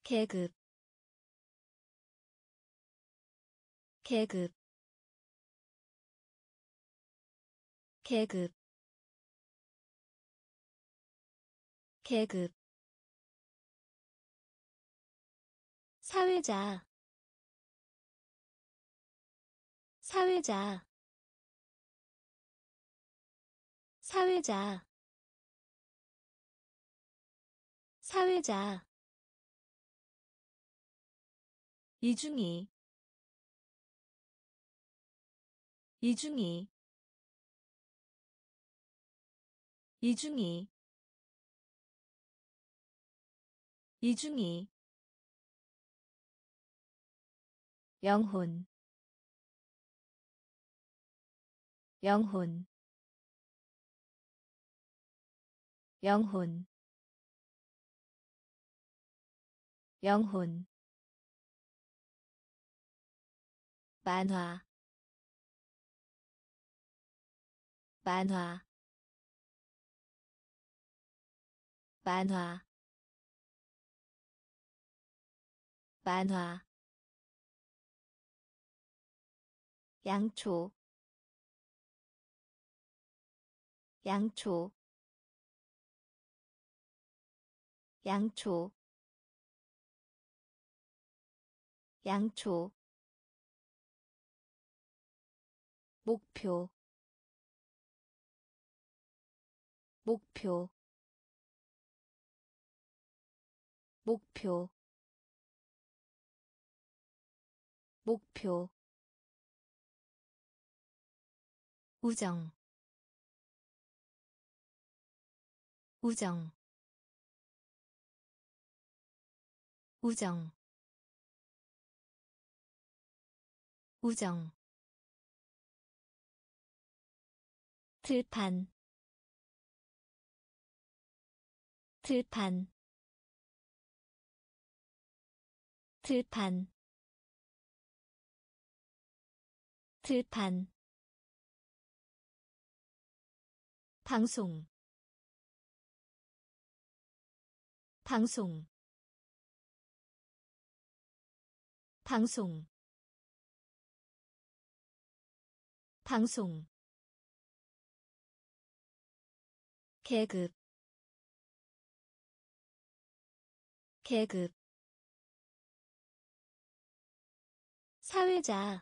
계급 계급 계급 계급 사회자 사회자 사회자 사회자 이중이 이중이 이중이 이중이 영혼 영혼 영혼 영혼 만화 만화 만화 만화 양초 양초 양초 양초 목표 목표 목표 목표 우정 우정 우정 우정 들판 들판 들판 들판 방송 방송 방송 방송 계급 계급 사회자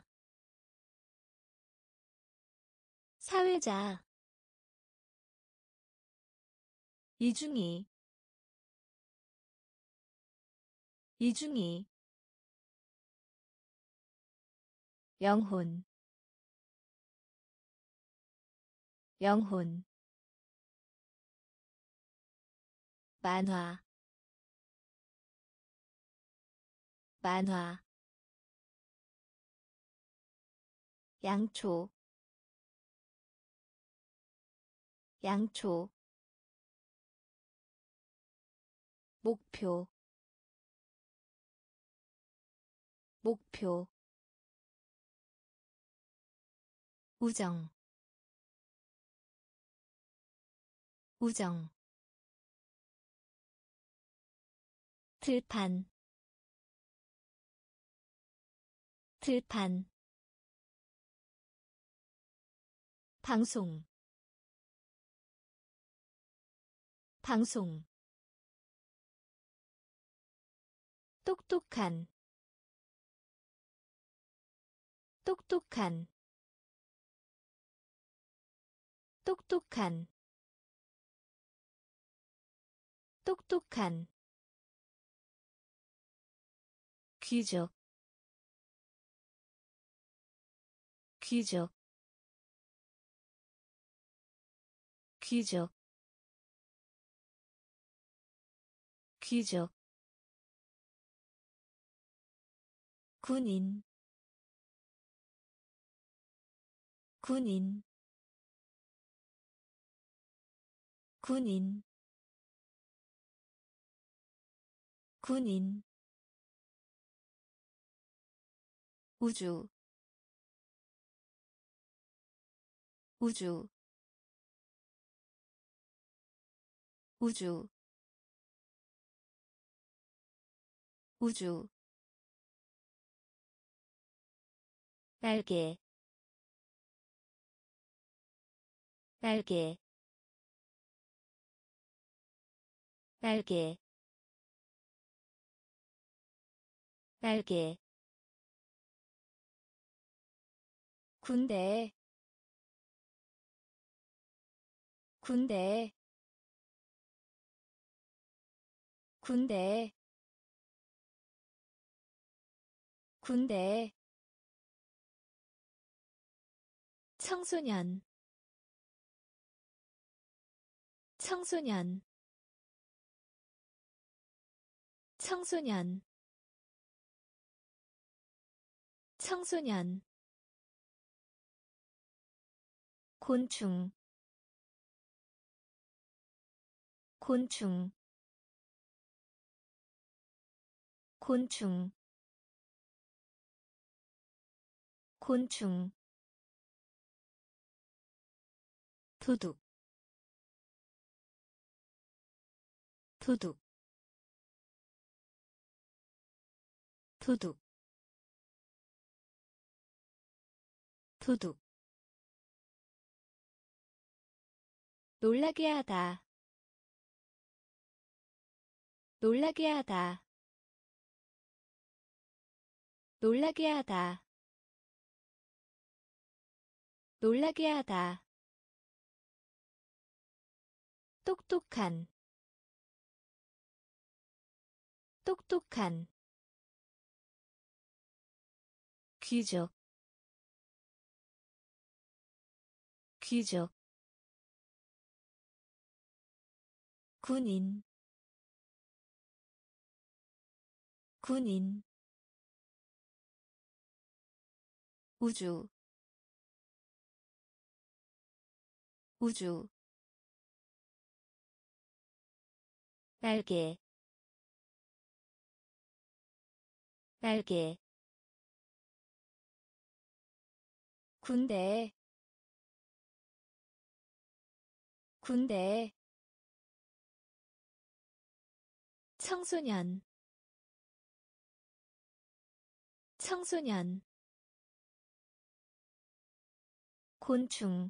사회자 이중이 이중이 영혼 영혼 만화 만화 양초 양초 목표 목표 우정 우정 들판 들판 방송 방송 똑똑한 똑똑한 똑똑한 똑똑한 귀족 귀족 귀족 귀족 군인 군인 군인 군인 우주 우주 우주 우주 날개 날개 날개 날개 군대 군대 군대 군대 청소년 청소년 청소년 청소년 곤충 곤충 곤충 곤충 도둑 도둑 도둑 도둑 놀라게 하다 놀라게 하다 놀라게 하다 놀라게 하다 똑똑한 똑똑한 귀족 귀족 군인 군인 우주 우주 날개 날개 군대 군대 청소년 청소년 곤충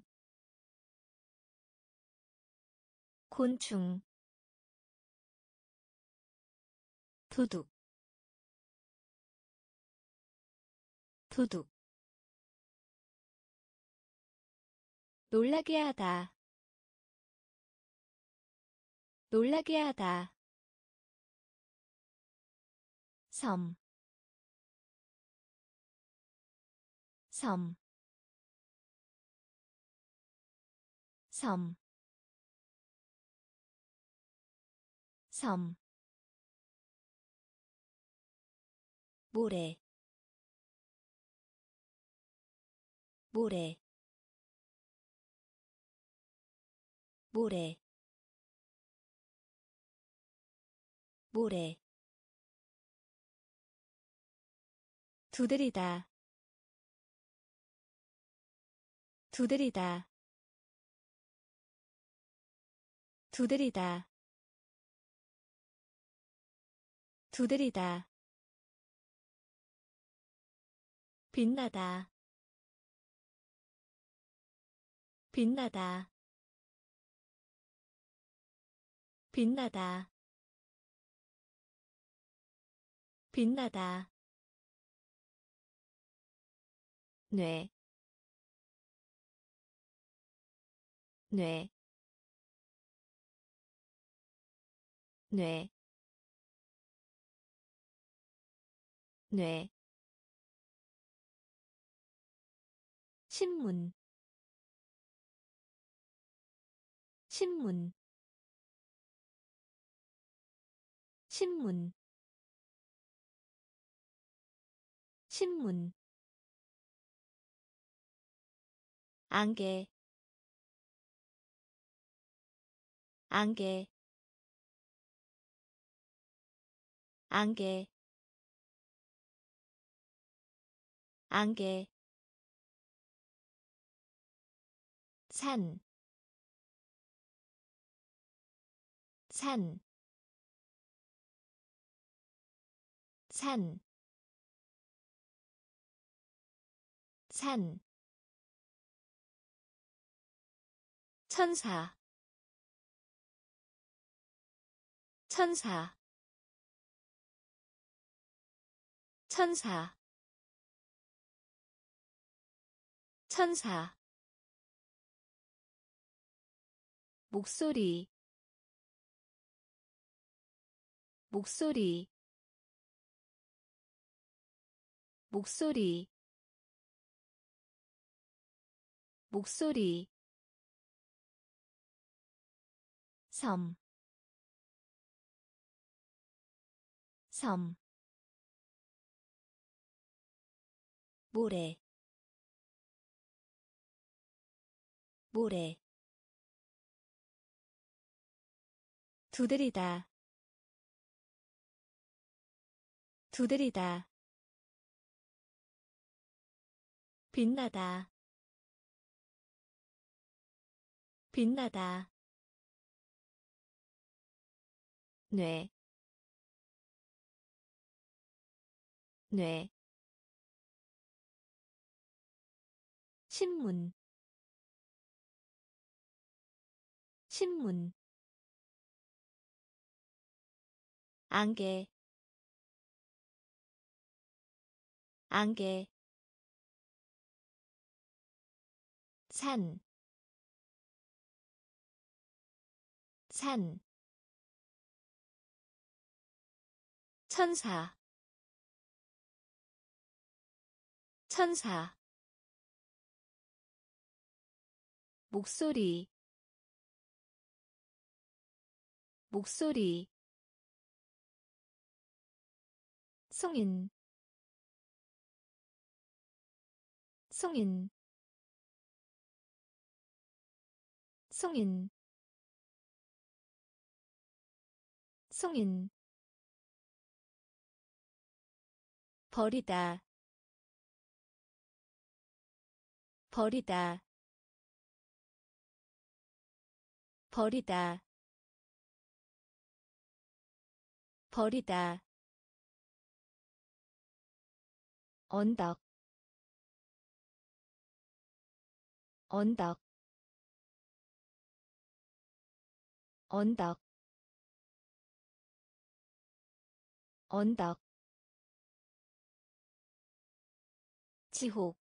곤충 도둑 도둑 놀라게 하다 놀라게 하다 섬 섬, 섬, 섬, 모래, 모래, 모래, 모래, 두드리다, 두드리다, 두드리다, 두드리다, 빛나다, 빛나다, 빛나다, 빛나다, 뇌, 뇌, 뇌, 뇌, 신문, 신문, 신문, 신문, 안개, 안개, 안개, 안개, 산, 산, 산, 산, 천사, 천사, 천사, 천사, 목소리, 목소리, 목소리, 목소리, 섬, 섬, 모래, 모래, 두드리다, 두드리다, 빛나다, 빛나다, 뇌, 뇌, 신문, 신문, 안개, 안개, 산, 산, 천사, 천사, 목소리, 목소리, 성인, 성인, 성인, 성인, 버리다, 버리다, 버리다, 버리다, 언덕, 언덕, 언덕, 언덕, 지옥,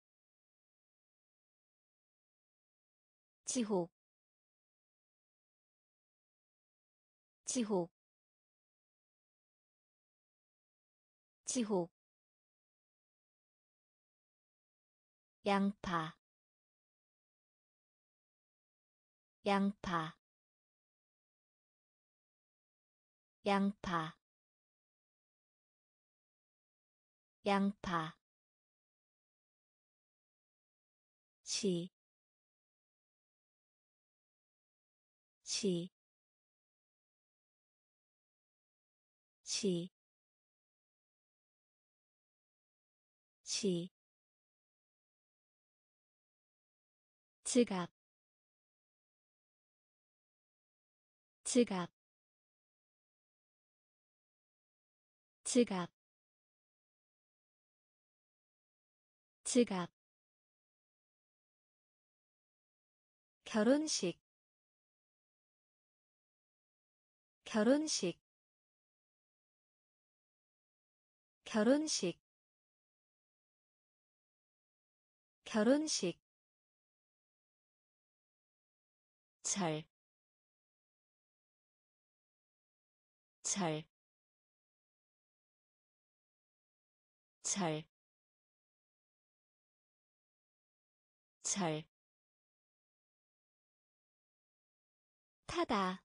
지옥, 지옥, 지옥, 양파, 양파, 양파, 양파, 시, 시, 시, 시, 지갑, 지갑, 지갑, 지갑, 결혼식, 결혼식, 결혼식, 결혼식, 절, 절, 절, 절, 타다,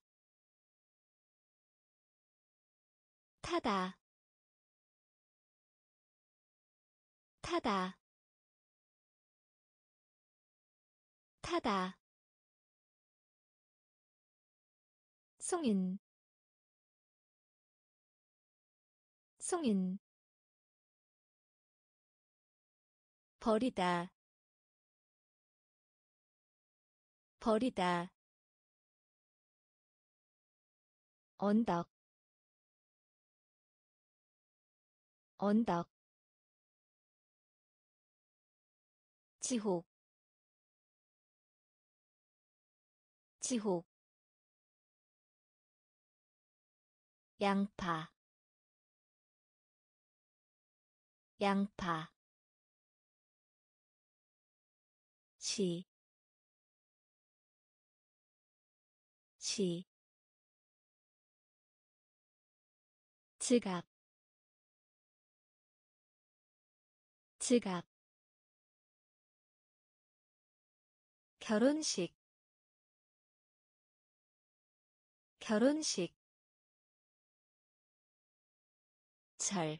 타다, 타다, 타다, 성인, 성인, 버리다, 버리다, 언덕, 언덕 지옥 지옥 양파 양파 시 지갑 결혼식 절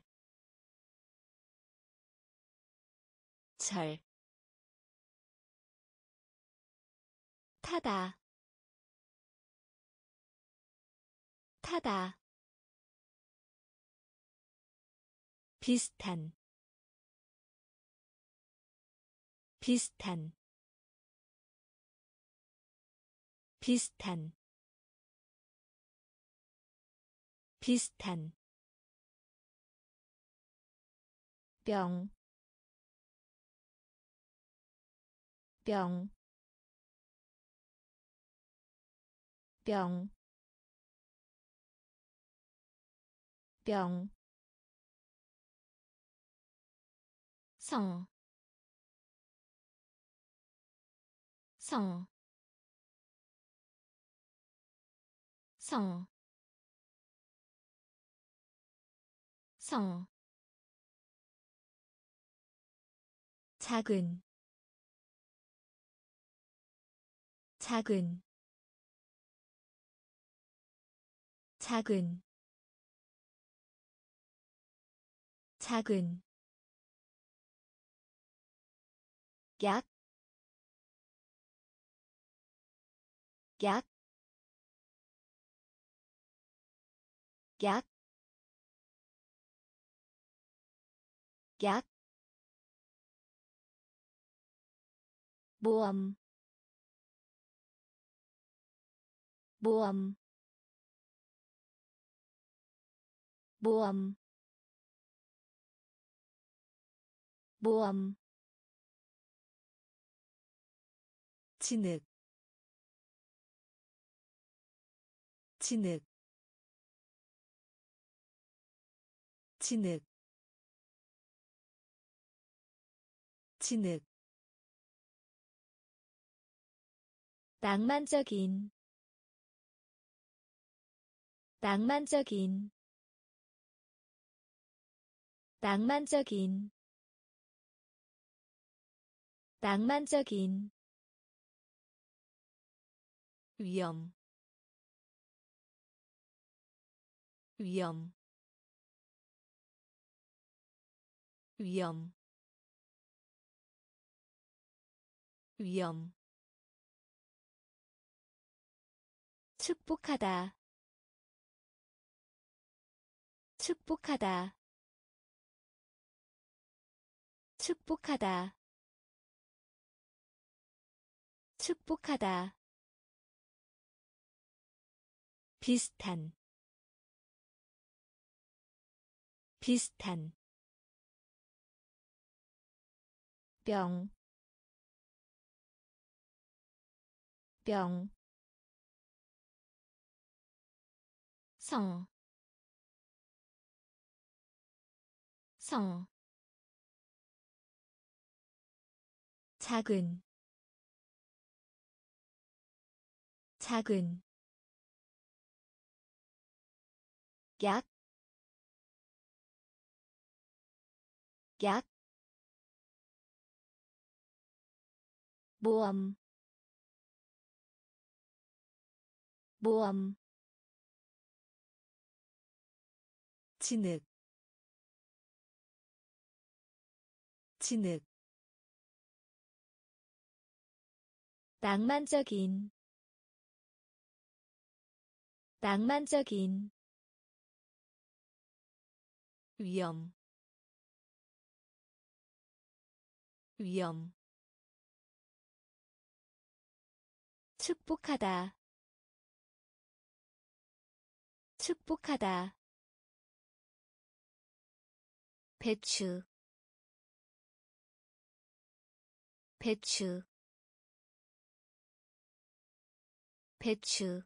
타다 비슷한 병, 병, 병, 병, 성, 성, 성, 성, 작은, 작은, 작은, 작은, 약, 약, 약, 약, 모험, 모험, 모험, 모험, 진흙, 진흙, 진흙, 진흙, 낭만적인, 낭만적인, 낭만적인, 낭만적인, 위험, 위험, 위험, 위험, 축복하다, 축복하다, 축복하다, 축복하다, 비슷한, 병, 병, 성, 작은, 약, 약, 모험, 진흙, 낭만적인, 위험, 축복하다, 축복하다, 배추 배추 배추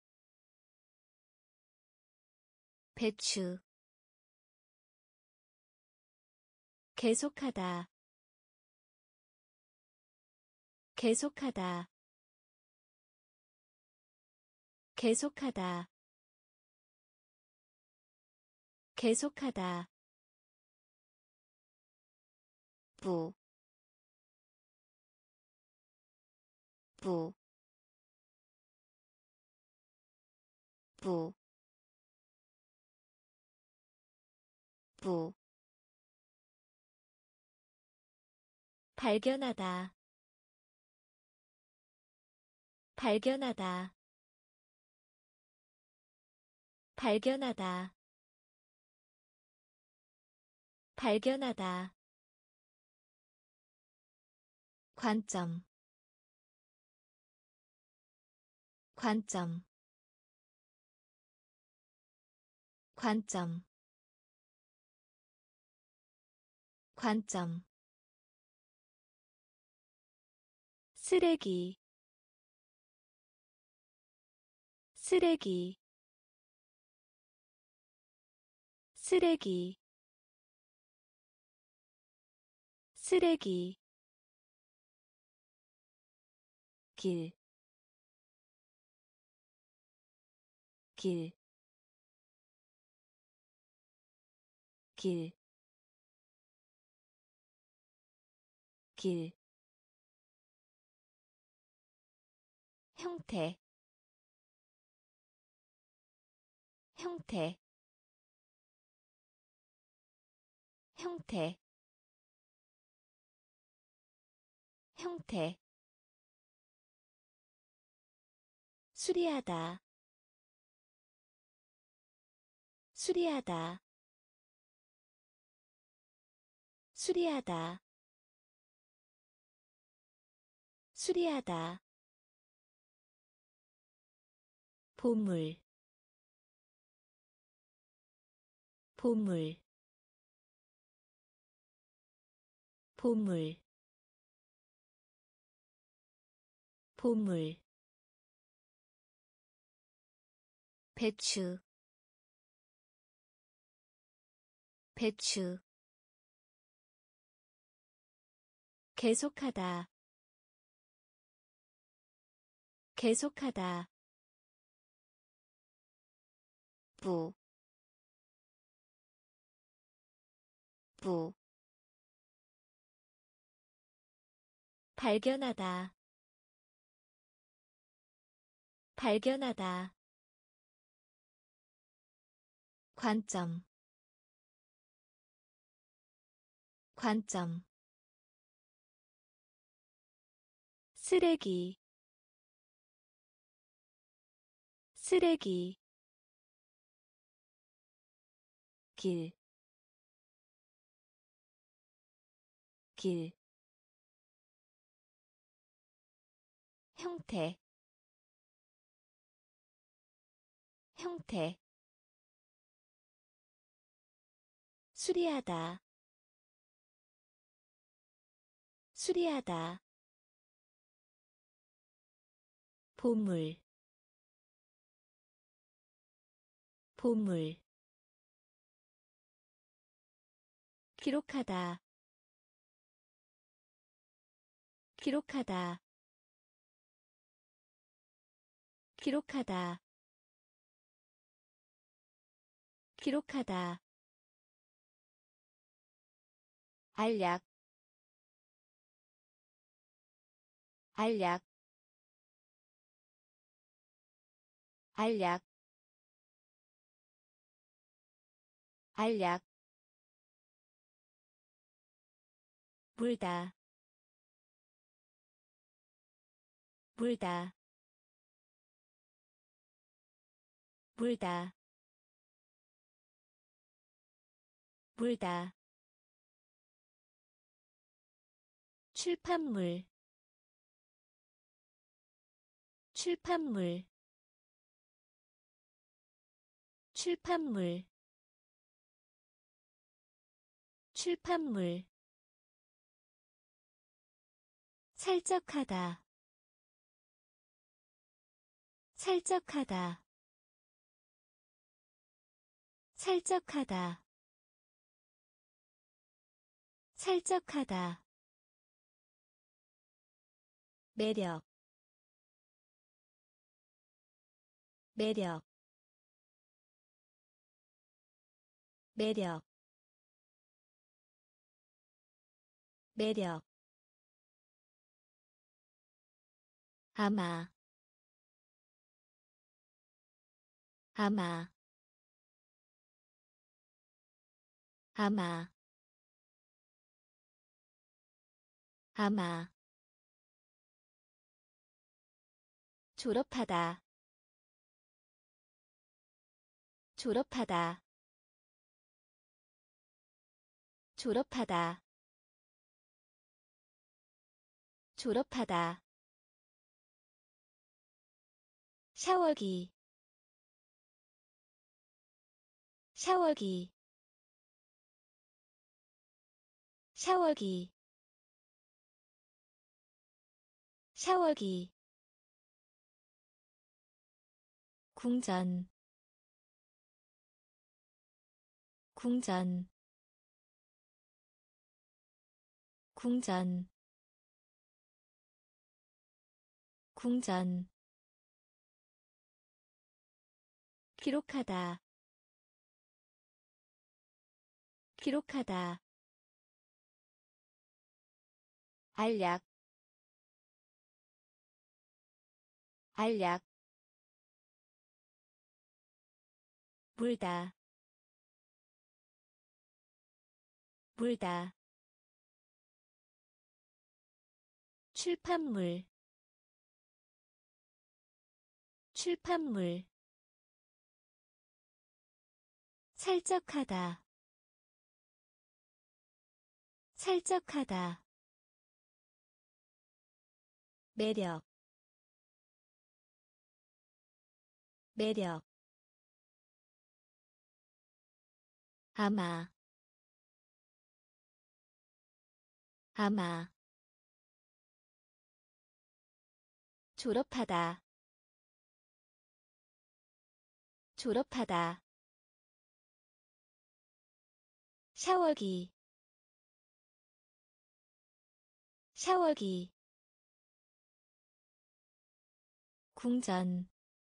배추 계속하다 계속하다 계속하다 계속하다 부, 부, 부, 부. 발견하다, 발견하다, 발견하다, 발견하다. 관점, 관점, 관점, 관점. 쓰레기, 쓰레기, 쓰레기, 쓰레기. 길, 길, 길, 길. 형태, 형태, 형태, 형태. 수리하다, 수리하다, 수리하다, 수리하다. 보물, 보물, 보물, 보물. 배추, 배추. 계속하다, 계속하다. 부, 부. 발견하다, 발견하다. 관점, 관점. 쓰레기, 쓰레기. 길, 길. 형태, 형태. 수리하다, 수리하다. 보물, 보물. 기록하다, 기록하다, 기록하다, 기록하다. 알약, 알약, 알약, 알약. 물다, 물다, 물다, 물다. 출판물, 출판물, 출판물, 출판물 살적하다 살적하다 살적하다 살적하다 매력 매력 매력 매력 아마 아마 아마 아마 졸업하다 졸업하다 졸업하다 졸업하다 샤워기 샤워기 샤워기 샤워기 궁전 궁전 궁전 궁전 기록하다 기록하다 알약 알약 물다 물다 출판물 출판물 살적하다 살적하다 매력 매력 아마 아마 졸업하다 졸업하다 샤워기 샤워기 궁전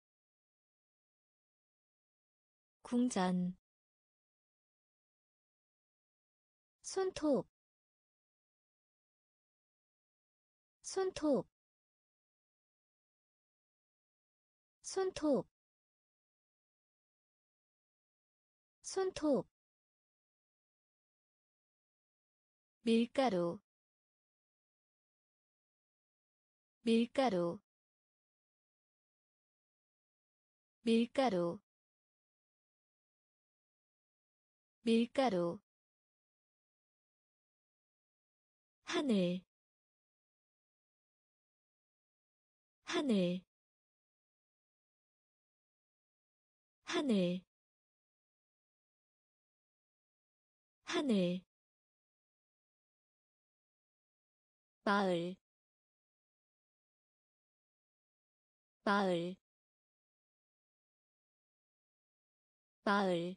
궁전 손톱 손톱 손톱 손톱 밀가루 밀가루 밀가루 밀가루 하늘 하늘 하늘 하늘 마을 마을 마을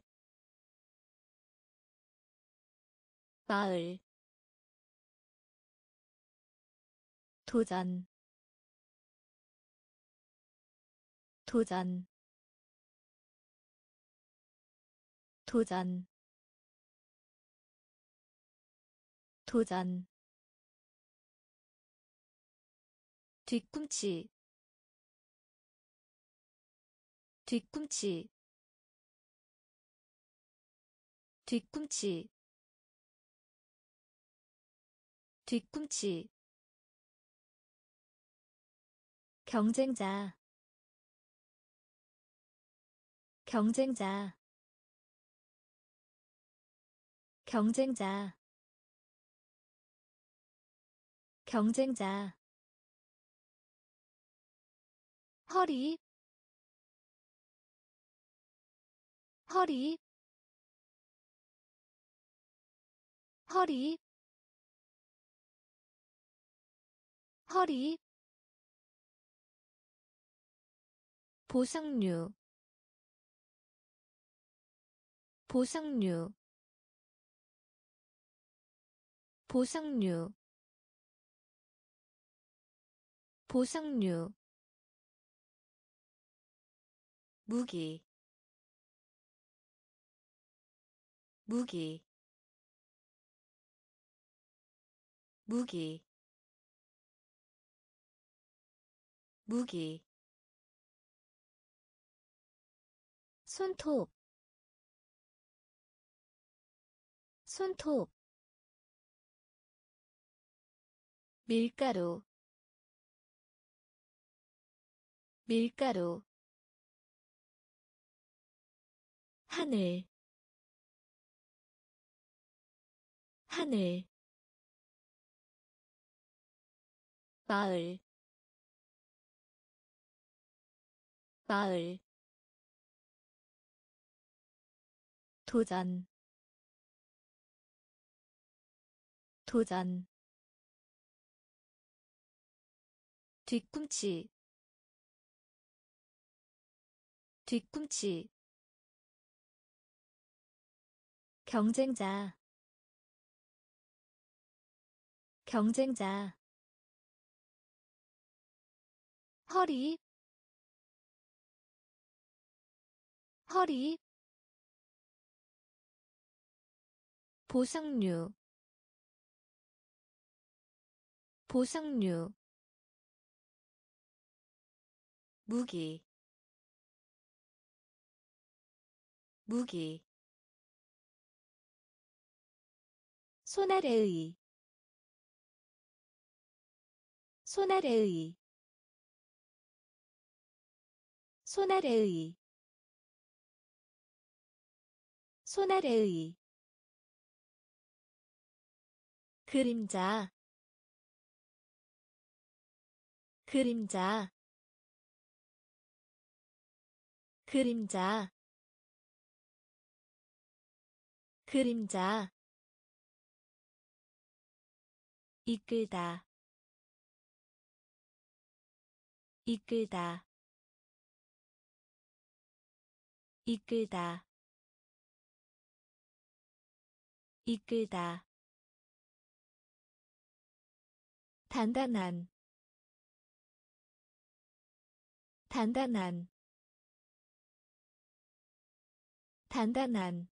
마을 도전 도전 도전 도전 뒤꿈치 뒤꿈치 뒤꿈치 뒤꿈치 경쟁자 경쟁자 경쟁자 경쟁자 허리 허리 허리 허리 보상류 보상류 보상류 보상류 무기 무기 무기 무기 손톱 손톱 밀가루 밀가루 하늘 하늘 마을 마을 도전 도전 뒤꿈치 뒤꿈치 경쟁자 경쟁자 허리 허리 보상류 보상류 무기 무기 손아래의 손아래의 손아래의 손아래의 그림자 그림자 그림자 그림자 이끌다 이끌다 이끌다 이끌다 단단한 단단한 단단한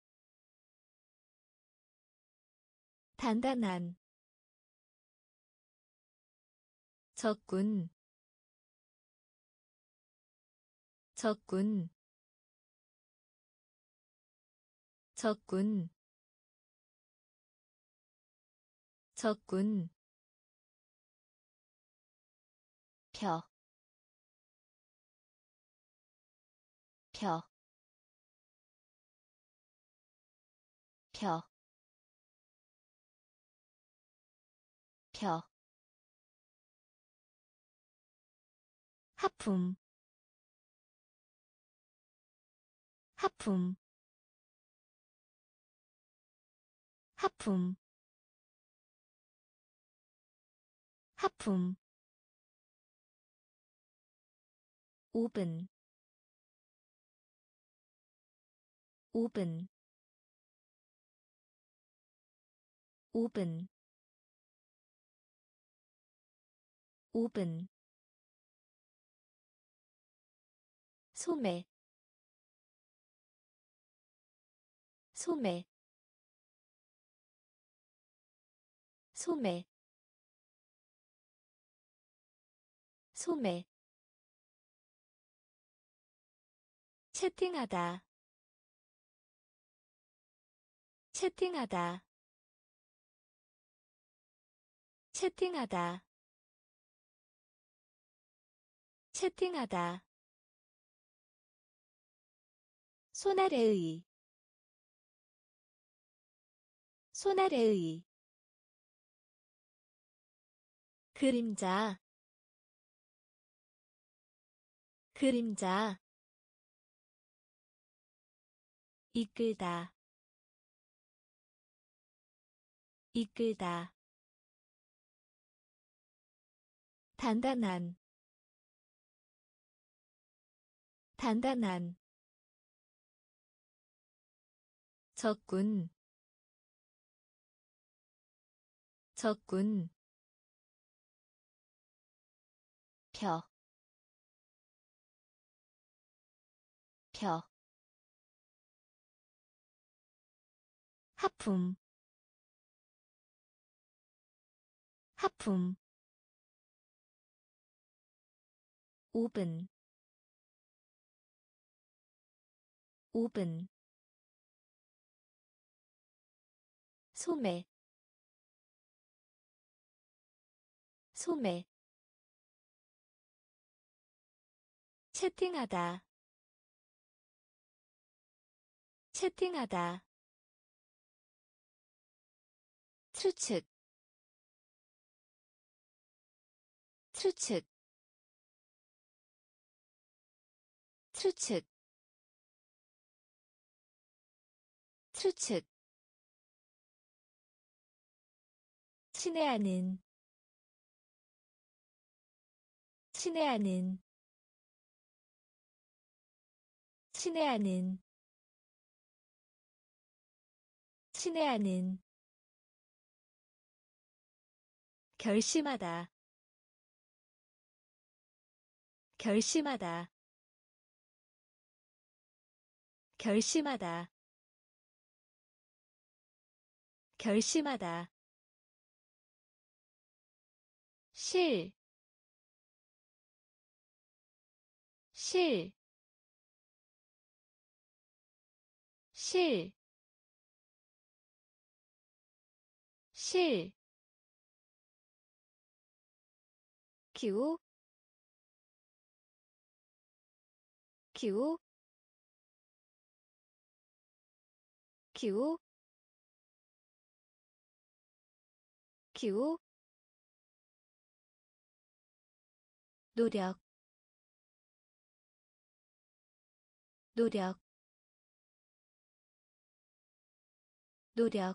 단단한 적군 적군 적군 적군 펴 펴 펴 펴 하품 하품 하품 하품 5분 5분 5분 5분 소매 소매 소매 소매 채팅하다 채팅하다 채팅하다 채팅하다 손아래의 손아래의 그림자 그림자 이끌다 이끌다 단단한 단단한 적군 적군 펴 펴 하품 하품 5분 5분 소매 소매 채팅하다 채팅하다 추측 추측 추측 추측 친애하는 친애하는 친애하는 친애하는 결심하다 결심하다 결심하다 결심하다 실, 실, 실, 실, 기호, 기호, 기호, 기호, 노력, 노력, 노력,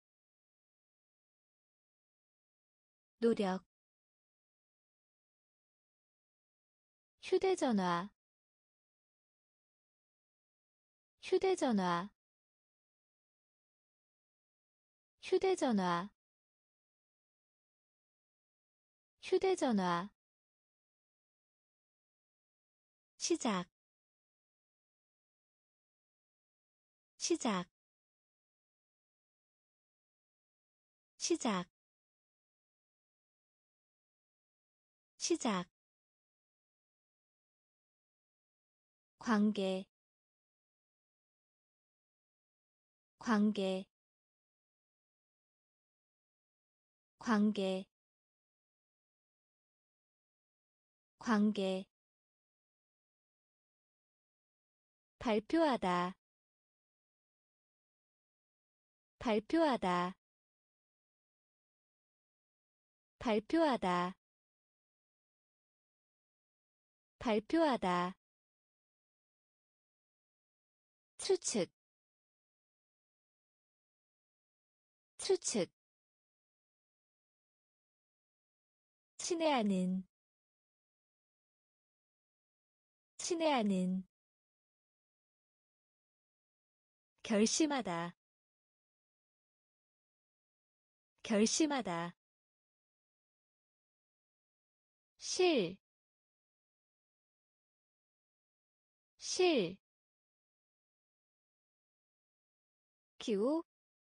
노력, 휴대전화, 휴대전화, 휴대전화, 휴대전화, 시작, 시작, 시작, 시작, 관계, 관계, 관계, 관계, 발표하다, 발표하다, 발표하다, 발표하다, 추측, 추측, 친애하는, 친애하는, 결심하다, 결심하다, 실, 실, 기호,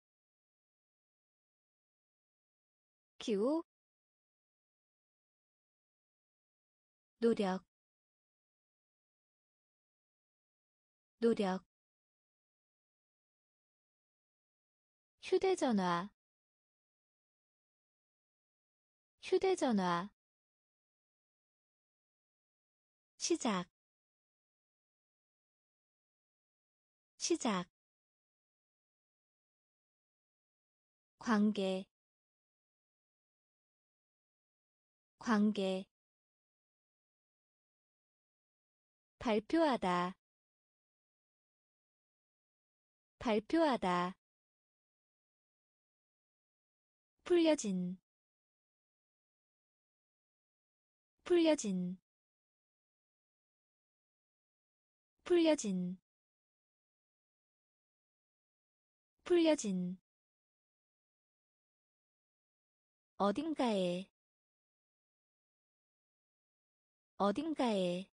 기호, 노력, 노력, 휴대전화, 휴대전화, 시작, 시작, 관계, 관계, 발표하다, 발표하다, 풀려진 풀려진 풀려진 풀려진 어딘가에 어딘가에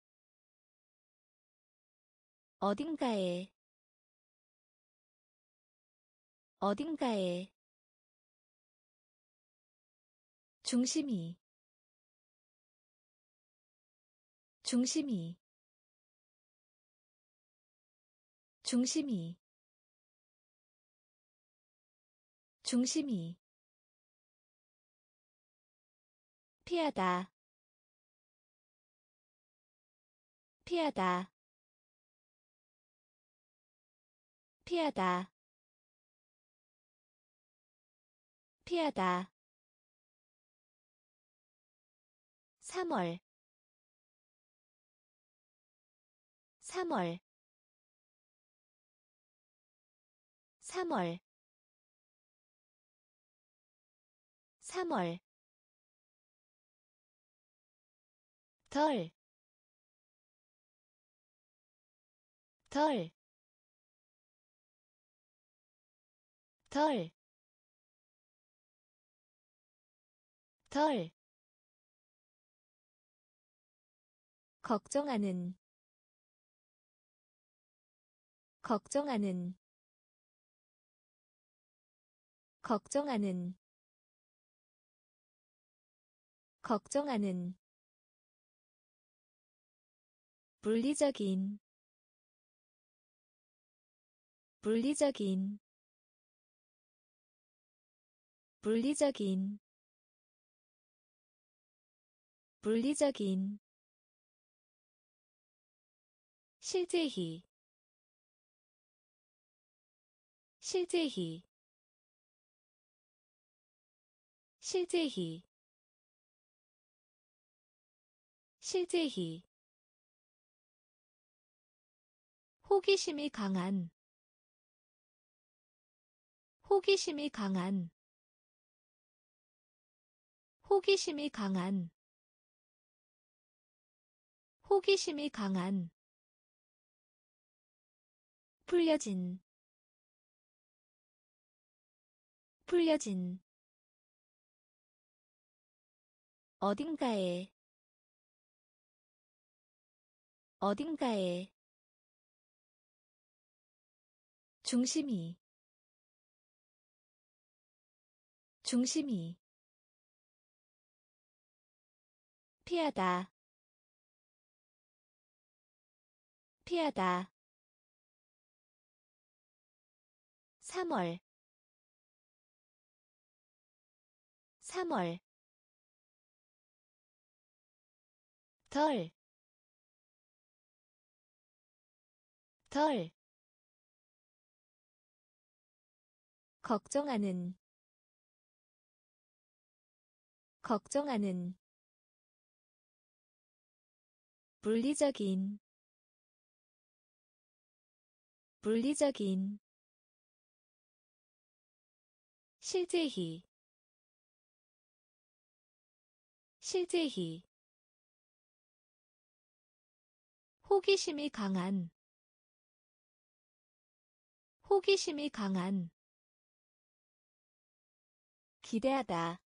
어딘가에 어딘가에 중심이 중심이 중심이 중심이 피하다 피하다 피하다 피하다 3월 3월 3월 3월 덜, 덜, 덜, 덜. 걱정하는, 걱정하는, 걱정하는, 걱정하는. 물리적인, 물리적인, 물리적인, 물리적인. 실제히, 실제히, 실제히, 실제히. 호기심이 강한, 호기심이 강한, 호기심이 강한, 호기심이 강한. 풀려진, 풀려진. 어딘가에, 어딘가에. 중심이, 중심이. 피하다, 피하다. 3월 3월 덜, 덜. 걱정하는, 걱정하는. 물리적인, 물리적인. 실제히, 실제히. 호기심이 강한, 호기심이 강한. 기대하다,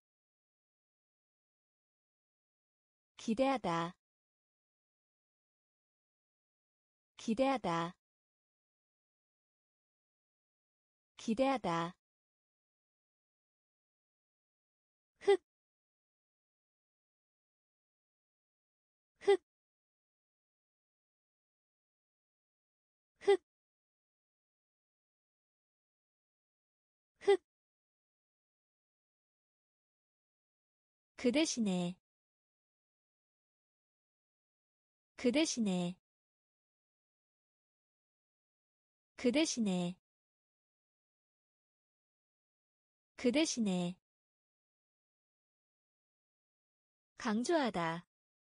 기대하다, 기대하다, 기대하다. 흑, 흑, 흑, 흑. 그 대신에, 그 대신에, 그 대신에, 그 대신에. 강조하다,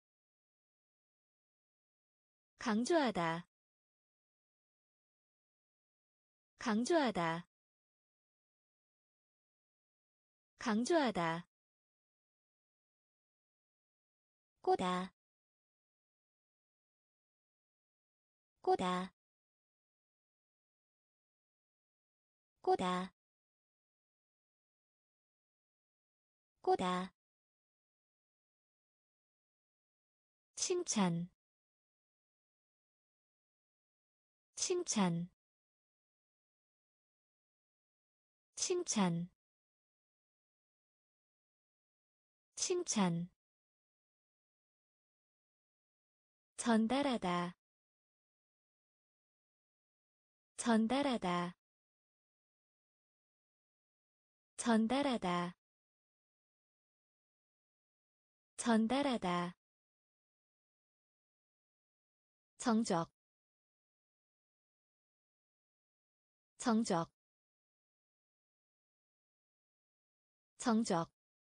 강조하다, 강조하다, 강조하다 꼬다 꼬다 꼬다 꼬다 칭찬 칭찬 칭찬 칭찬 전달하다 전달하다 전달하다 전달하다 정적 정적 정적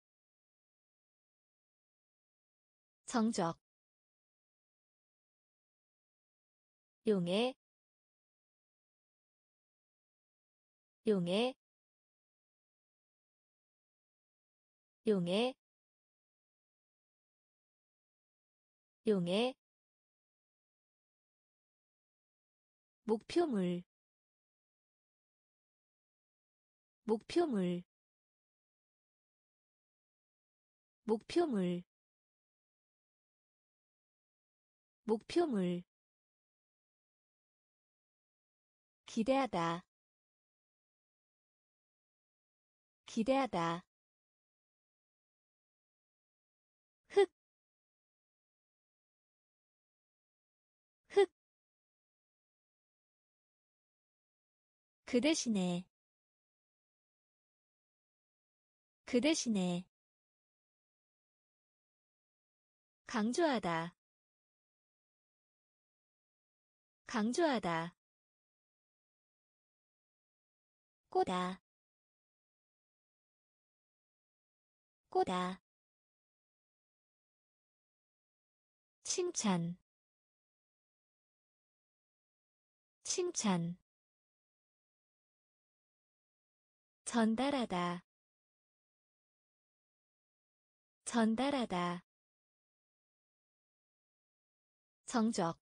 정적 용해 용해 용해 용해 목표물 목표물 목표물 목표물 기대하다 기대하다 흑 흑 그 대신에 그 대신에 강조하다 강조하다 꼬다 꼬다 칭찬 칭찬 전달하다 전달하다 정적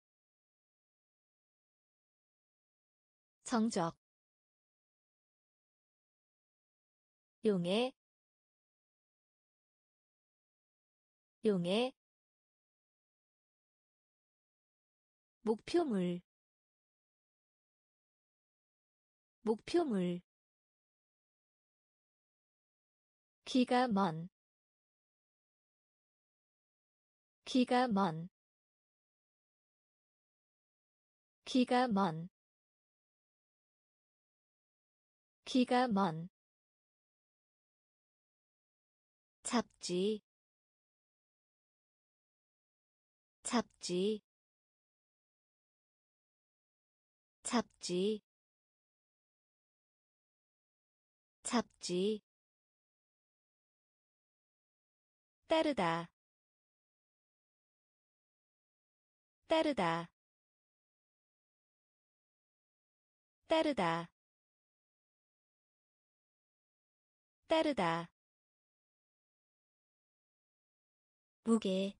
정적 용해 용해 목표물 목표물 기가 먼 기가 먼 기가 먼 기가 먼 잡지 잡지 잡지 잡지 따르다 따르다 따르다 따르다 무게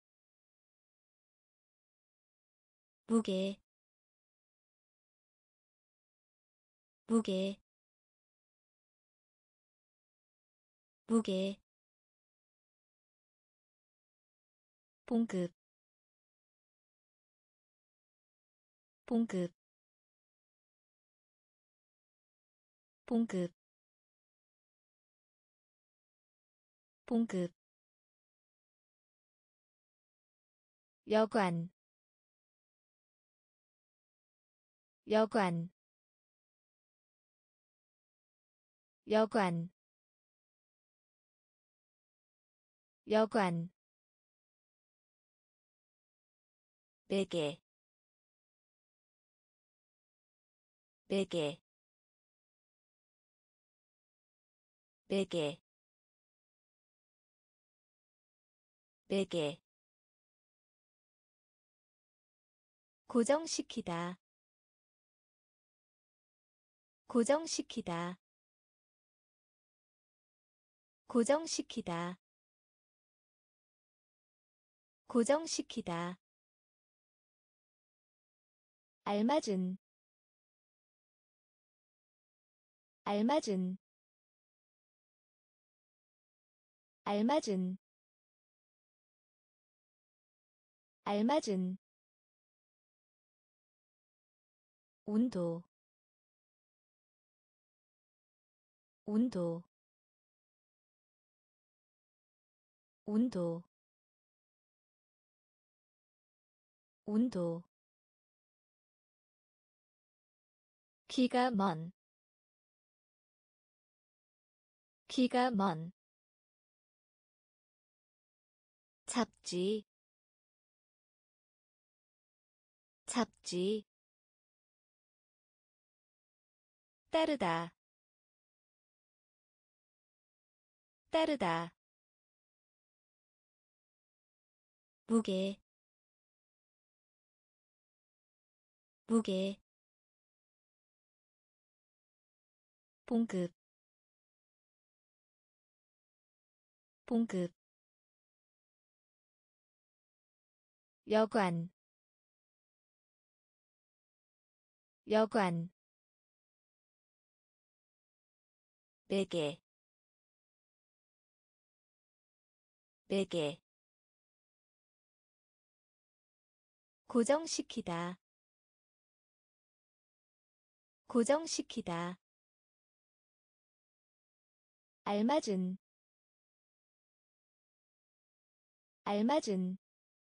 무게 무게 무게 봉급 봉급 봉급 봉급 여관 여관 여관 여관 베개 베개 베개 베개 고정시키다 고정시키다 고정시키다 고정시키다 알맞은 알맞은 알맞은 알맞은 온도 온도 온도 온도 기가 먼 기가 먼 잡지 잡지 따르다 따르다 무게 무게 봉급 봉급 여관 여관 베개 베개 고정시키다 고정시키다 알맞은 알맞은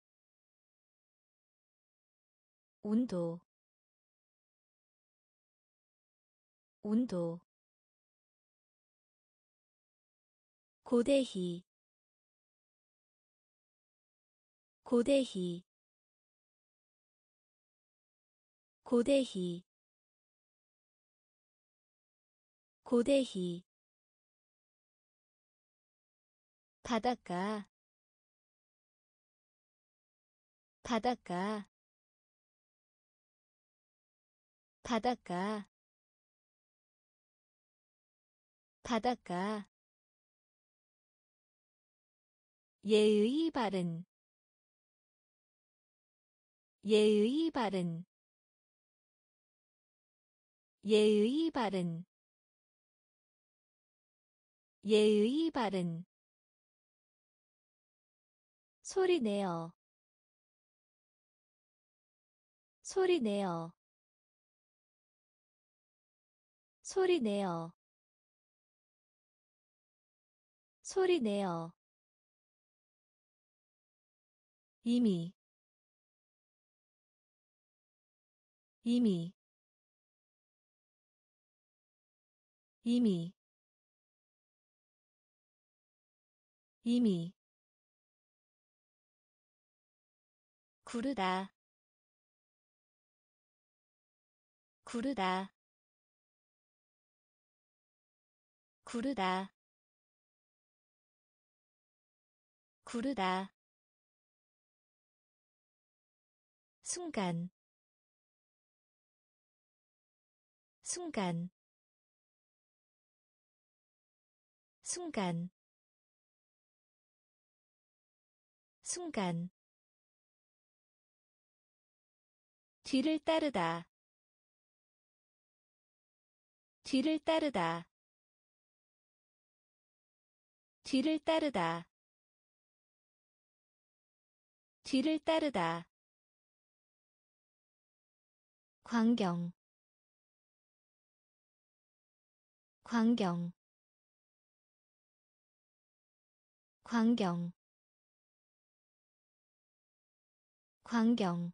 온도 온도 고대희 고대희 고대희 고대희 바닷가 바닷가 바닷가 바닷가 예의 바른 예의 바른 예의 바른 예의 바른 소리내어 소리내어 소리내어 소리내어 이미 이미 이미 이미 구르다 구르다 구르다 구르다 순간 순간 순간 순간 뒤를 따르다 뒤를 따르다 뒤를 따르다 뒤를 따르다 광경 광경 광경 광경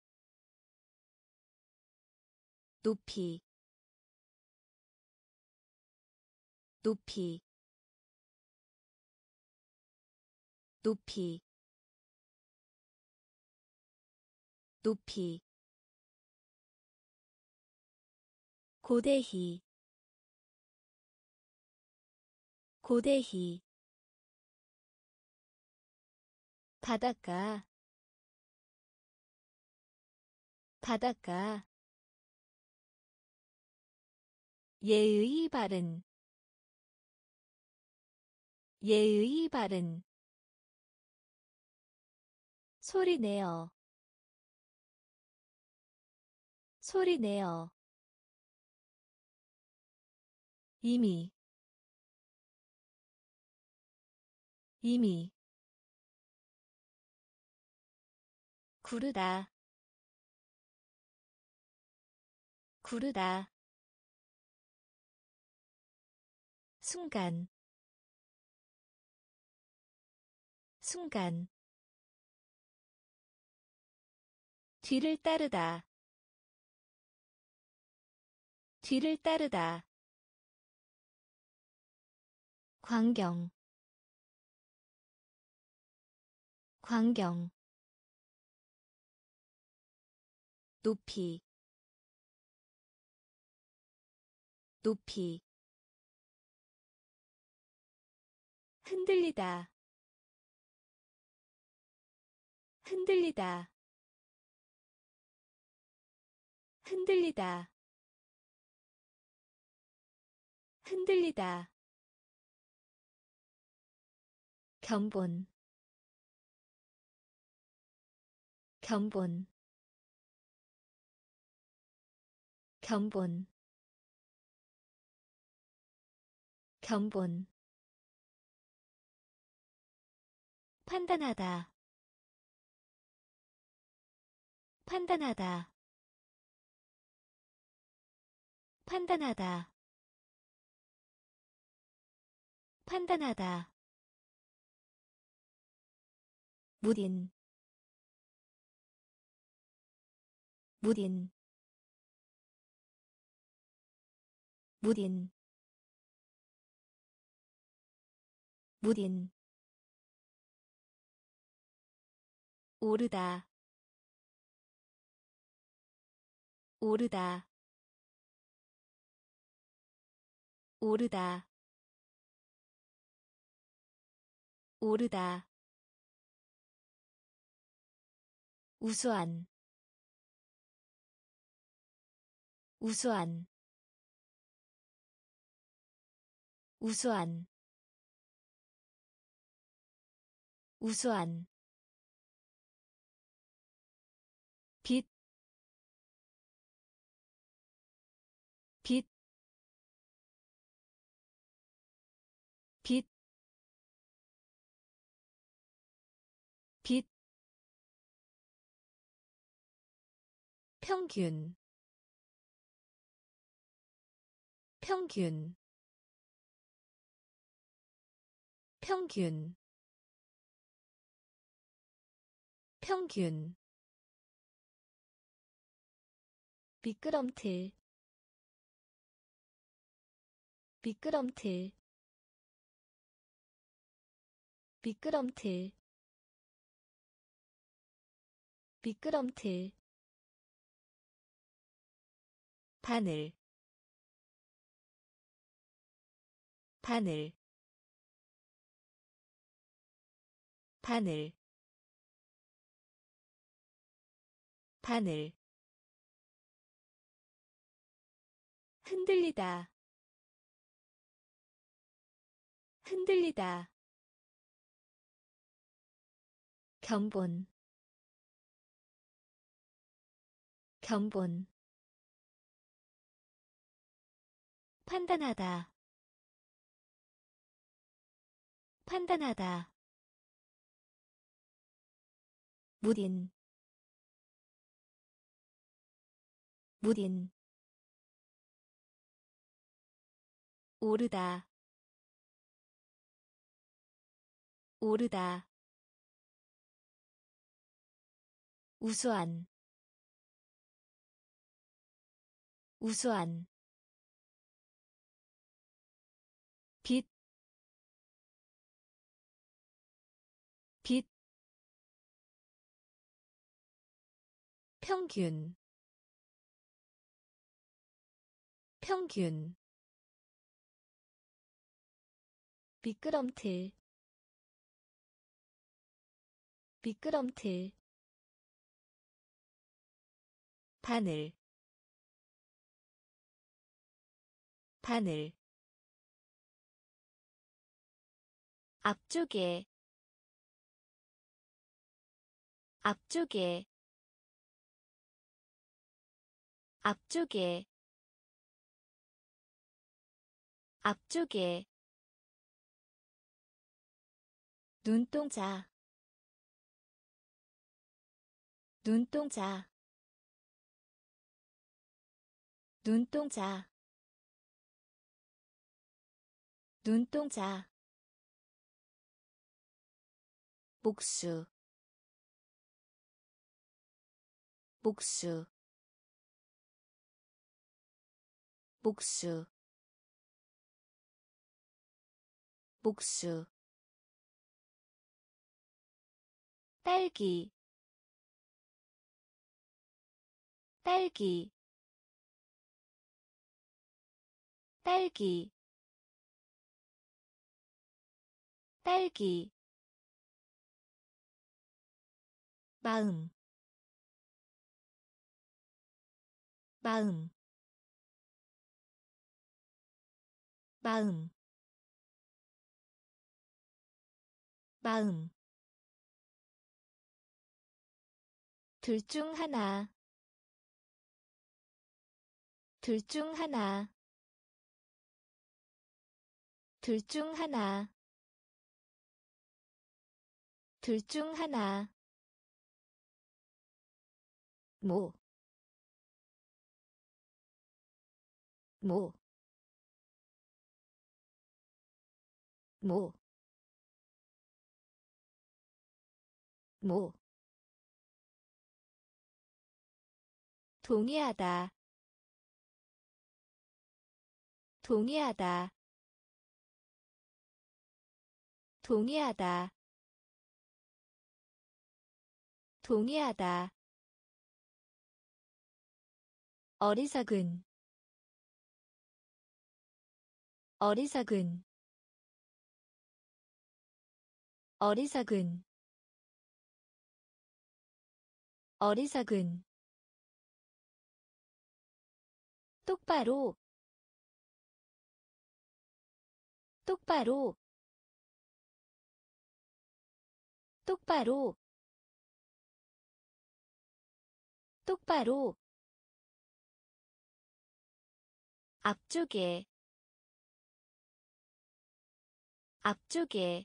높이 높이 높이 높이 고대희 고대희 바닷가 바닷가 예의 바른 예의 바른 소리내어 소리내어 이미 이미 구르다 구르다 순간 순간 뒤를 따르다 뒤를 따르다 광경 광경 높이 높이 흔들리다 흔들리다 흔들리다 흔들리다 견본 견본 견본 견본 판단하다 판단하다 판단하다 판단하다 무딘 무딘 무딘 무딘 오르다 오르다 오르다 오르다 우수한 우수한 우수한 우수한 빛, 빛, 빛, 빛, 평균, 평균, 평균, 평균, 미끄럼틀, 미끄럼틀, 미끄럼틀, 미끄럼틀, 바늘, 바늘, 바늘, 바늘, 흔들리다, 흔들리다, 견본, 견본, 판단하다, 판단하다, 무딘, 무딘, 오르다, 오르다, 우수한, 우수한, 빛, 빛, 평균, 평균, 미끄럼틀, 미끄럼틀, 바늘, 바늘, 앞쪽에 앞쪽에 앞쪽에 앞쪽에 눈동자 눈동자 눈동자 눈동자 목수 목수 목수 목수 딸기 딸기 딸기 딸기 마음 마음 마음 마음 둘 중 하나 둘 중 하나 둘 중 하나 둘 중 하나 모, 모, 모, 모. 동의하다, 동의하다, 동의하다, 동의하다. 어리석은, 어리석은, 어리석은, 어리석은. 똑바로, 똑바로, 똑바로, 똑바로. 앞쪽에, 앞쪽에.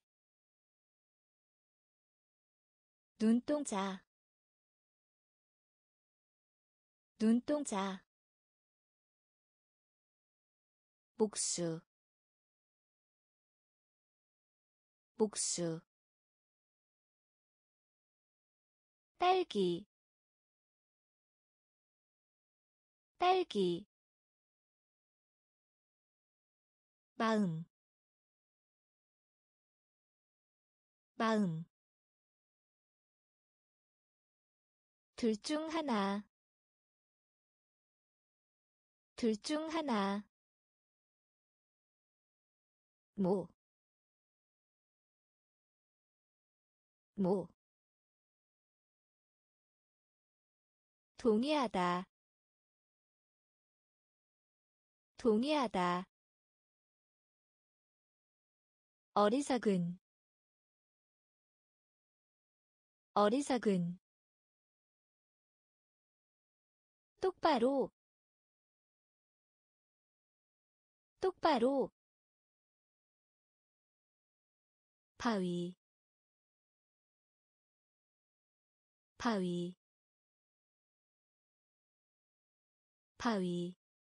눈동자, 눈동자. 목수, 목수. 딸기, 딸기. 마음, 마음. 둘 중 하나, 둘 중 하나. 모, 모. 동의하다, 동의하다. 어리석은, 어리석은. 똑바로, 똑바로. 바위, 바위, 바위,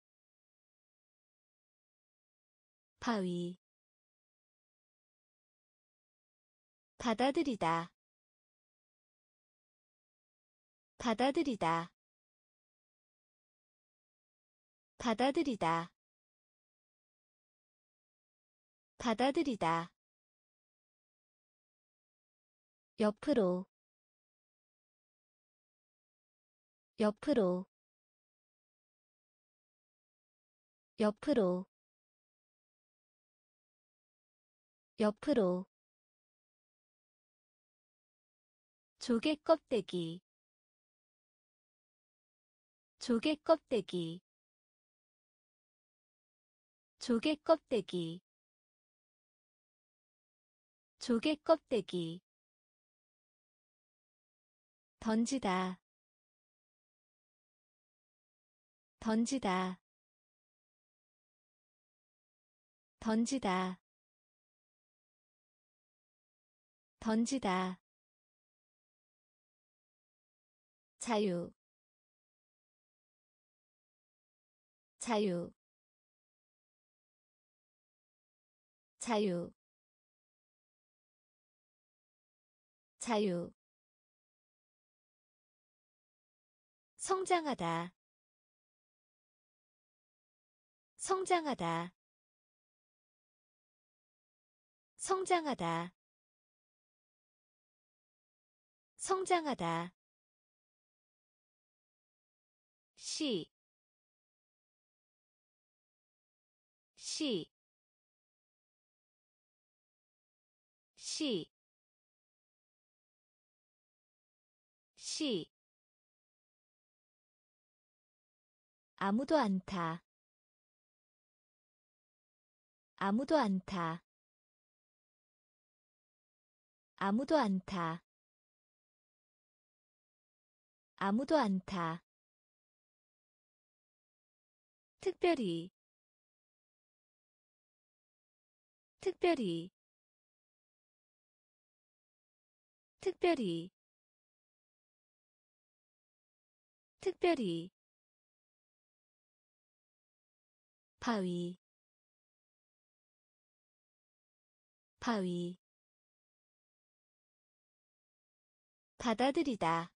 바위. 받아들이다, 받아들이다, 받아들이다, 받아들이다. 옆으로, 옆으로, 옆으로, 옆으로. 조개 껍데기, 조개 껍데기, 조개 껍데기. 조개 껍데기 던지다 던지다 던지다 던지다 자유 자유 자유 자유 성장하다 성장하다 성장하다 성장하다 시, 시, 시, 시. 아무도 않다. 아무도 않다. 아무도 않다. 아무도 않다. 특별히 특별히 특별히 특별히 바위 바위 받아들이다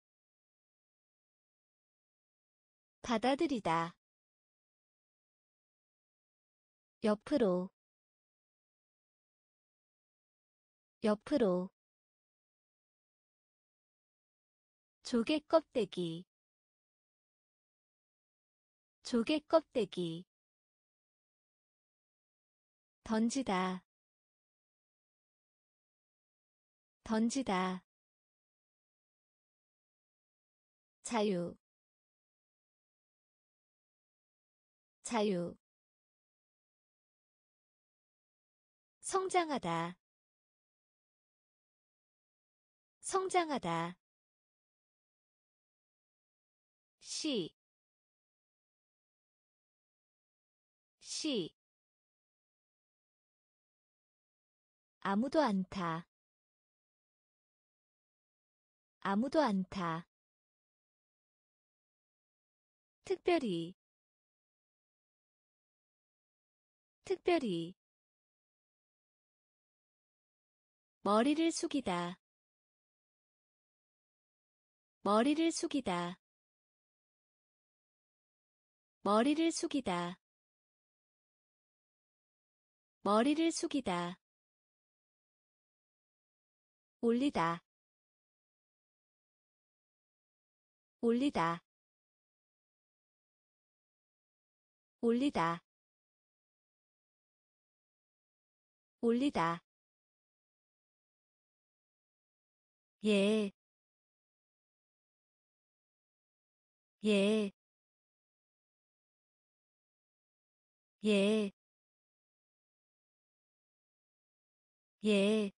받아들이다 옆으로 옆으로 조개 껍데기 조개 껍데기 던지다 던지다 자유 자유 성장하다 성장하다 시, 시. 아무도 않다. 아무도 않다. 특별히 특별히 머리를 숙이다 머리를 숙이다 머리를 숙이다 머리를 숙이다 올리다 올리다 올리다 올리다 예, 예, 예, 예.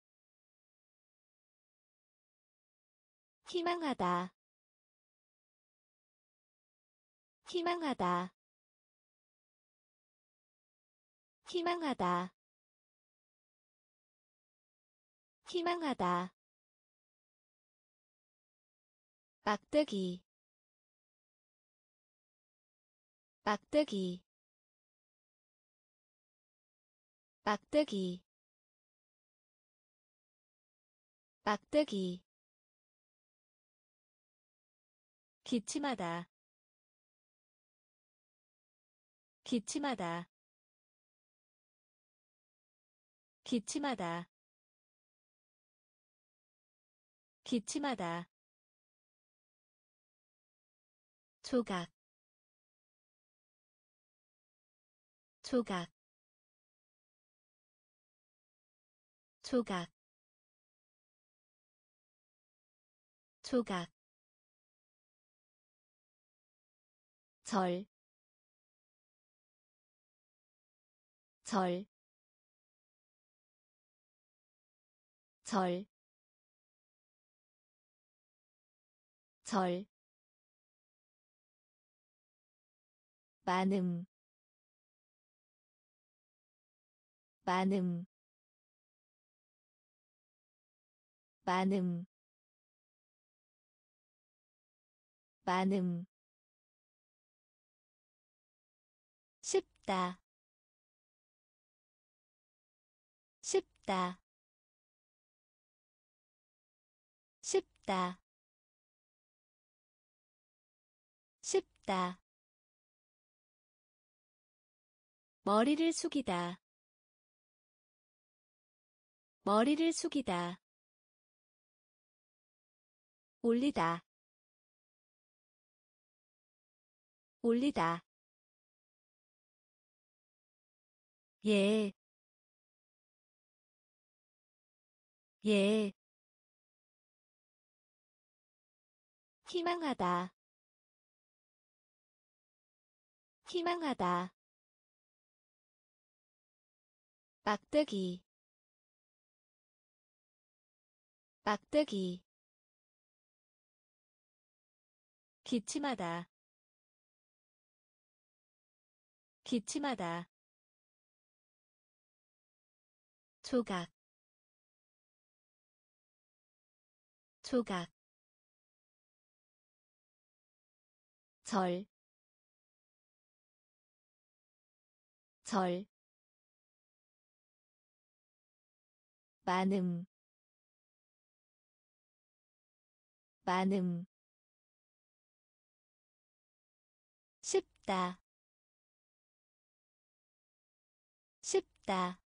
희망하다, 희망하다, 희망하다, 희망하다. 막대기, 막대기, 막대기, 막대기. 기침하다, 기침하다, 기침하다, 기침하다. 조각, 조각, 조각, 조각. 절, 절, 절, 절, 많음, 많음, 많음, 많음, 쉽다, 쉽다, 쉽다, 쉽다. 머리를 숙이다, 머리를 숙이다. 올리다, 올리다. 예, 예. 희망하다, 희망하다. 막대기, 막대기. 기침하다, 기침하다. 조각, 조각. 절, 절. 많음, 많음. 쉽다, 쉽다.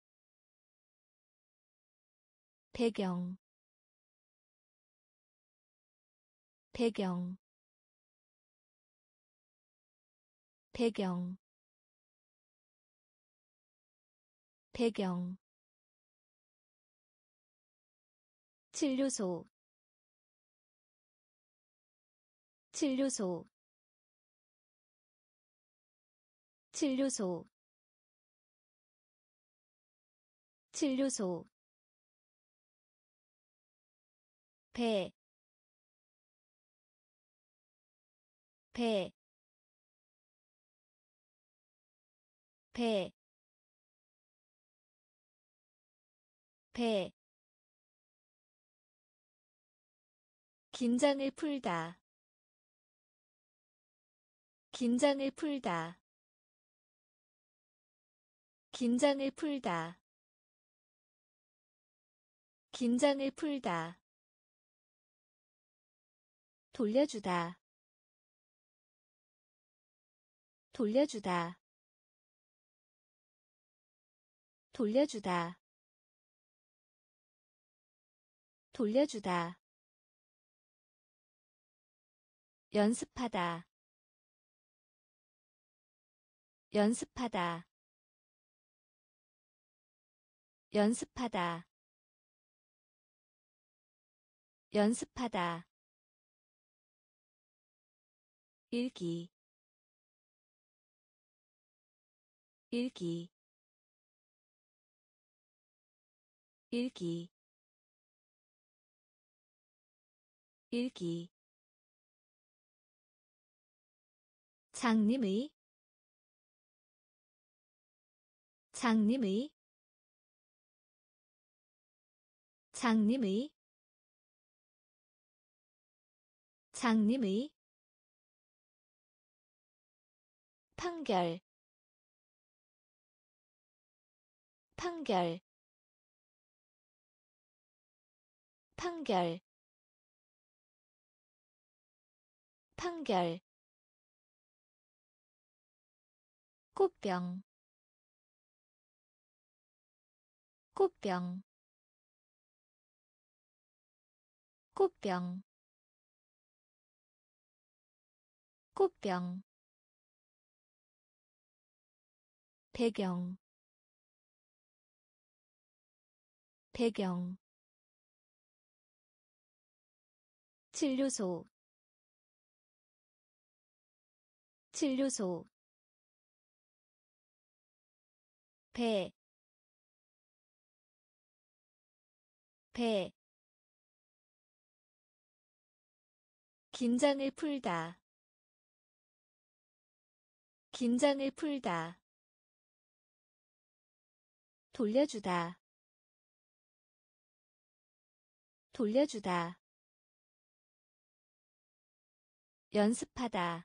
배경, 배경, 배경, 배경. 진료소, 진료소, 진료소, 진료소. 배, 배, 배, 배. 긴장을 풀다, 긴장을 풀다, 긴장을 풀다, 긴장을 풀다. 돌려주다, 돌려주다, 돌려주다, 돌려주다. 연습하다, 연습하다, 연습하다, 연습하다. 읽기, 읽기, 읽기, 읽기. 장님의, 장님의, 장님의, 장님의. 판결, 판결, 판결, 판결. 꽃병, 꽃병, 꽃병, 꽃병. 배경, 배경. 진료소, 진료소. 배, 배 긴장을 풀다 긴장을 풀다 돌려주다 돌려주다 연습하다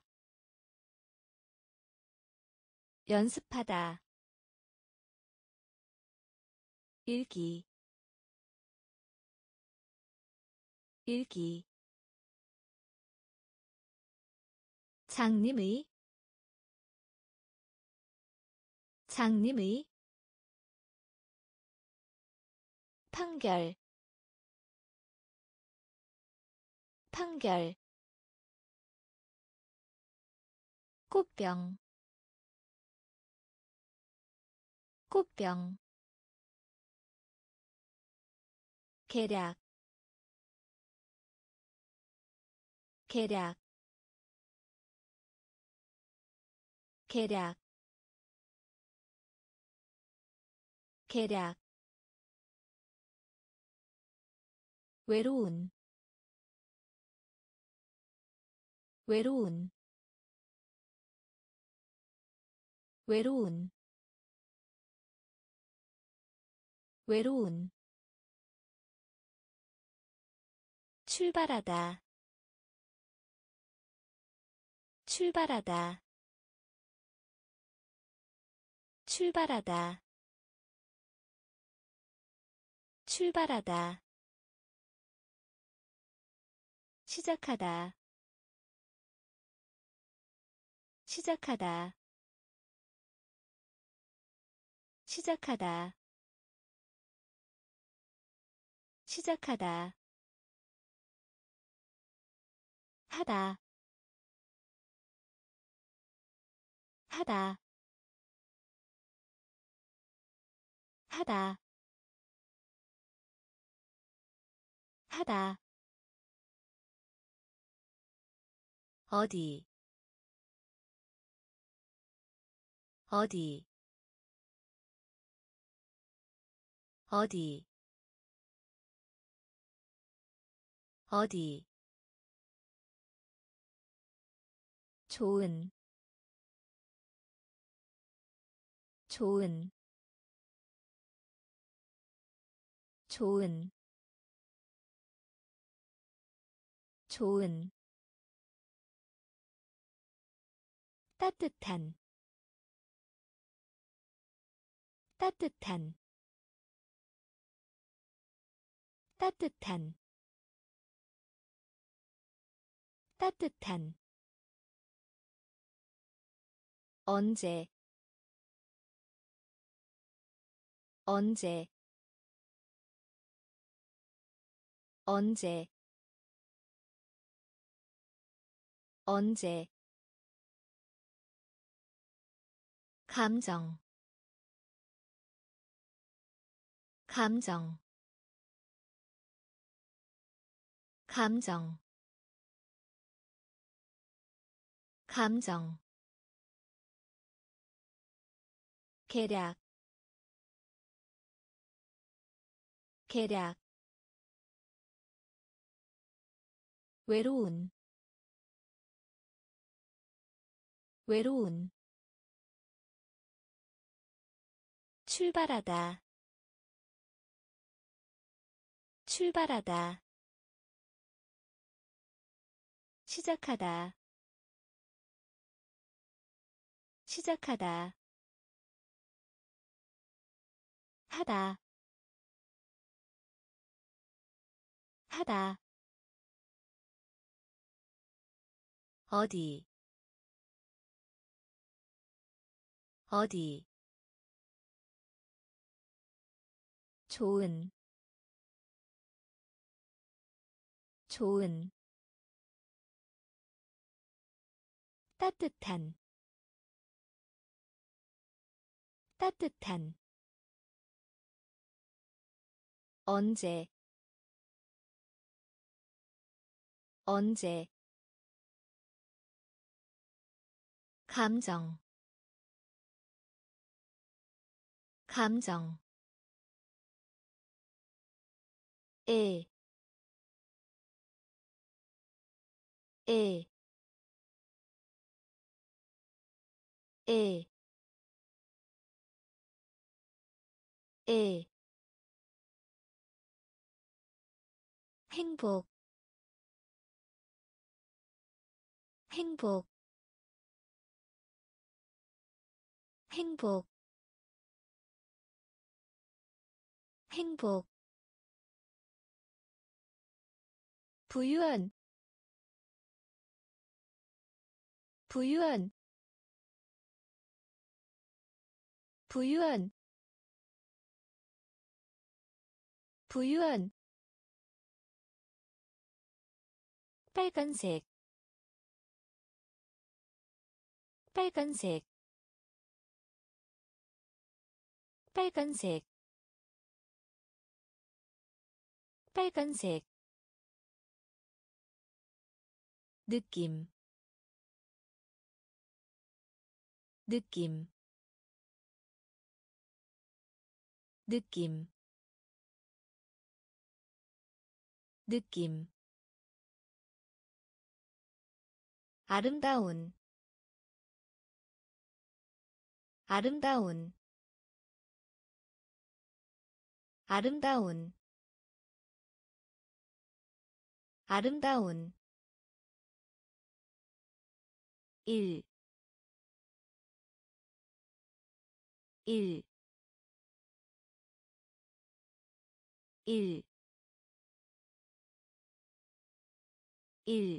연습하다 읽기 읽기 장님의 장님의 판결 판결 꽃병 꽃병 계략 계략 계략 계략 외로운 외로운 외로운 외로운 출발하다 출발하다 출발하다 출발하다 시작하다 시작하다 시작하다 시작하다 하다 하다 하다 하다 어디 어디 어디 어디 좋은 좋은 좋은 좋은 따뜻한 따뜻한 따뜻한 따뜻한 언제 언제 언제 언제 감정 감정 감정 감정 계략 계략 외로운 외로운 출발하다 출발하다 시작하다 시작하다 하다 하다 어디 어디 좋은 좋은 따뜻한 따뜻한 언제 언제 감정 감정 에, 에, 에, 에, 행복, 행복, 행복, 행복, 부유한, 부유한, 부유한, 부유한, 빨간색, 빨간색, 빨간색, 빨간색, 느낌, 느낌, 느낌, 느낌, 아름다운, 아름다운, 아름다운, 아름다운, 일, 일, 일, 일,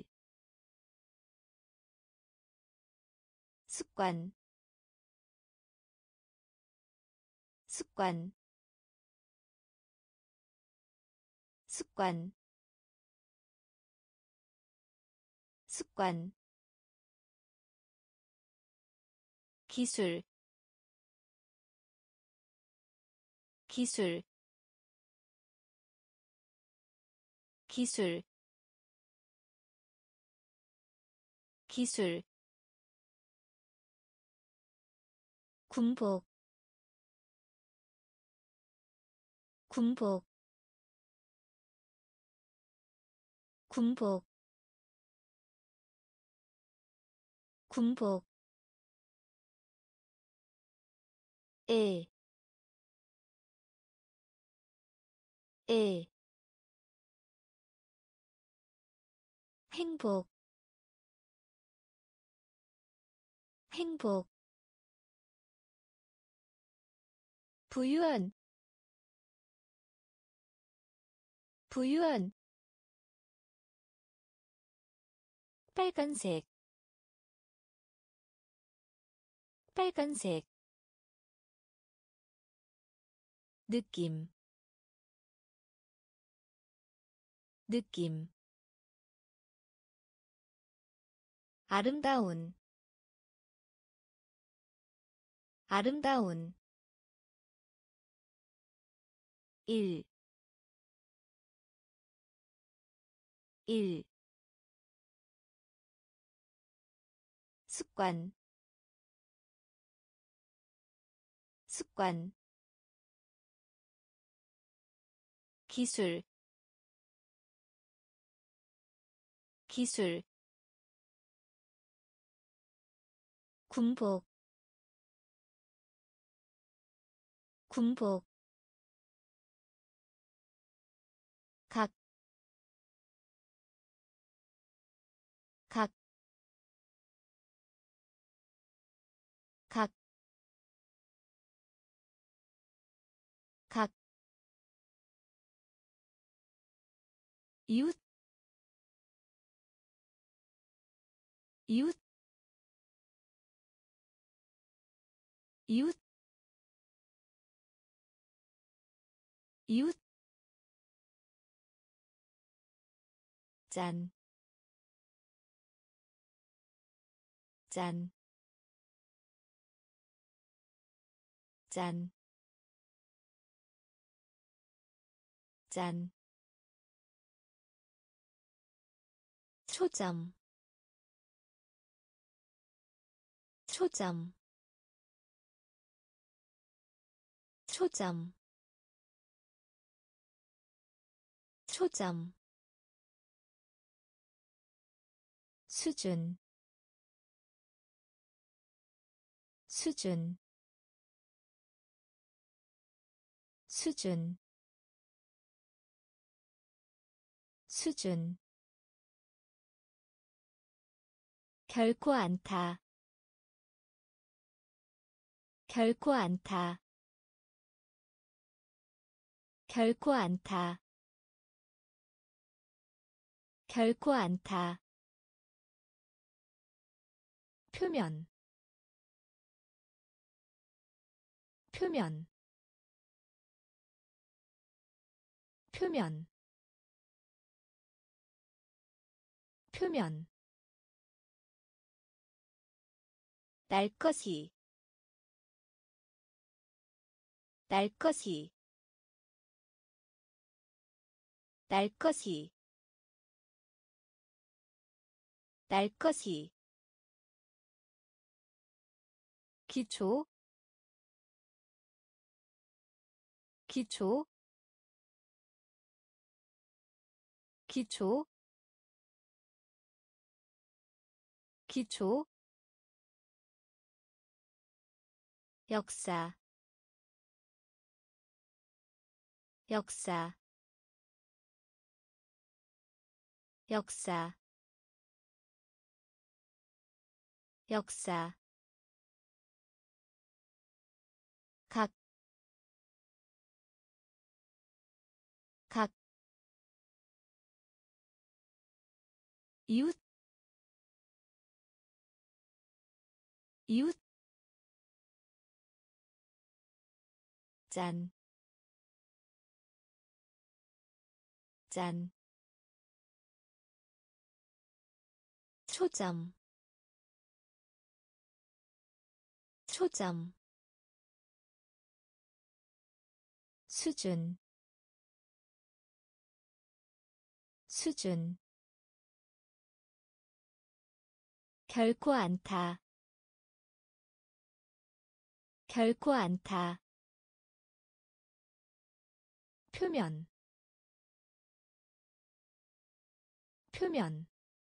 습관, 습관, 습관, 습관, 기술, 기술, 기술, 기술, 군복, 군복, 군복, 군복, 에, 에, 행복, 행복, 부유한, 부유한, 빨간색, 빨간색, 느낌, 느낌, 아름다운, 아름다운, 일, 일, 습관, 습관, 기술, 기술, 군복, 군복, 각, 각, 각, 각, 이웃, 이웃, 이웃, 이웃, 짠, 짠, 짠, 짠, 초점, 초점, 초점, 초점 수준 수준 수준 수준 결코 않다 결코 않다 결코 않다 결코 않다 표면 표면 표면 표면 날 것이 날 것이 날 것이 날 것이 기초 기초 기초 기초 역사 역사 역사 역사 각 각 이웃 이웃 짠 짠 초점 초점 수준 수준 결코 않다 결코 않다 표면 표면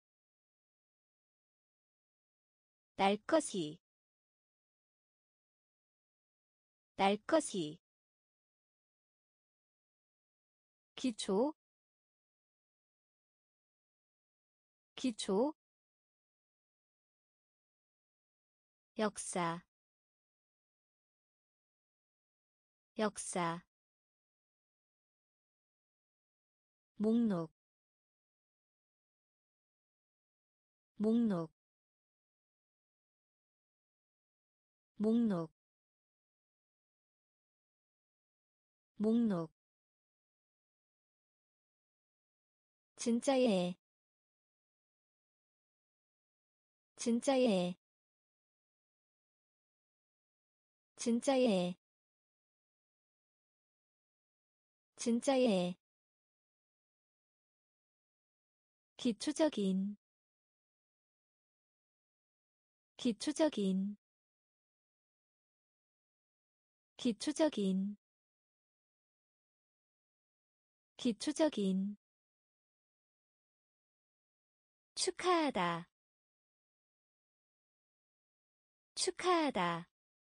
날 것이 날 것이 기초 기초 역사 역사 목록 목록 목록 목록 진짜예 진짜예 진짜예 진짜예 기초적인 기초적인 기초적인 기초적인 축하하다 축하하다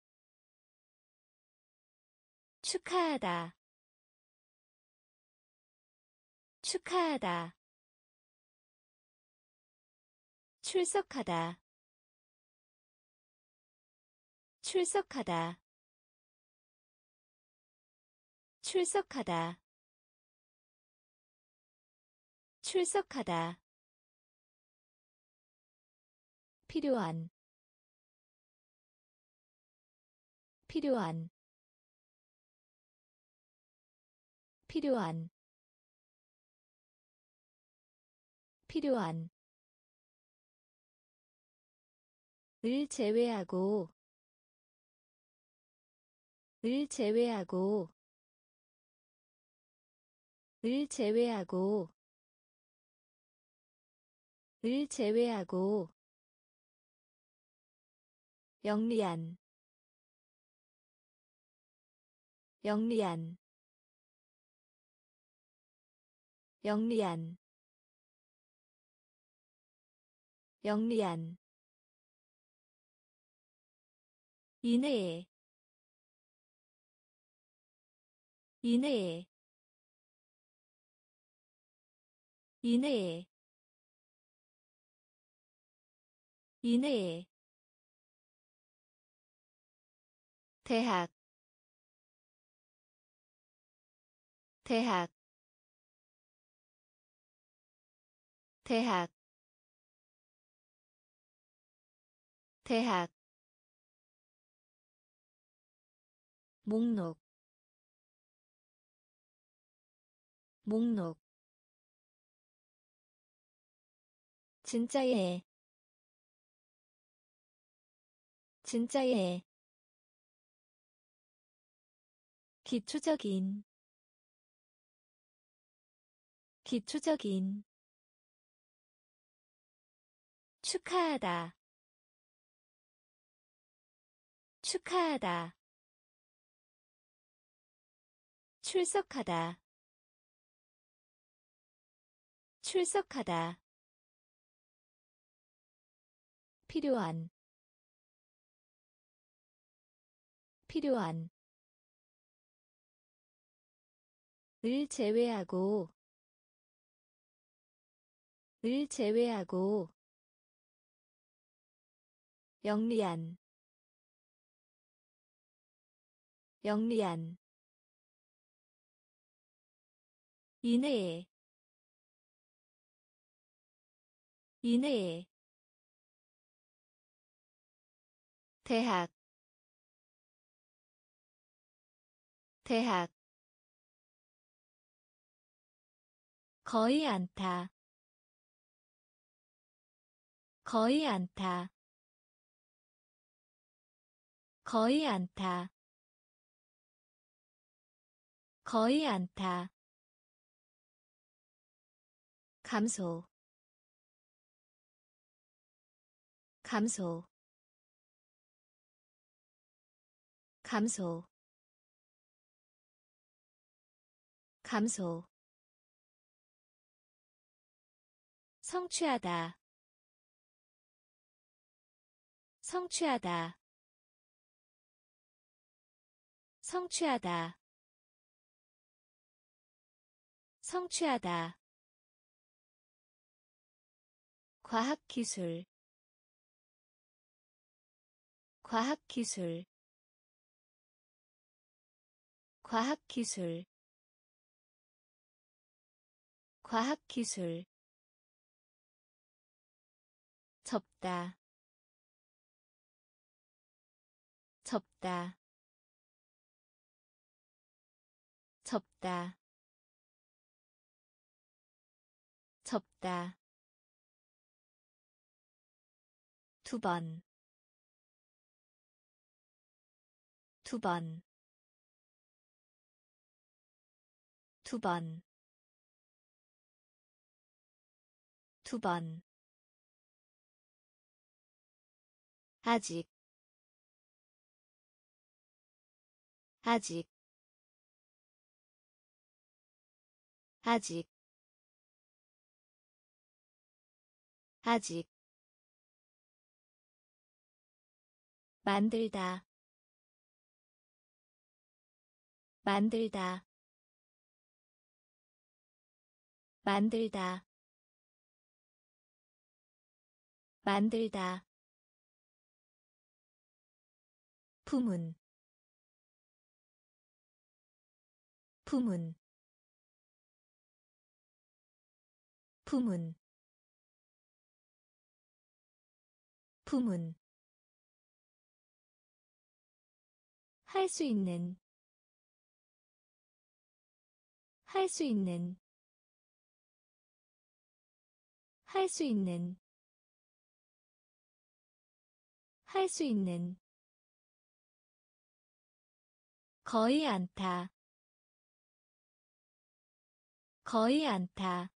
축하하다 축하하다 출석하다 출석하다 출석하다 출석하다 필요한 필요한 필요한 필요한 을 제외하고 을 제외하고 을 제외하고 을 제외하고 영리한 영리한 영리한 영리한 이내에 이내에 이내에 이내에 대학 대학 대학 대학 목록 목록 진짜예 진짜예 기초적인 기초적인 축하하다 축하하다 출석하다 출석하다 필요한 필요한 을 제외하고 을 제외하고 영리한 영리한 이내에 이내에 대학 대학 거의 않다 거의 않다 거의 않다 거의 않다 감소 감소 감소 감소 성취하다 성취하다 성취하다 성취하다 과학기술 과학기술 과학기술 과학기술 접다 접다 접다 접다 두 번, 두 번, 두 번, 두 번. 아직, 아직, 아직, 아직. 만들다, 만들다, 만들다, 만들다. 부문, 부문, 부문, 부문. 할 수 있는, 할 수 있는, 할 수 있는, 할 수 있는. 거의 않다, 거의 않다.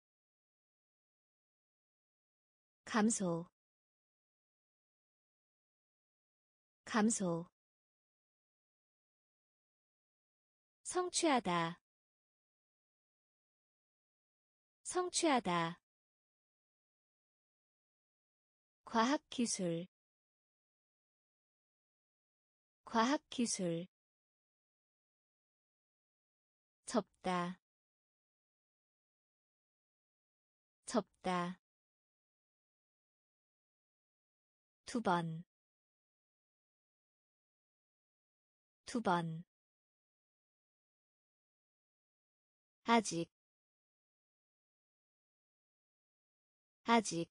감소, 감소. 성취하다, 성취하다 과학기술 과학기술 접다 접다 두 번, 두 번. 아직, 아직.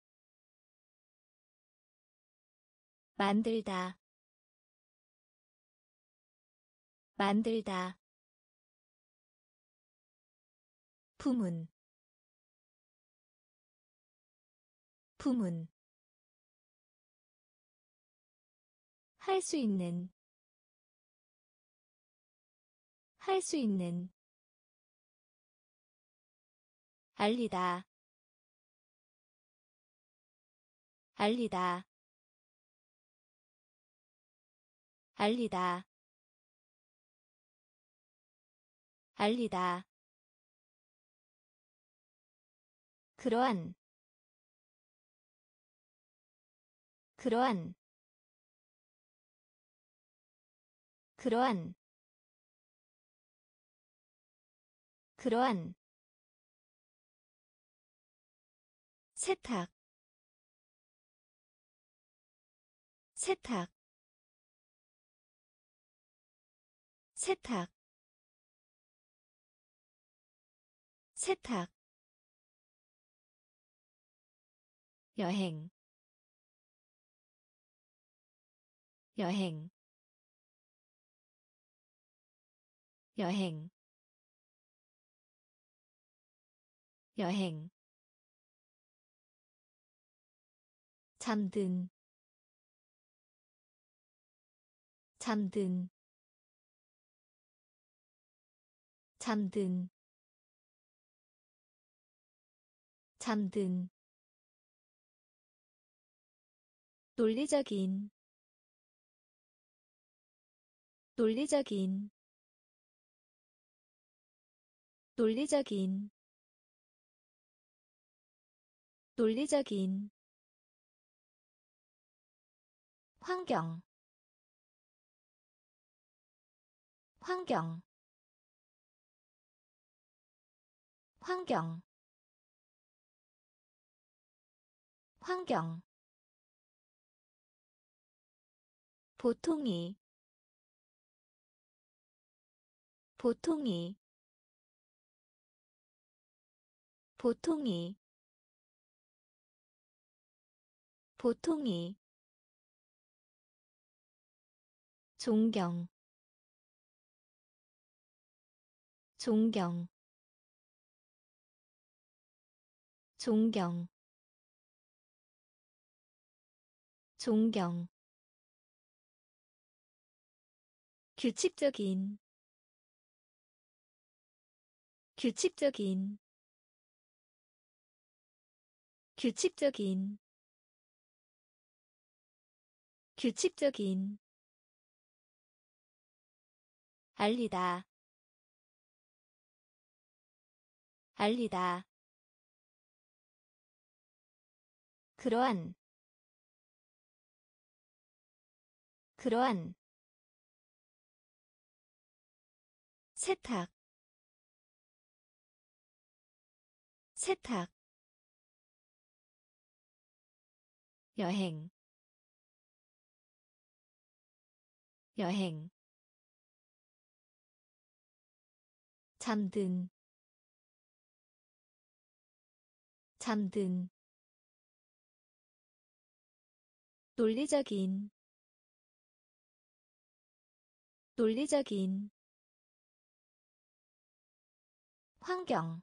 만들다, 만들다. 부문, 부문. 할 수 있는, 할 수 있는. 알리다, 알리다, 알리다, 알리다. 그러한, 그러한, 그러한, 그러한. 세탁, 세탁, 세탁, 세탁. 여행, 여행, 여행, 여행. 잠든, 잠든, 잠든, 잠든. 논리적인, 논리적인, 논리적인, 논리적인. 환경, 환경, 환경, 환경. 보통이, 보통이, 보통이, 보통이. 존경, 존경, 존경, 존경. 규칙적인, 규칙적인, 규칙적인, 규칙적인. 알리다, 알리다. 그러한, 그러한. 세탁, 세탁. 여행, 여행. 잠든, 잠든. 논리적인, 논리적인. 환경,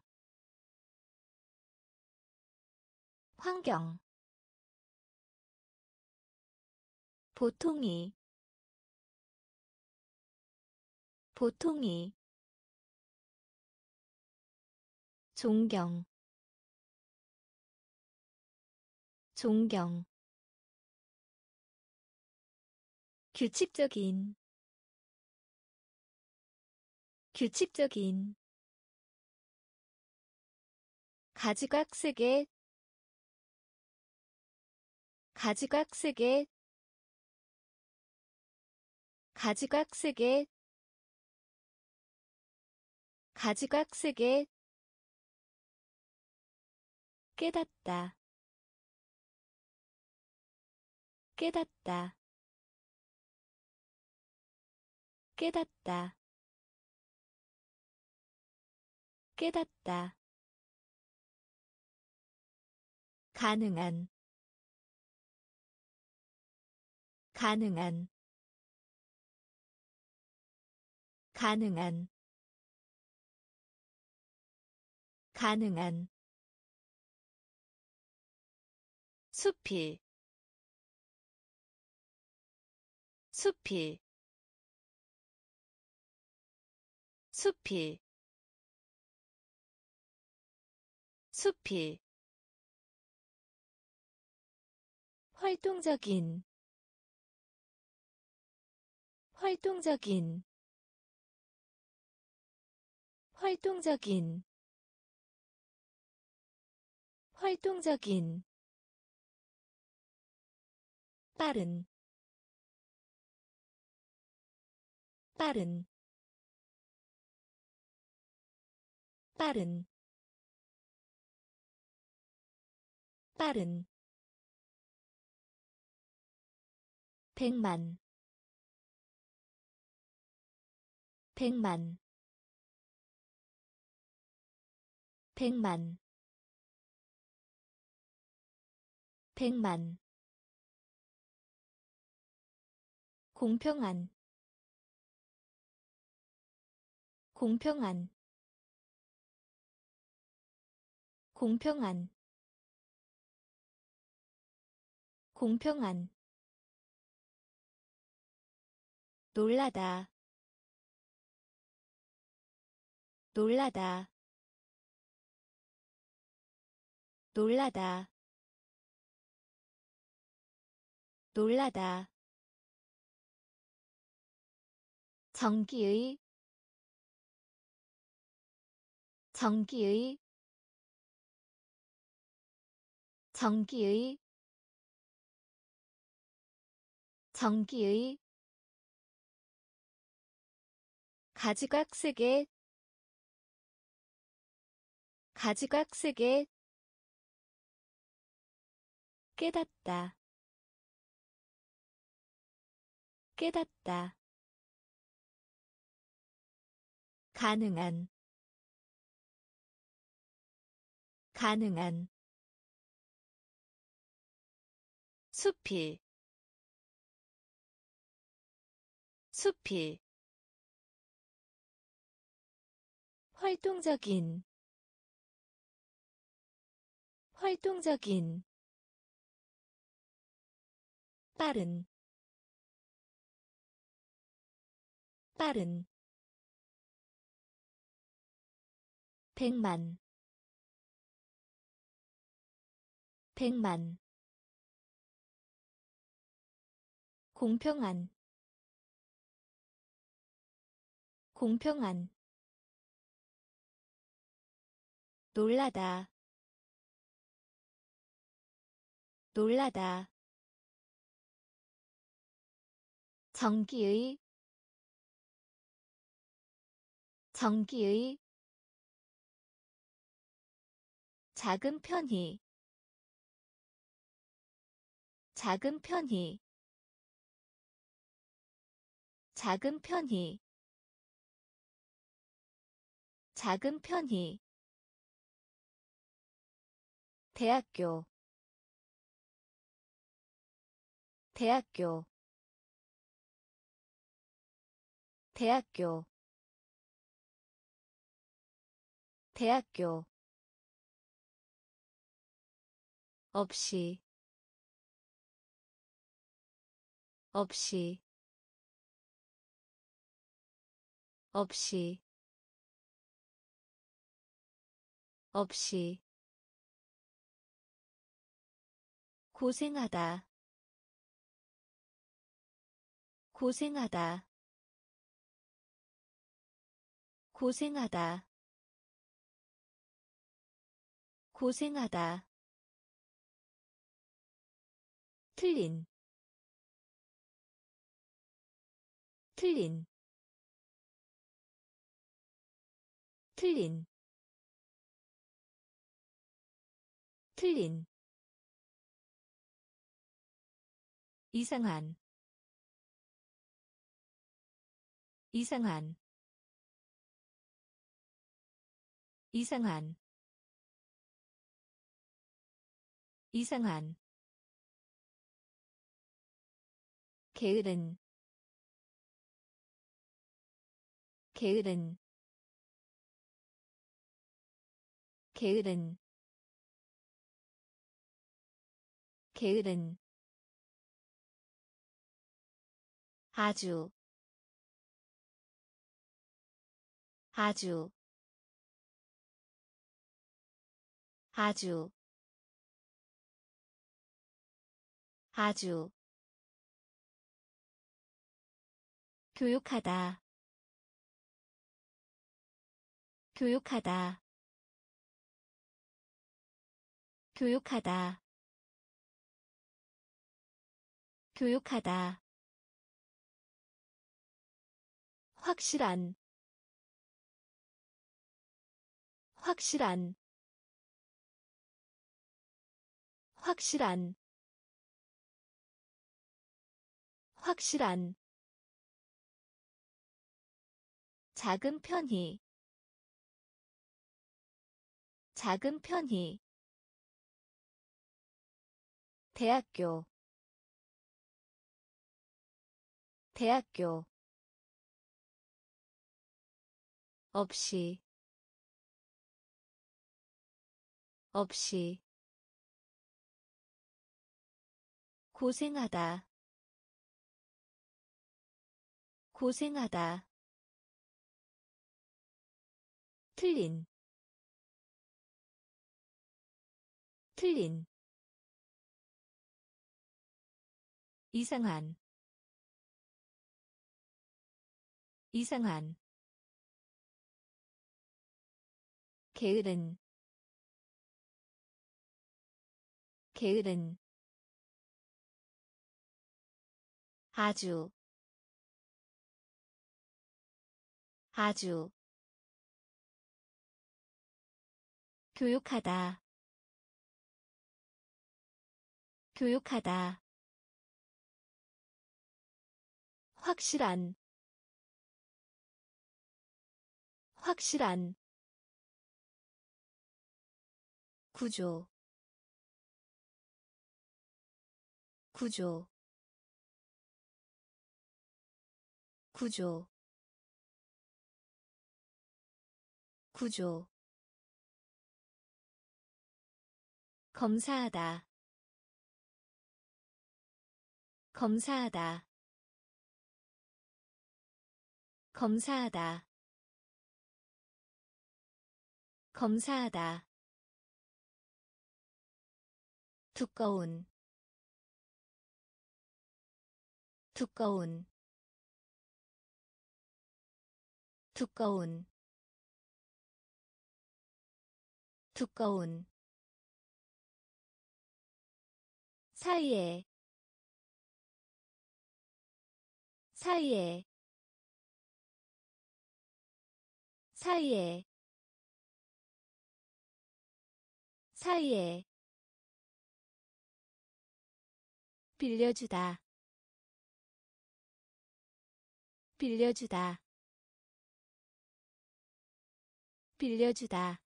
환경. 보통이, 보통이. 존경, 존경. 규칙적인, 규칙적인. 가지각색의 가지각색의 가지각색의 가지각색의 깨닫다 깨닫다 깨닫다 깨닫다 가능한 가능한 가능한 가능한 숲이 숲이 숲이 숲이 활동적인 활동적인 활동적인 활동적인 빠른 빠른 빠른 빠른 백만 백만 백만 백만 공평한 공평한 공평한 공평한 놀라다 놀라다 놀라다 놀라다 전기의 전기의 전기의 전기의 가지각색의 가지각색의 깨닫다 깨닫다 가능한 가능한 숲이 숲이 활동적인 활동적인 빠른 빠른 백만 백만 공평한 공평한 놀라다 놀라다 전기의 전기의 작은 편히 작은 편히 작은 편히 작은 편히 대학교 대학교 대학교 대학교 없이 없이 없이 없이 고생하다 고생하다 고생하다 고생하다. 틀린 틀린 틀린 틀린 이상한 이상한 이상한 이상한 게으른 게으른 게으른 게으른 아주 아주 아주 아주 교육하다 교육하다 교육하다 교육하다 확실한 확실한 확실한 확실한 작은 편히 작은 편히 대학교 대학교 없이 없이 고생하다 고생하다 틀린 틀린 이상한 이상한 게으른 게으른 아주 아주 교육하다 교육하다 확실한 확실한 구조 구조 구조 구조 검사하다 검사하다 검사하다 검사하다 두꺼운 두꺼운 두꺼운 두꺼운 사이에 사이에 사이에 사이에 빌려주다 빌려주다 빌려주다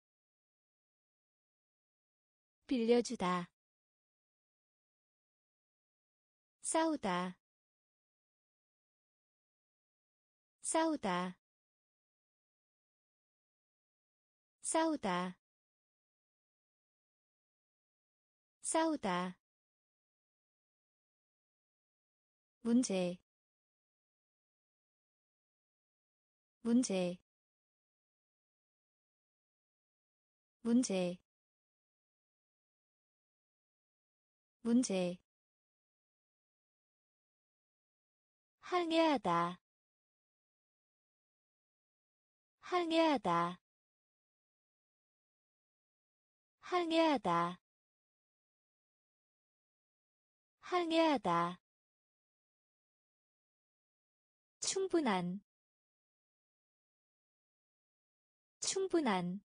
빌려주다 싸우다 싸우다 싸우다 싸우다 문제 문제 문제 문제 항해하다 항해하다 항해하다 항해하다 충분한 충분한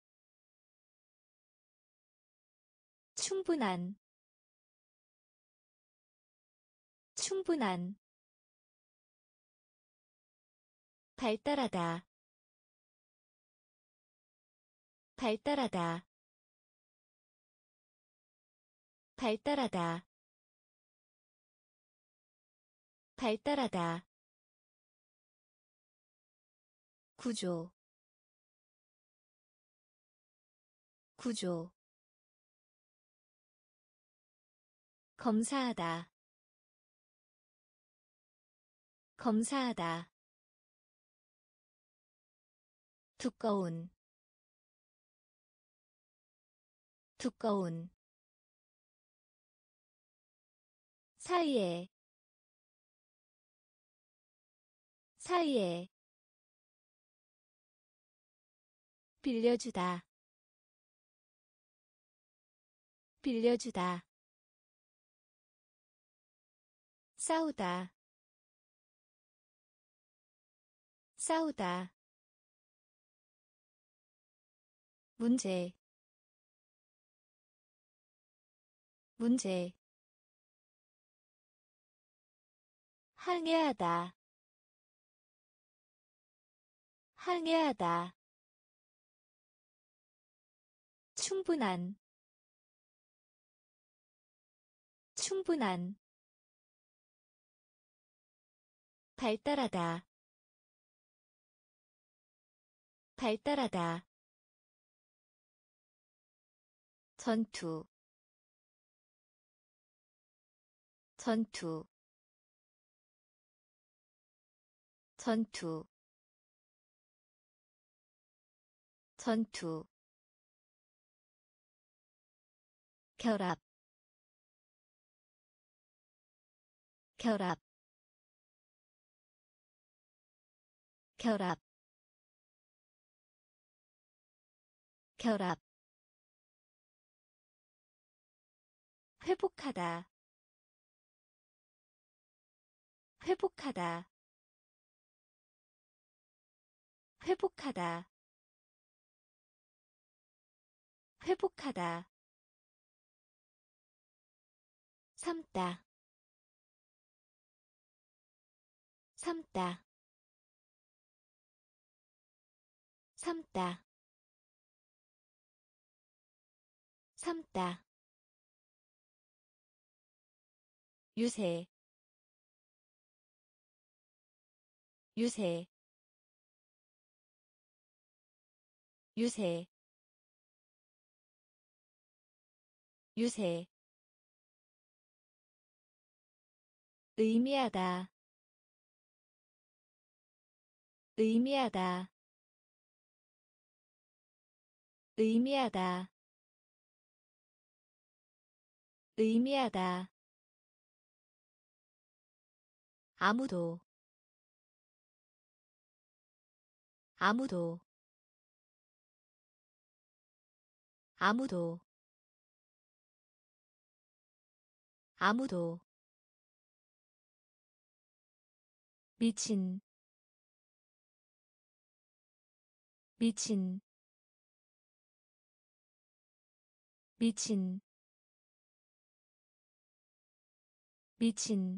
충분한 충분한 발달하다 발달하다 발달하다 발달하다 구조 구조 검사하다 검사하다 두꺼운 두꺼운 사이에 사이에 빌려주다 빌려주다 싸우다 싸우다 문제 문제 항해하다 항해하다 충분한 충분한 발달하다 발달하다 전투 전투 전투 전투 결합 결합 결합 결합 회복하다 회복하다 회복하다 회복하다 삶다 삶다 삶다 삶다 유세 유세 유세 유세 의미하다 의미하다 의미하다 의미하다 아무도 아무도 아무도 아무도 미친 미친 미친 미친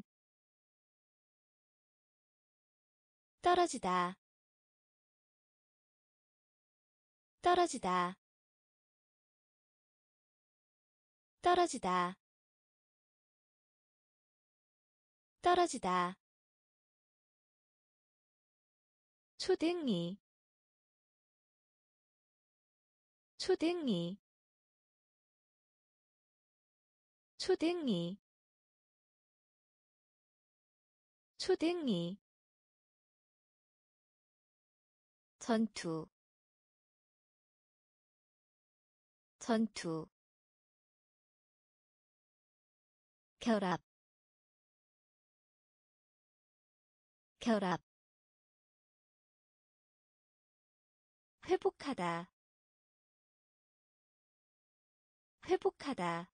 떨어지다 떨어지다 떨어지다 떨어지다 초등이 초등이 초등이 초등이 전투 전투 결합 결합 회복하다 회복하다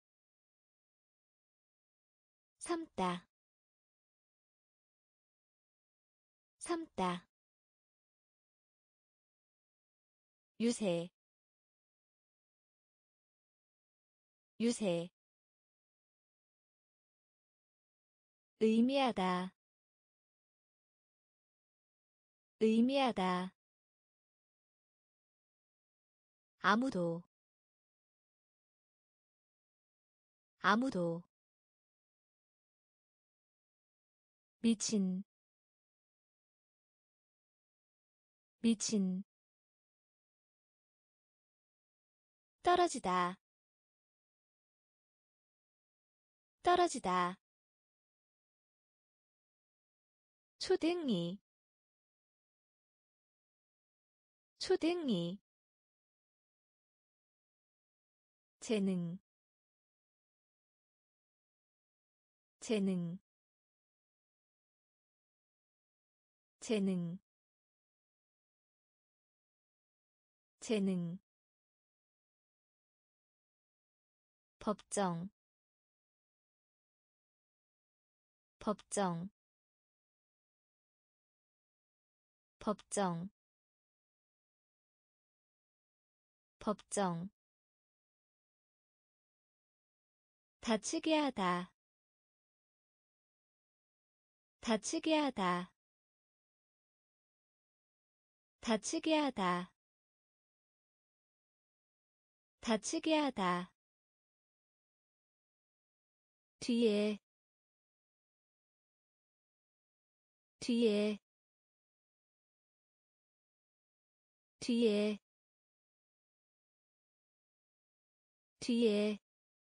삶다 삶다 유세 유세 의미하다 의미하다 아무도 아무도 미친 미친 떨어지다 떨어지다 초등이 초등이 재능 재능 재능 재능 법정 법정 법정 법정 다치게 하다 다치게 하다 다치게 하다 다치게 하다 뒤에 뒤에 뒤에 뒤에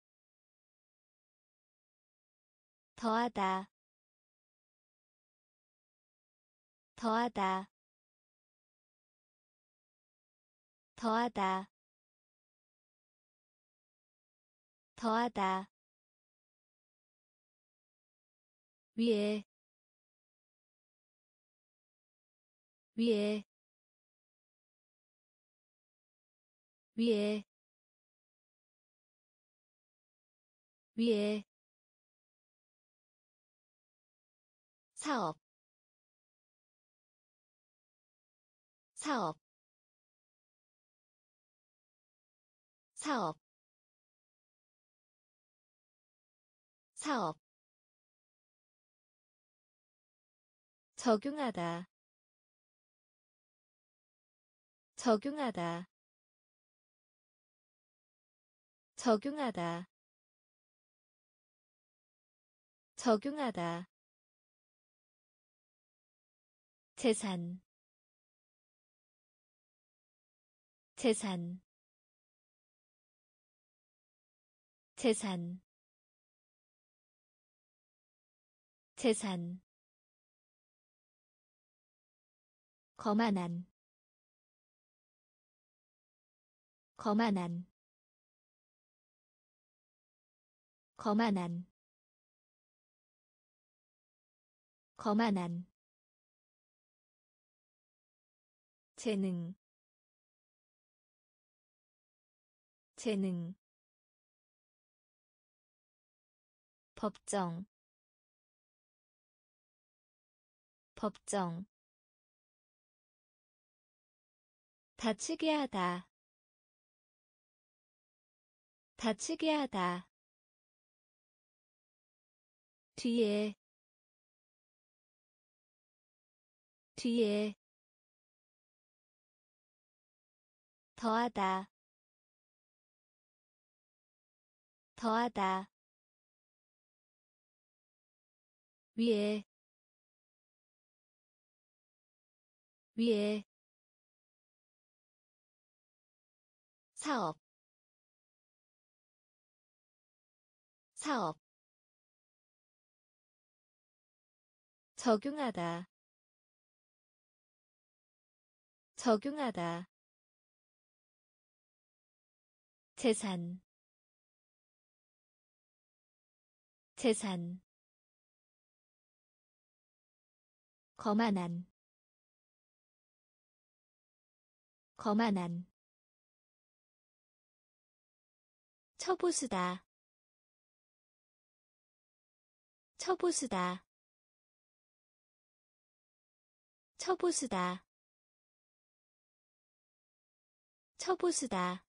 더하다 더하다 더하다 더하다 위에 위에 위에 위에 사업 사업 사업 사업 적용하다 적용하다 적용하다 적용하다 재산 재산 재산 재산 거만한 거만한 거만한 거만한 재능 재능 법정 법정 다치게 하다 다치게 하다 뒤에 뒤에 더하다 더하다 위에 위에 사업 사업 적용하다 적용하다 재산 재산 거만한 거만한 처보수다. 처보수다. 처보수다. 처보수다.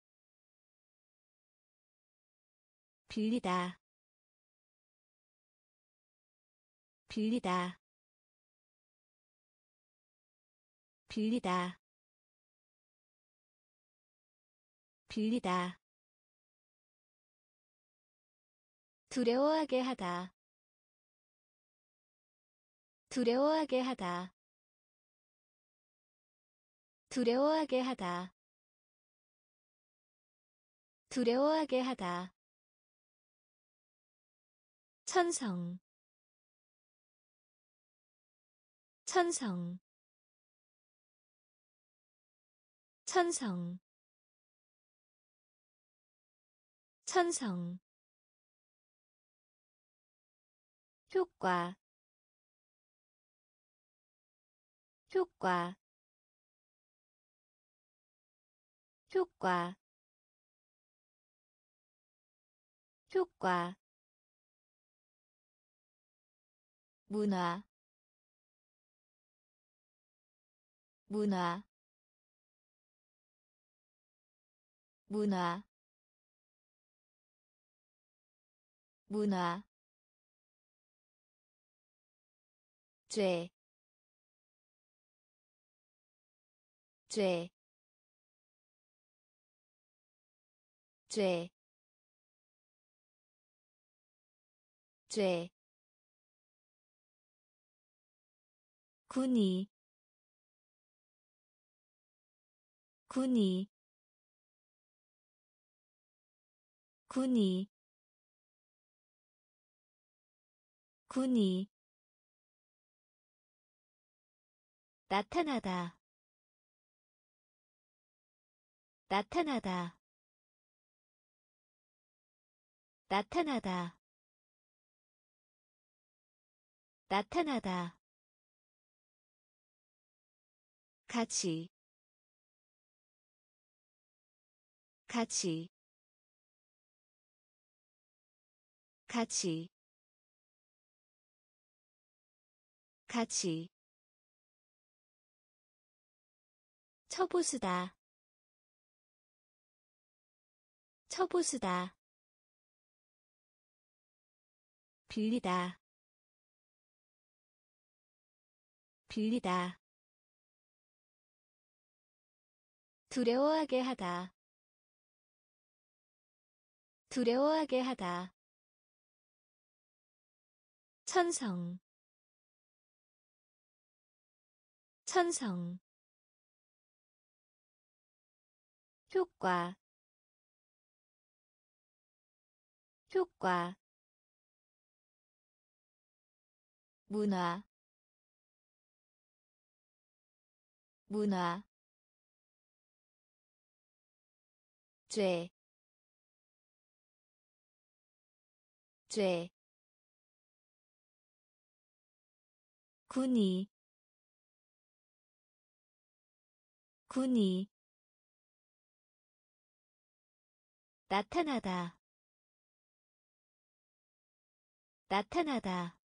빌리다. 빌리다. 빌리다. 빌리다. 두려워하게 하다. 두려워하게 하다. 두려워하게 하다. 두려워하게 하다. 천성. 천성. 천성. 천성. 효과. 효과. 효과. 효과. 문화. 문화. 문화. 문화. 죄. 죄. 죄. 죄. 군이. 군이. 군이. 군이. 나타나다. 나타나다. 나타나다. 나타나다. 같이. 같이. 같이. 같이. 처보수다. 처보수다. 빌리다. 빌리다. 두려워하게 하다. 두려워하게 하다. 천성. 천성. 효과. 효과. 문화. 문화. 죄. 죄. 군이. 군이. 나타나다. 나타나다.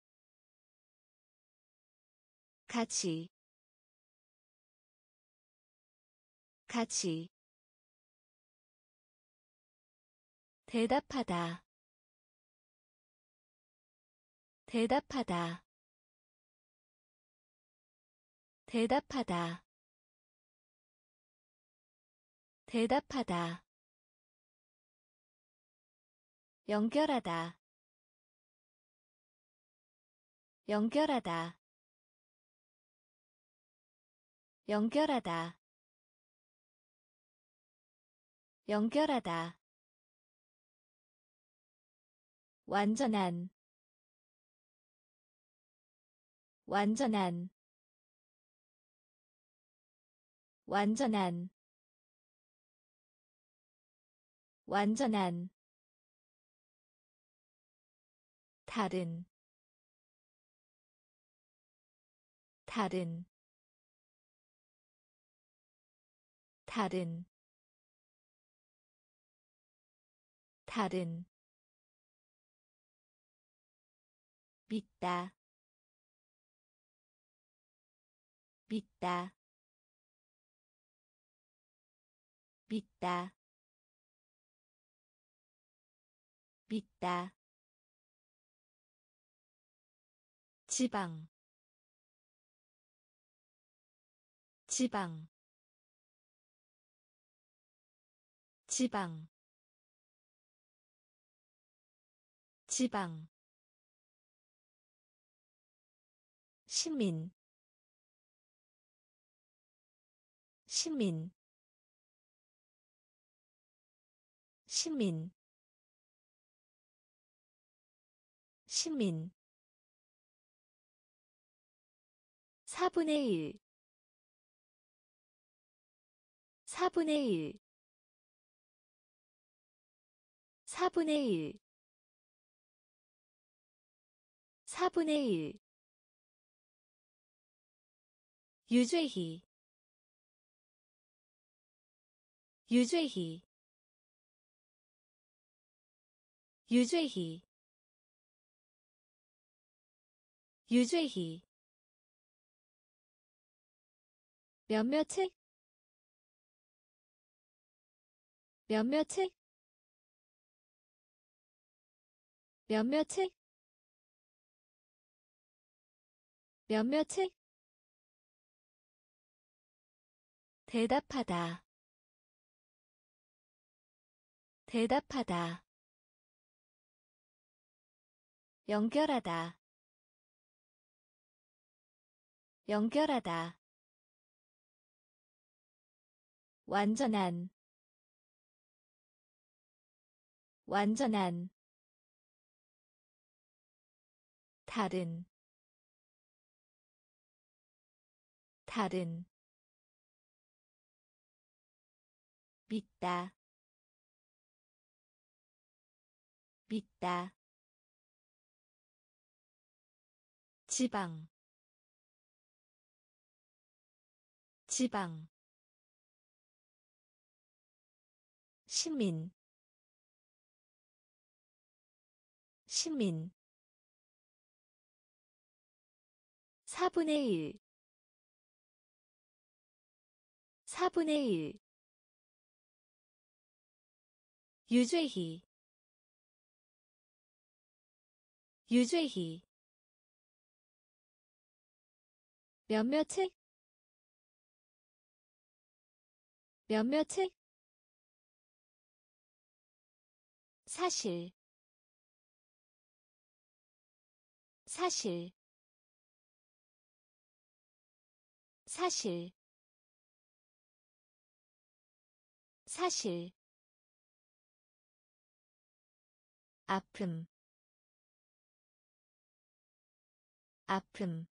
같이. 같이. 대답하다. 대답하다. 대답하다. 대답하다. 연결하다. 연결하다. 연결하다. 연결하다. 완전한. 완전한. 완전한. 완전한. 다른. 다른. 다른. 다른 믿다 믿다 믿다 믿다 지방 지방 지방 지방 시민 시민 시민 시민 4분의 1 4분의 1 4분의 1 4분의 1 유죄희 유죄희 유죄희 유죄희 몇몇의 몇몇의 몇몇의 몇몇의 대답하다 대답하다 연결하다 연결하다 완전한 완전한 다른 다른 믿다 믿다 지방 지방 시민 시민 4분의 1 4분의 1 유죄희 유죄희 몇몇의 몇몇의 사실 사실 사실 사실 아픔 아픔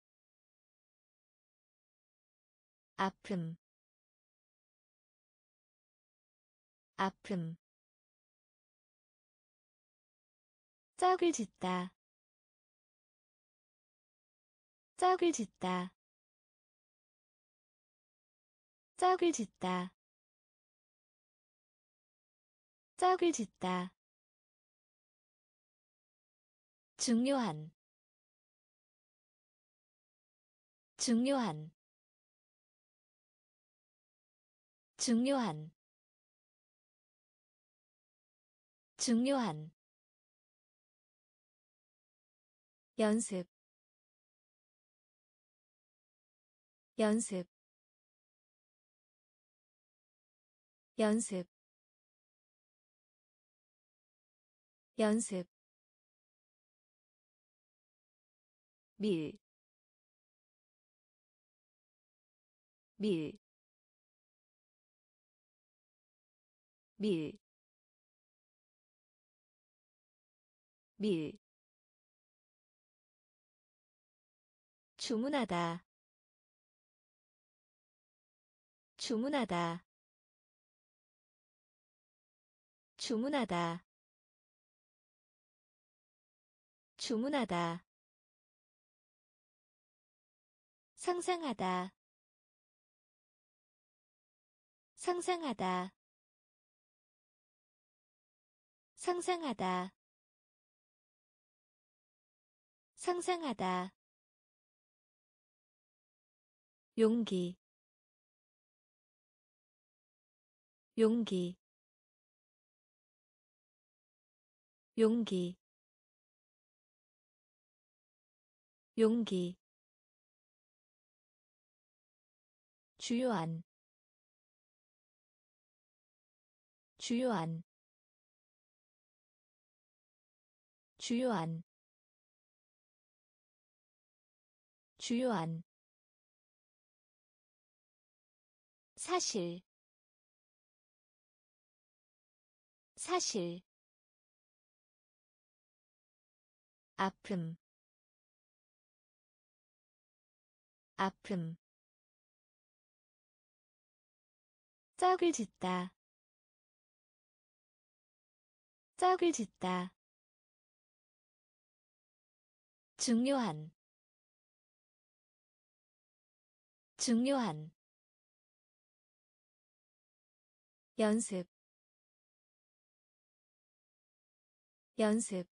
아픔 아픔 짝을 짓다 짝을 짓다 짝을 짓다 짝을 짓다 중요한 중요한 중요한 중요한 연습 연습 연습 연습 밀, 밀, 밀, 밀. 주문하다, 주문하다, 주문하다, 주문하다. 상상하다, 상상하다, 상상하다 상상하다 용기 용기 용기 용기 주요한 주요한 주요한 주요한 사실 사실 아픔 아픔 짝을 짓다 짝을 짓다 중요한 중요한 연습 연습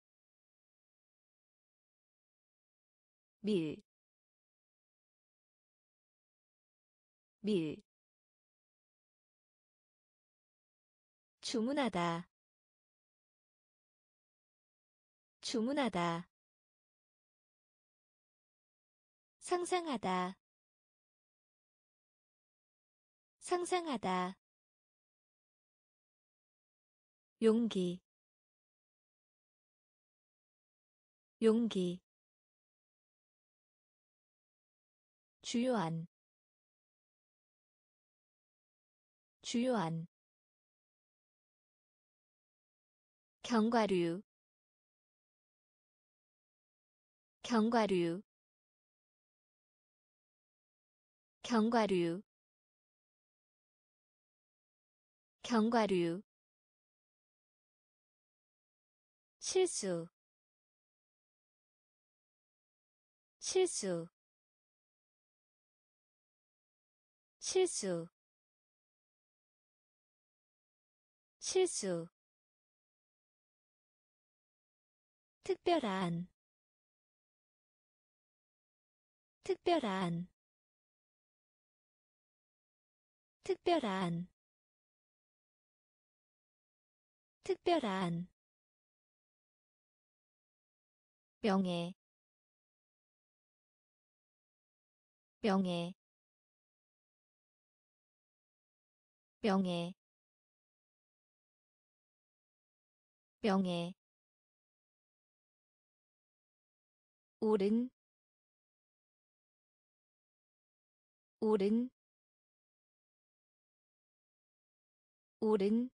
밀 밀 주문하다 주문하다 상상하다 상상하다 용기 용기 주요한 주요한 견과류 견과류 견과류 견과류 실수 실수 실수 실수 특별한 특별한 특별한 특별한 명예 명예 명예 명예 오른 오른 오른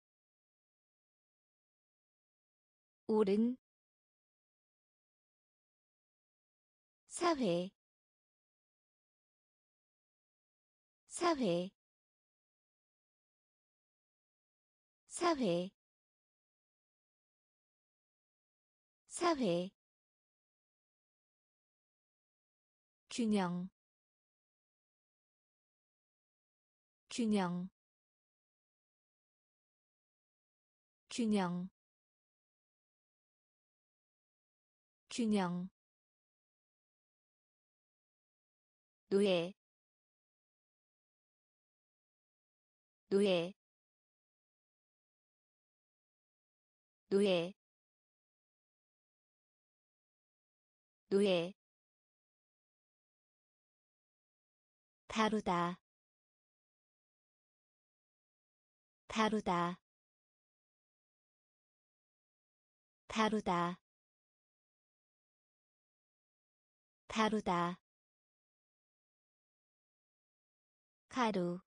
오른 사회 사회 사회 사회 균형 균형 균형 균형 노예 노예 노예 노예 다루다 다루다 다루다 다루다 가루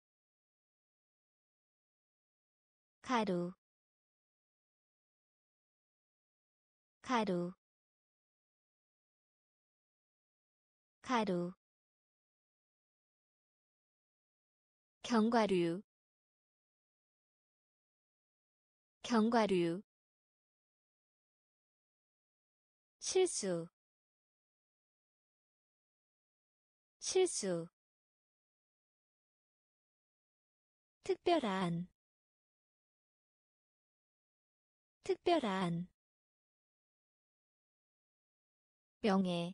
가루 가루 가루 견과류 견과류 실수 실수 특별한 특별한 명예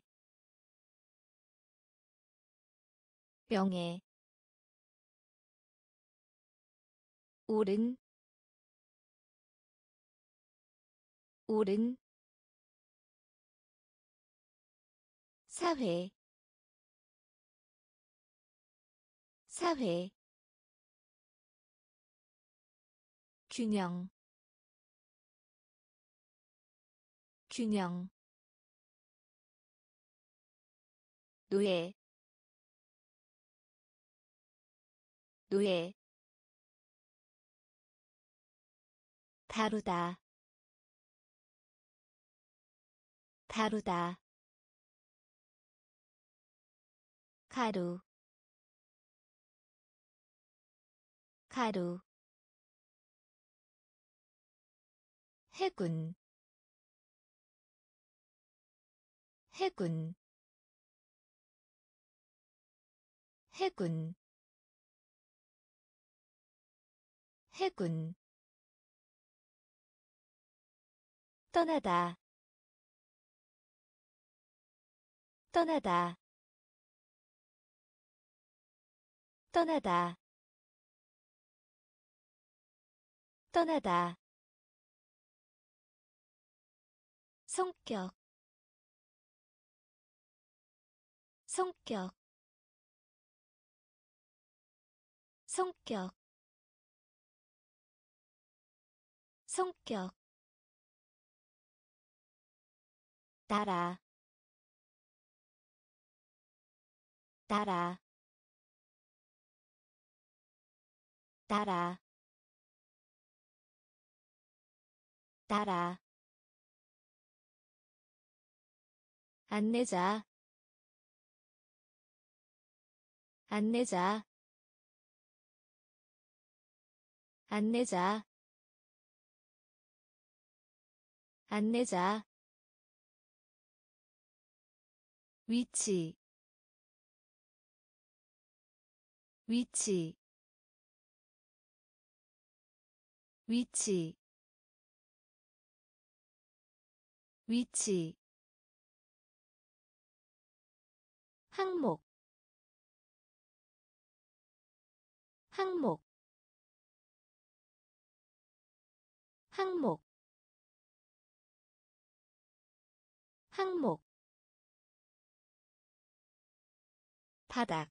명예 옳은 옳은 사회 사회 균형 균형 노예 노예 다루다 다루다 가루 가루 해군 해군 해군 해군 떠나다 떠나다 떠나다 떠나다 성격 성격 성격 성격 따라 따라 따라 따라 안내자 안내자 안내자 안내자 위치 위치 위치 위치 항목 항목 항목 항목 바닥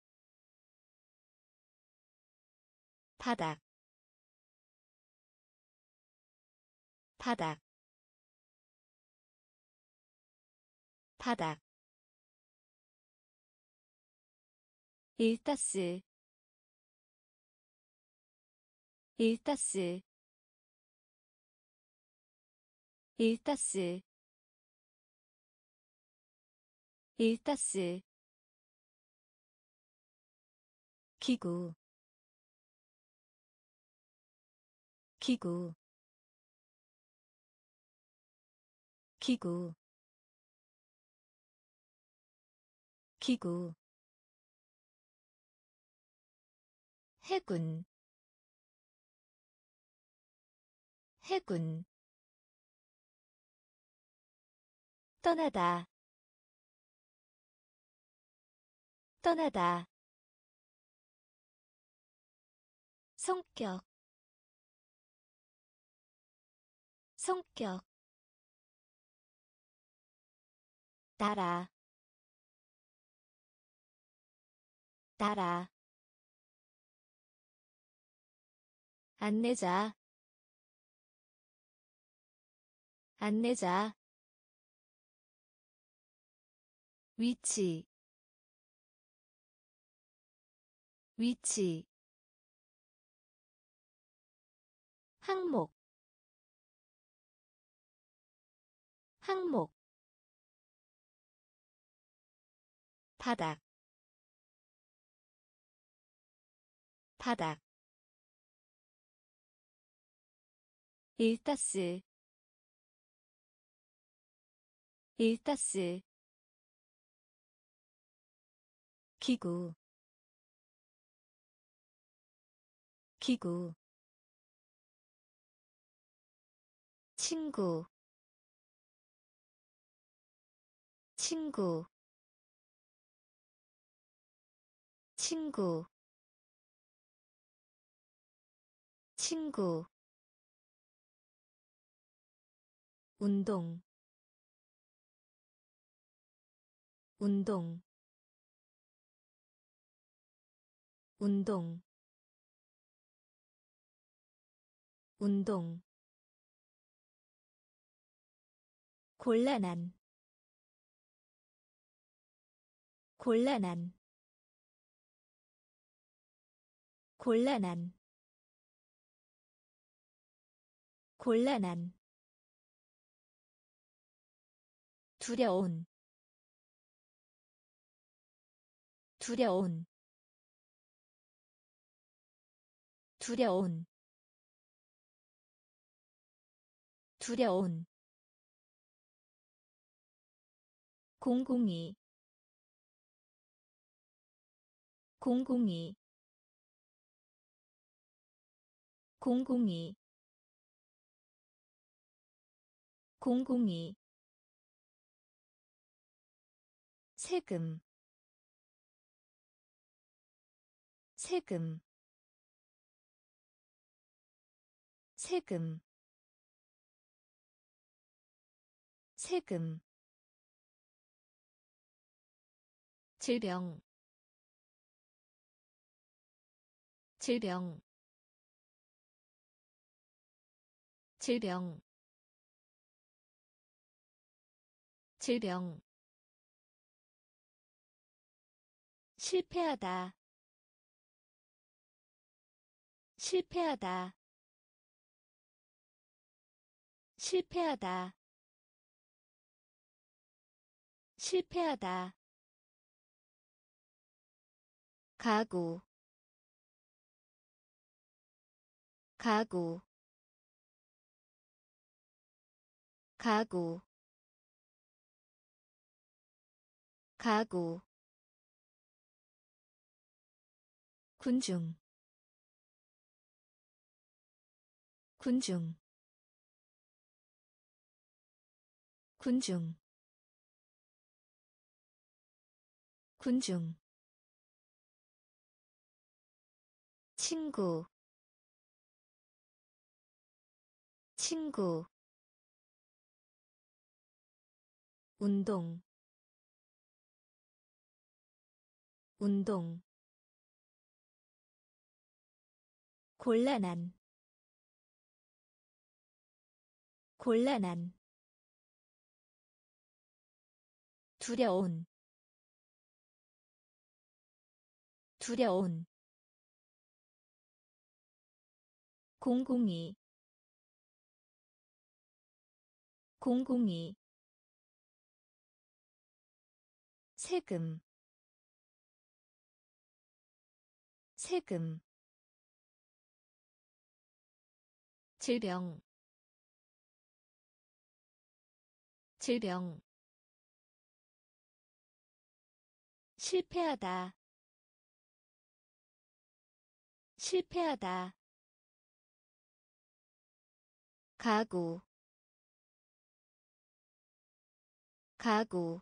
바닥 바닥 바닥 일타스 일타스 일타스 일타스 기구 기구 기구 기구 해군 해군 떠나다 떠나다 성격 성격 따라 따라 안내자 안내자 위치 위치 항목 항목 바닥 바닥 일타스 일타스 기구 기구 친구, 친구, 친구, 친구, 운동, 운동, 운동, 운동, 곤란한, 곤란한, 곤란한, 곤란한, 두려운, 두려운, 두려운, 두려운, 공공이, 공공이, 공공이, 공공이, 세금, 세금, 세금, 세금, 질병, 질병, 질병, 질병, 실패하다, 실패하다, 실패하다, 실패하다, 가구, 가구, 가구, 가구, 군중, 군중, 군중, 군중, 친구, 친구, 운동, 운동, 곤란한, 곤란한, 두려운, 두려운, 공공이, 공공이, 세금, 세금, 질병, 질병, 실패하다, 실패하다, 가구, 가구,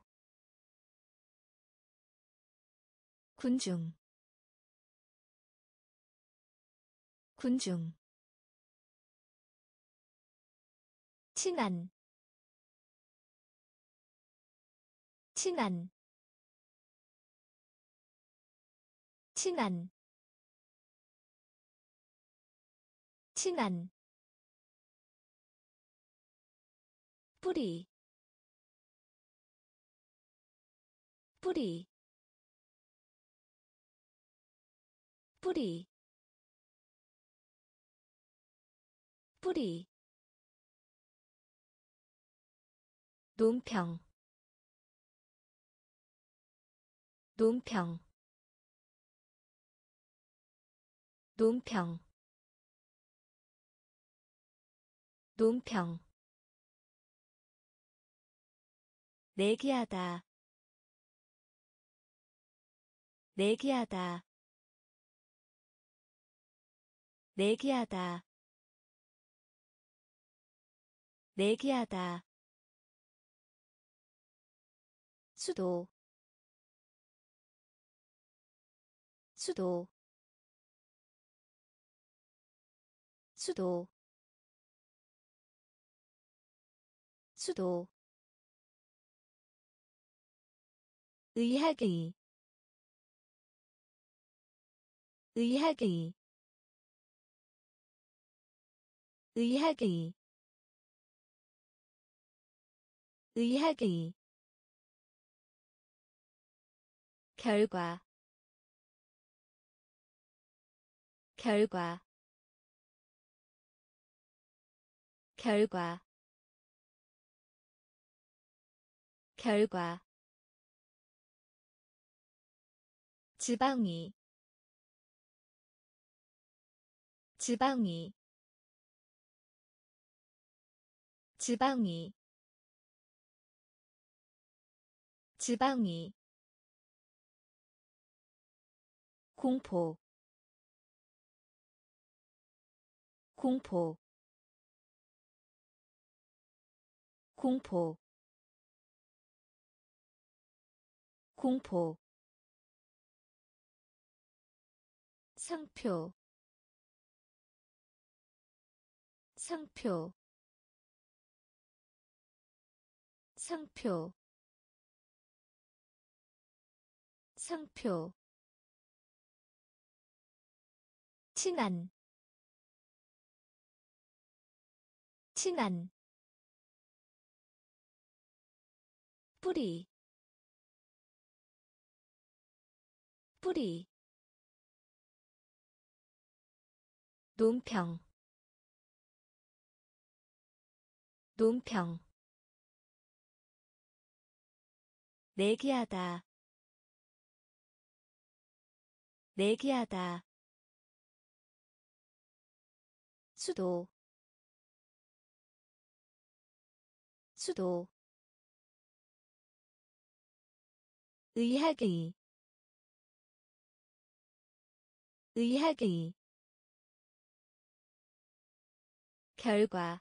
군중, 군중, 친한, 친한, 친한, 친한, 뿌리, 뿌리, 뿌리, 뿌리, 논평, 논평, 논평, 논평, 내기하다, 내기하다, 내기하다, 내기하다 수도 수도 수도 수도 의학의 의학의 의학의 의학의 결과 결과 결과 결과 지방이 지방이 지방이 지방이 공포 공포 공포 공포 상표 상표 상표 상표 친한 친한 뿌리 뿌리 논평 논평 내기하다 내기하다 수도 수도 의학의 의학의 결과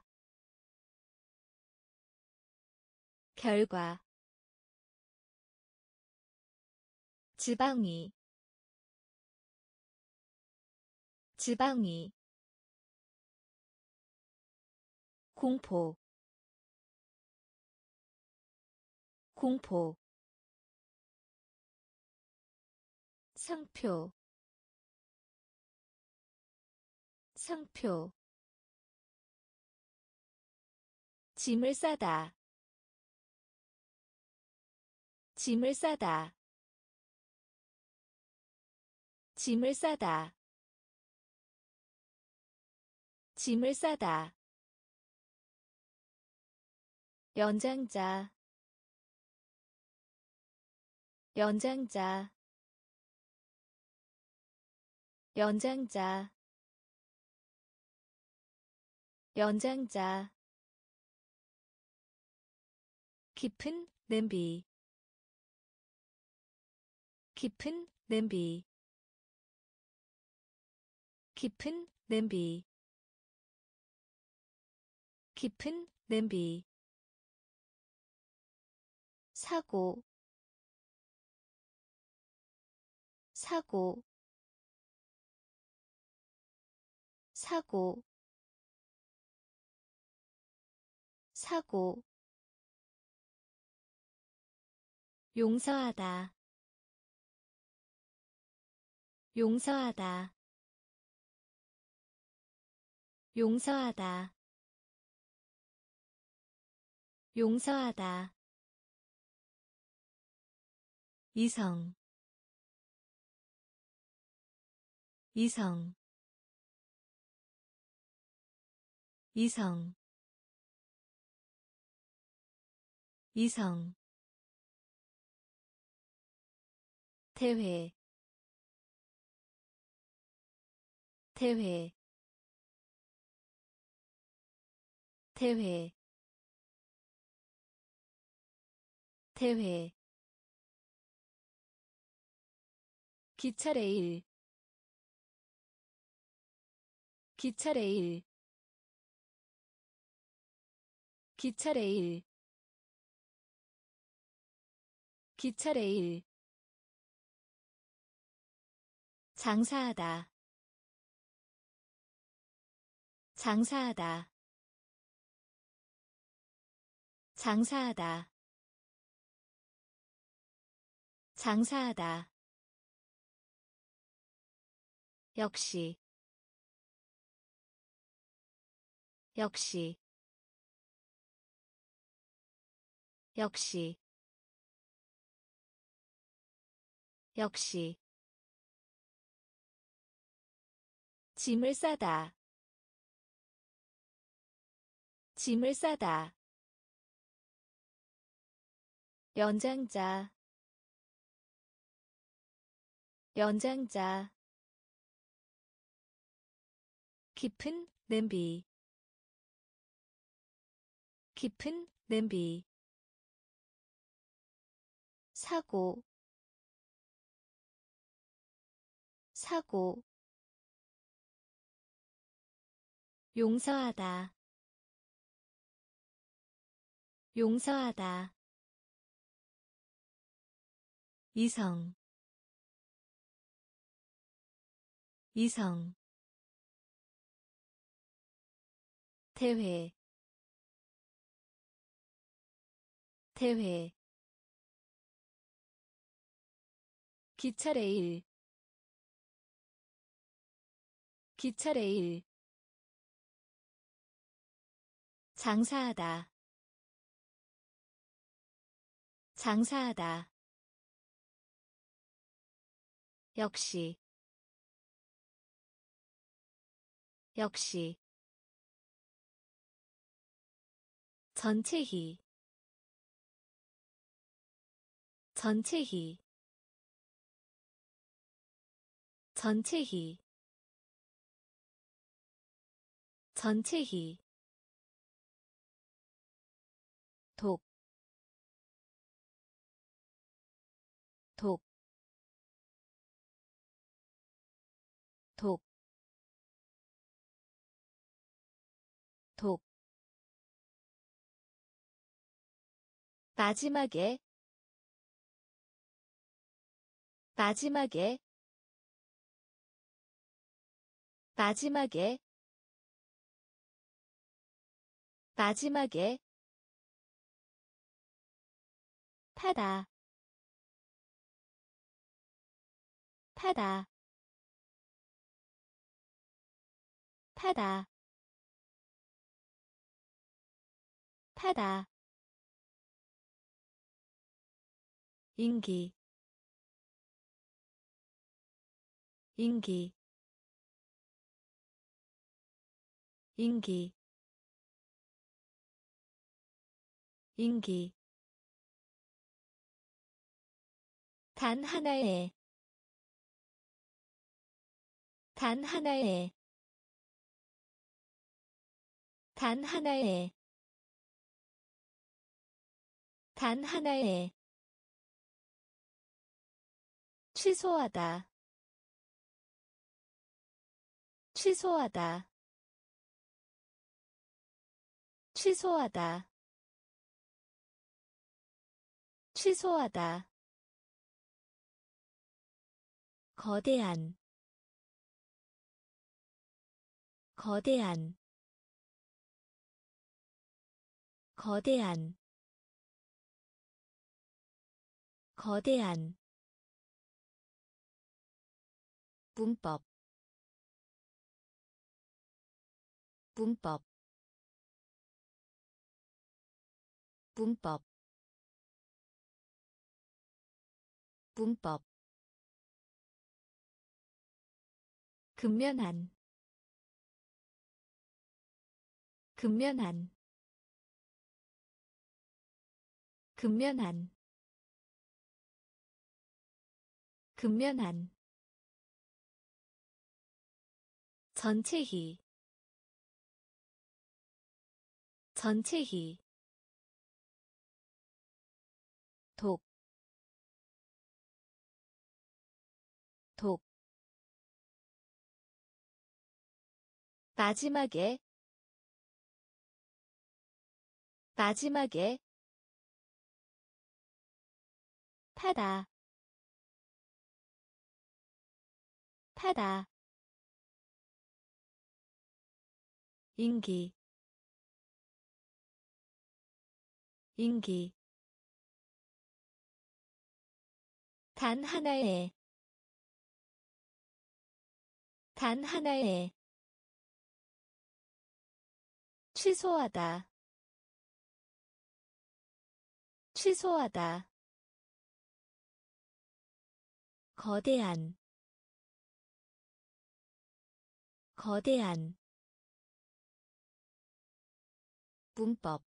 결과 지방이 지방이 공포 공포 상표 상표 짐을 싸다 짐을 싸다 짐을 싸다 짐을 싸다 연장자 연장자 연장자 연장자 깊은 냄비 깊은 냄비 깊은 냄비 깊은 냄비 사고 사고 사고 사고 용서하다 용서하다 용서하다 용서하다 이성 이성 이성 이성 대회 대회 대회 대회 기차레일 기차레일 기차 레일 기차 레일 장사하다 장사하다 장사하다 장사하다 역시 역시 역시 역시 짐을 싸다 짐을 싸다 연장자 연장자 깊은 냄비 깊은 냄비 사고 사고 용서하다 용서하다 이성 이성 대회 대회 기차 레일 기차 레일 장사하다 장사하다 역시 역시 전체히 전체히 전체히 전체히 독, 독, 독, 독. 마지막에, 마지막에, 마지막에, 마지막에, 타다, 타다, 타다, 타다. 인기, 인기, 인기, 인기. 단 하나의, 단 하나의, 단 하나의, 단 하나의. 취소하다 취소하다 취소하다 취소하다 거대한 거대한 거대한 거대한 문법 문법 문법 문법 근면한 근면한 근면한 근면한 전체히 전체히 독, 독. 마지막에, 마지막에 타다 타다 인기 인기 단 하나의 단 하나의 취소하다 취소하다 거대한 거대한 문법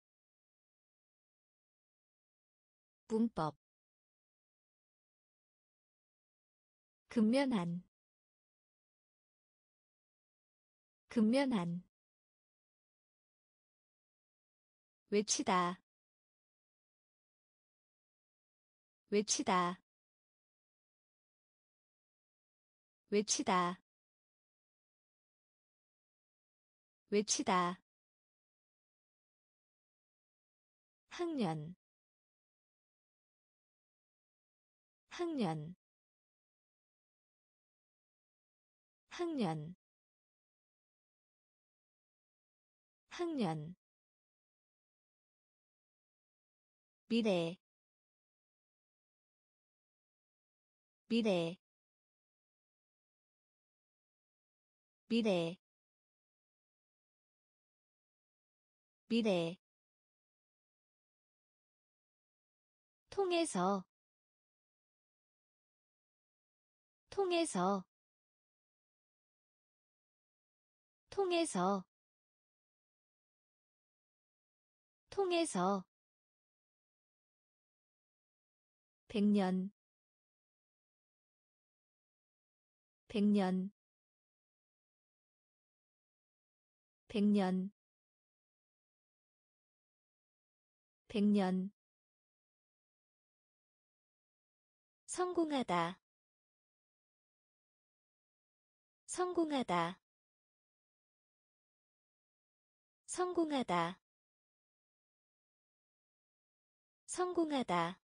문법 근면한 근면한 외치다 외치다 외치다 외치다 학년 학년 학년 학년 미래 미래 미래 미래 통해서 통해서 통해서 통해서 백년 백년 백년 백년 성공하다 성공하다 성공하다 성공하다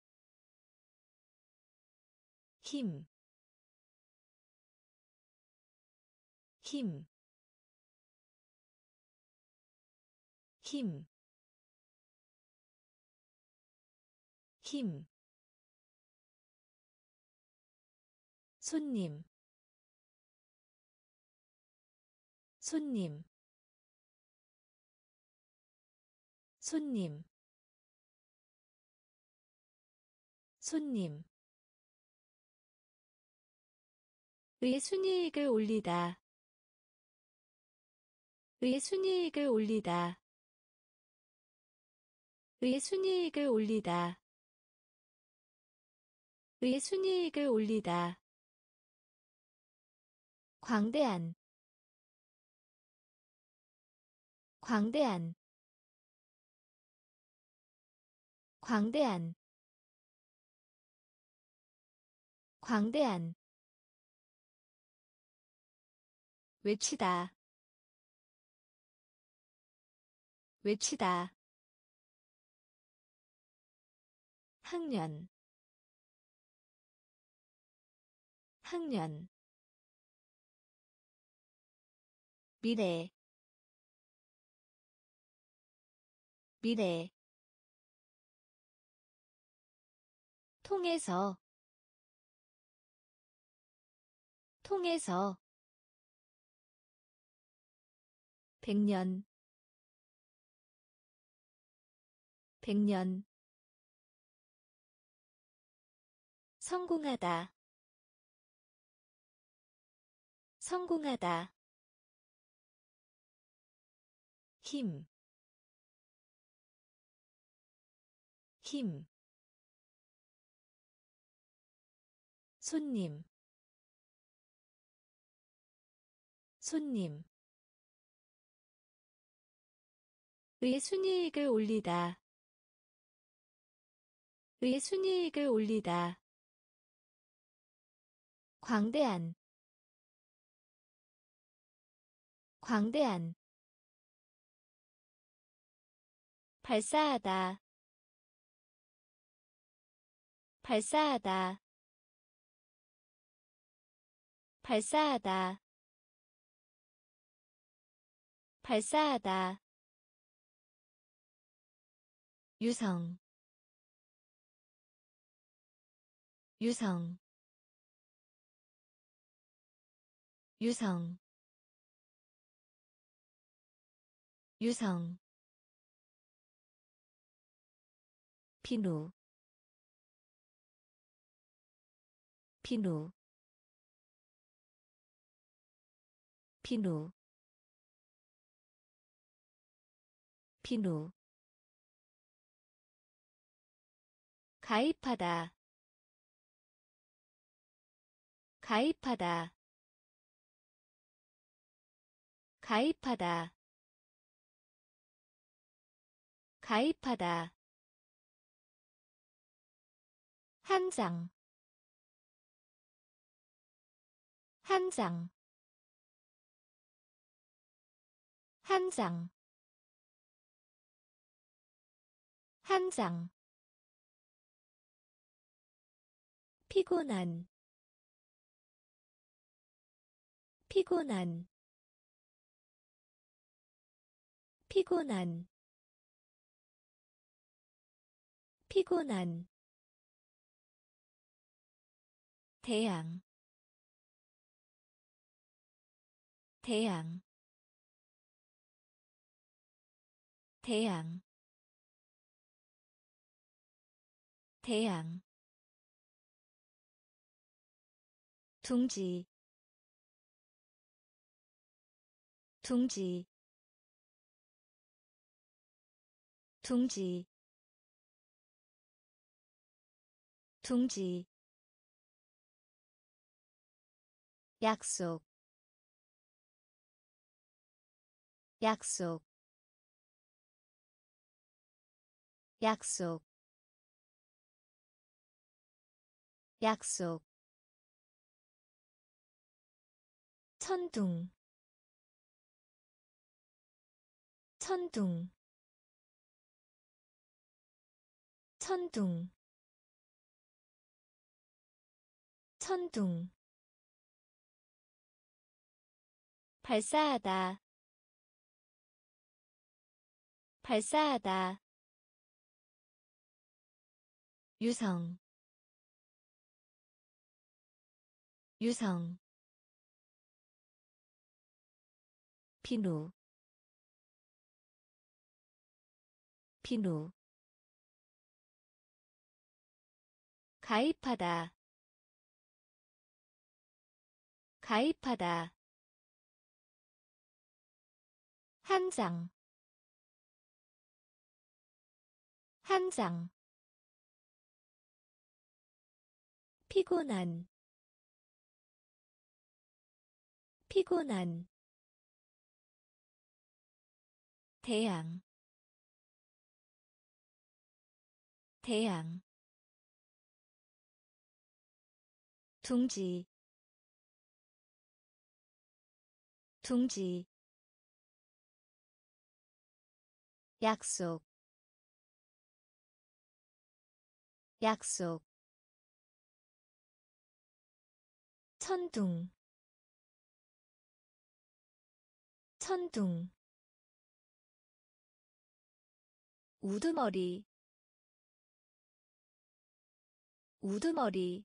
힘, 힘, 힘, 힘, 손님, 손님, 손님, 손님, 의 순이익을 올리다, 의 순이익을 올리다, 의 순이익을 올리다, 의 순이익을 올리다, 광대한, 광대한, 광대한, 광대한, 외치다, 외치다, 학년, 학년, 미래, 미래, 통해서, 통해서, 백년, 백년, 성공하다, 성공하다, 힘, 힘, 손님, 손님, 의 순이익을 올리다, 의 순이익을 올리다, 광대한, 광대한, 발사하다, 발사하다, 발사하다, 발사하다. 유성, 유성, 유성, 유성. 비누, 비누, 비누, 비누. 가입하다, 가입하다, 가입하다, 가입하다. 한 장, 한 장, 한 장, 한 장. 피곤한, 피곤한, 피곤한, 피곤한. 태양, 태양, 태양, 태양. 둥지, 둥지, 둥지, 둥지. 약속, 약속, 약속, 약속. 천둥, 천둥, 천둥, 천둥. 발사하다, 발사하다. 유성, 유성. 비누, 비누. 가입하다, 가입하다. 한 장, 한 장. 피곤한, 피곤한. 태양, 태양. 둥지, 둥지. 약속, 약속. 천둥, 천둥. 우두머리, 우두머리,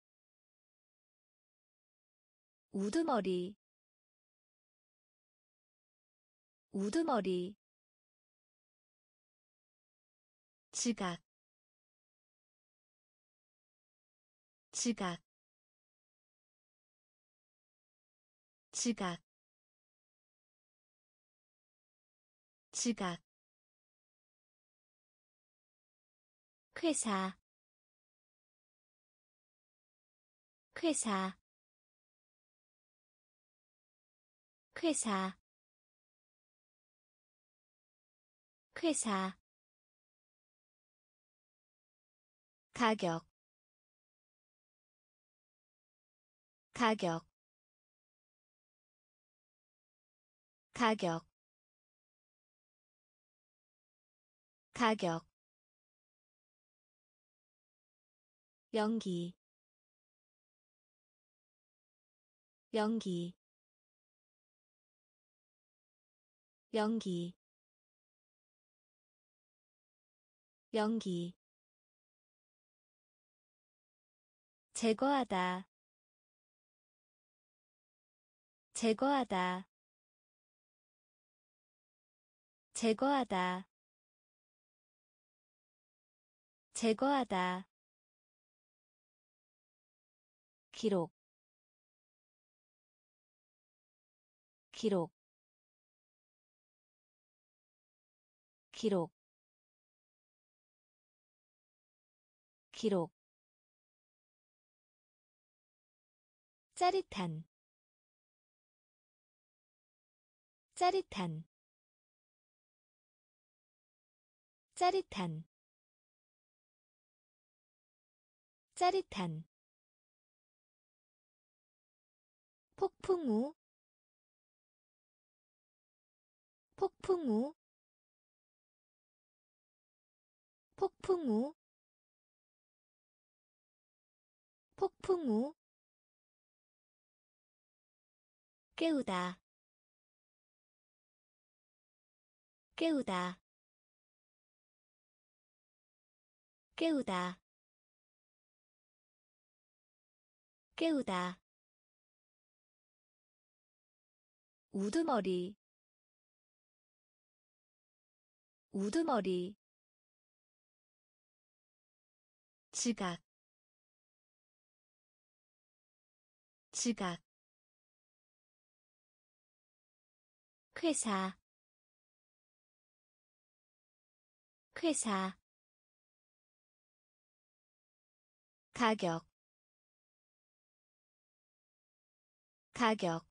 우두머리, 우두머리. 지각, 지각, 지각, 지각. 회사, 회사, 회사, 회사. 가격, 가격, 가격, 가격 연기 연기 연기 연기 제거하다 제거하다 제거하다 제거하다 기록 기록 기록 기록 짜릿한 짜릿한 짜릿한 짜릿한 폭풍우 폭풍우 폭풍우 폭풍우 깨우다 깨우다 깨우다 깨우다 우두머리 우두머리 지각 지각 회사 회사 가격 가격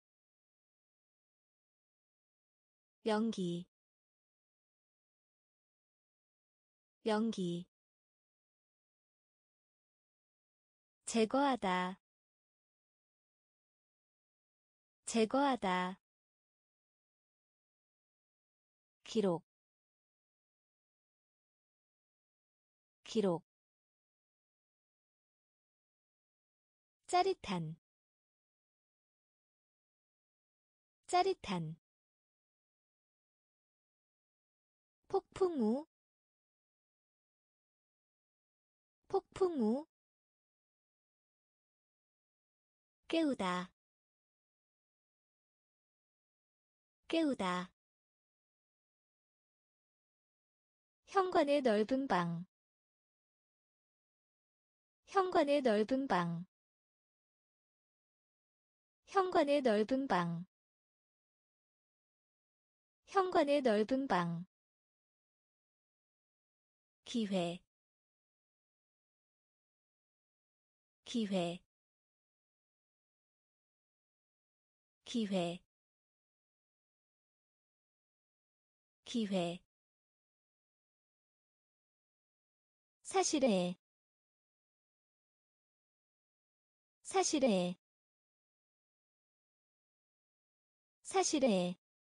연기 연기 제거하다 제거하다 기록 기록 짜릿한 짜릿한 폭풍우 폭풍우 깨우다 깨우다 현관의 넓은 방 현관의 넓은 방 현관의 넓은 방 현관의 넓은 방 기회 기회 기회 기회 사실에 사실에 사실에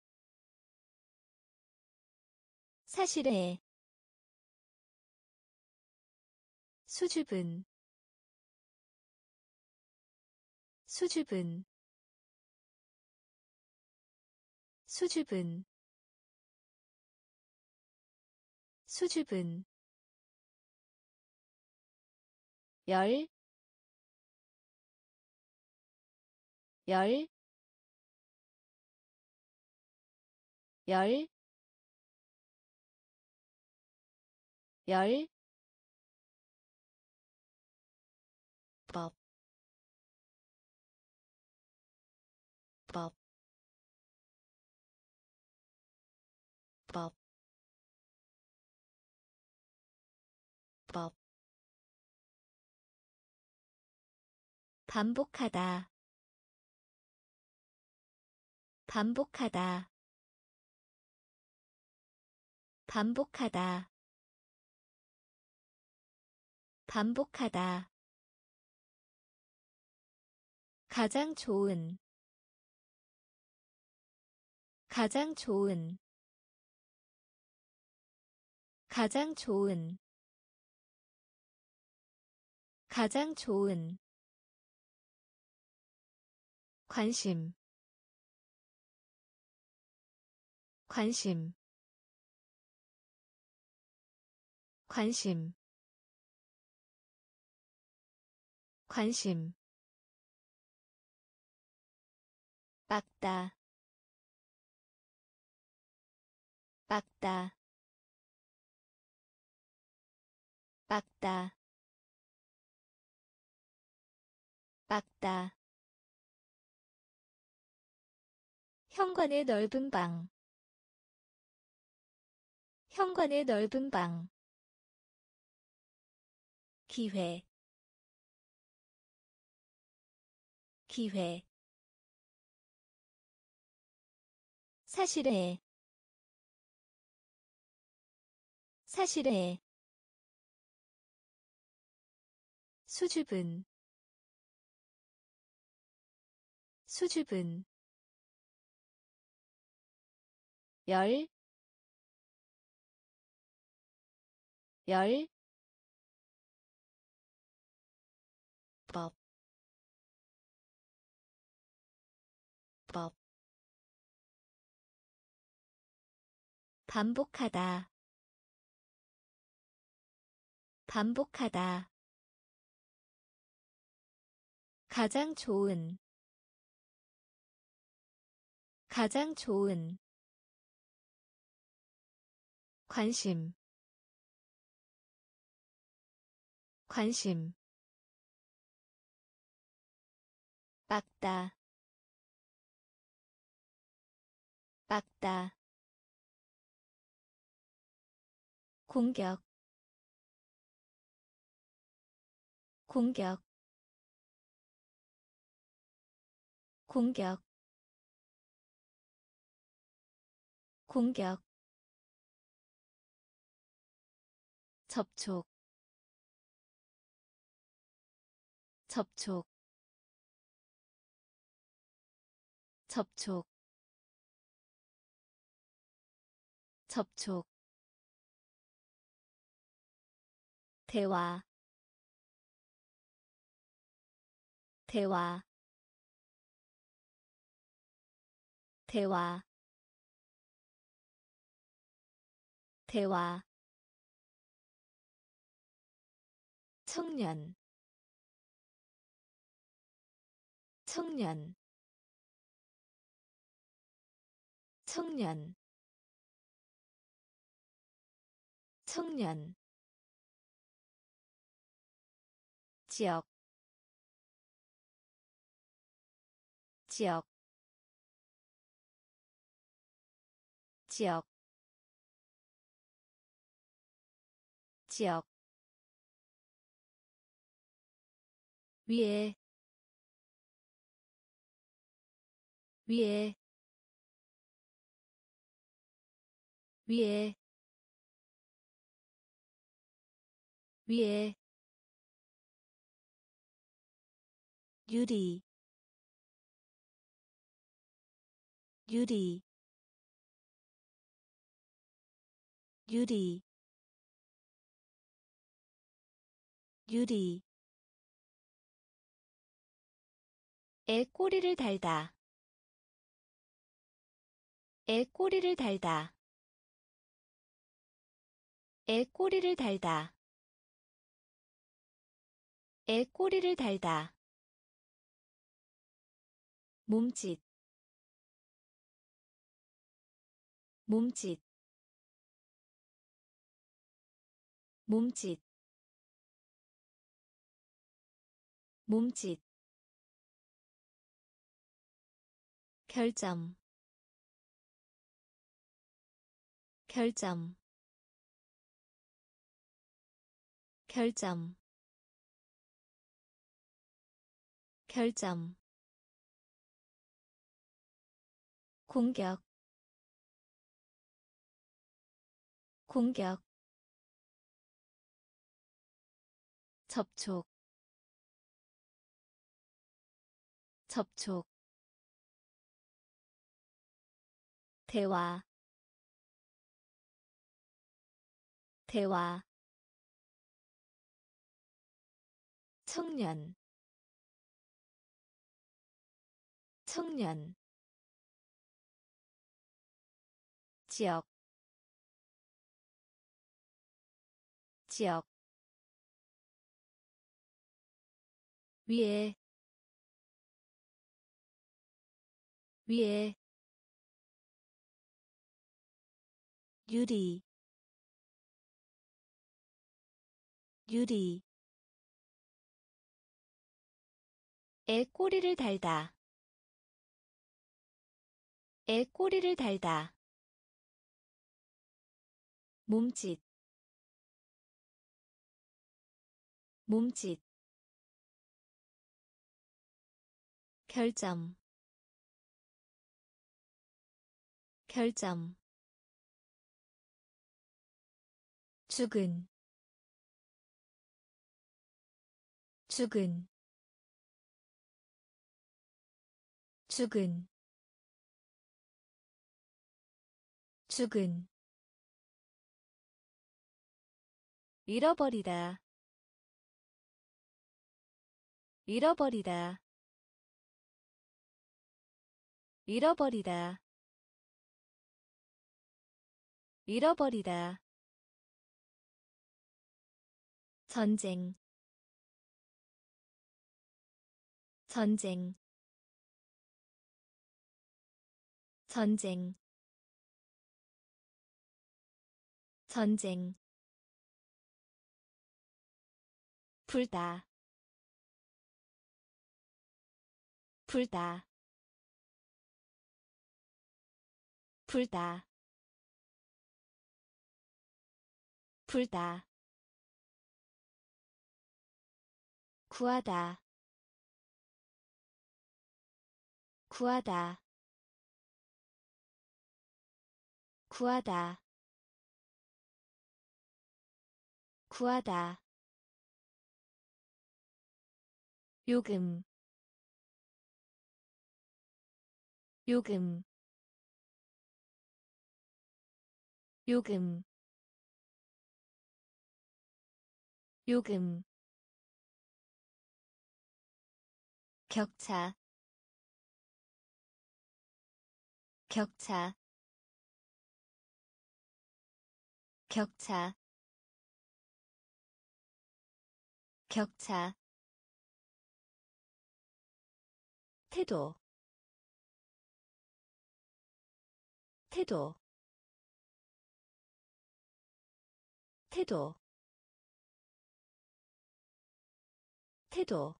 사실에 수줍은 수줍은 수줍은 수줍은 열, 열, 열, 열, 법, 법, 법, 법, 반복하다, 반복하다, 반복하다, 반복하다. 가장 좋은 가장 좋은 가장 좋은 가장 좋은 관심 관심 관심 관심 빡다 빡다 빡다 빡다 현관의 넓은 방 현관의 넓은 방 기회 기회 사실에 사실에 수줍은 수줍은 열, 열, 법, 법, 반복하다, 반복하다, 가장 좋은, 가장 좋은, 관심, 관심, 빡다, 빡다, 공격, 공격, 공격, 공격, 접촉, 접촉, 접촉, 접촉, 대화, 대화, 대화, 대화, 청년, 청년, 청년, 청년, 지역, 지역, 지역, 지역, 위에, 위에, 위에, 위에, 유리, 유리, 유리, 유리, 애 꼬리를 달다, 애 꼬리를 달다, 애 꼬리를 달다, 애 꼬리를 달다, 몸짓, 몸짓, 몸짓, 몸짓, 결점, 결점, 결점, 결점, 공격, 공격, 접촉, 접촉, 대화, 대화 청년 청년 지역 지역 위에 위에 유리 유리 애 꼬리를 달다 애 꼬리를 달다 몸짓 몸짓 결점 결점 죽은 죽은 죽은 죽은 잃어버리다 잃어버리다 잃어버리다 잃어버리다 전쟁 전쟁 전쟁 전쟁 불다 불다 불다 불다 구하다 구하다 구하다 구하다 요금 요금 요금 요금 격차 격차 격차 격차 태도 태도 태도 태도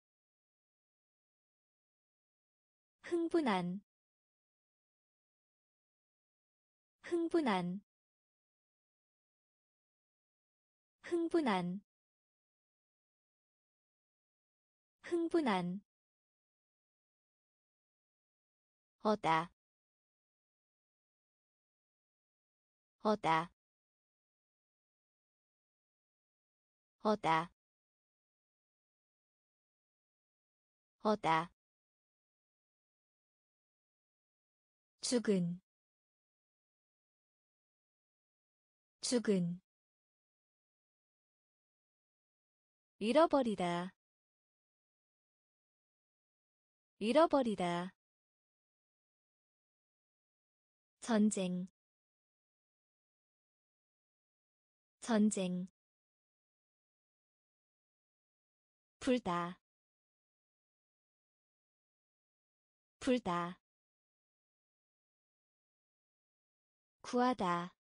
흥분한 흥분한 흥분한 흥분한 어다 어다 어다 어다 죽은 죽은 잃어버리다 잃어버리다 전쟁 전쟁 불다 불다 구하다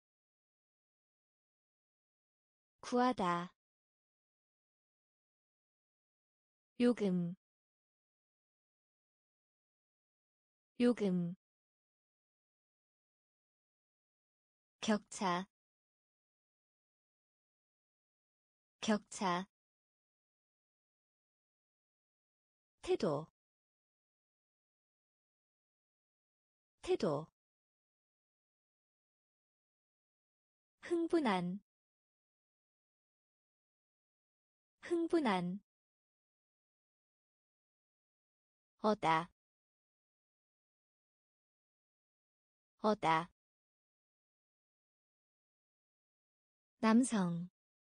구하다 요금 요금 격차 격차 태도 태도 흥분한 흥분한 어다 어다 남성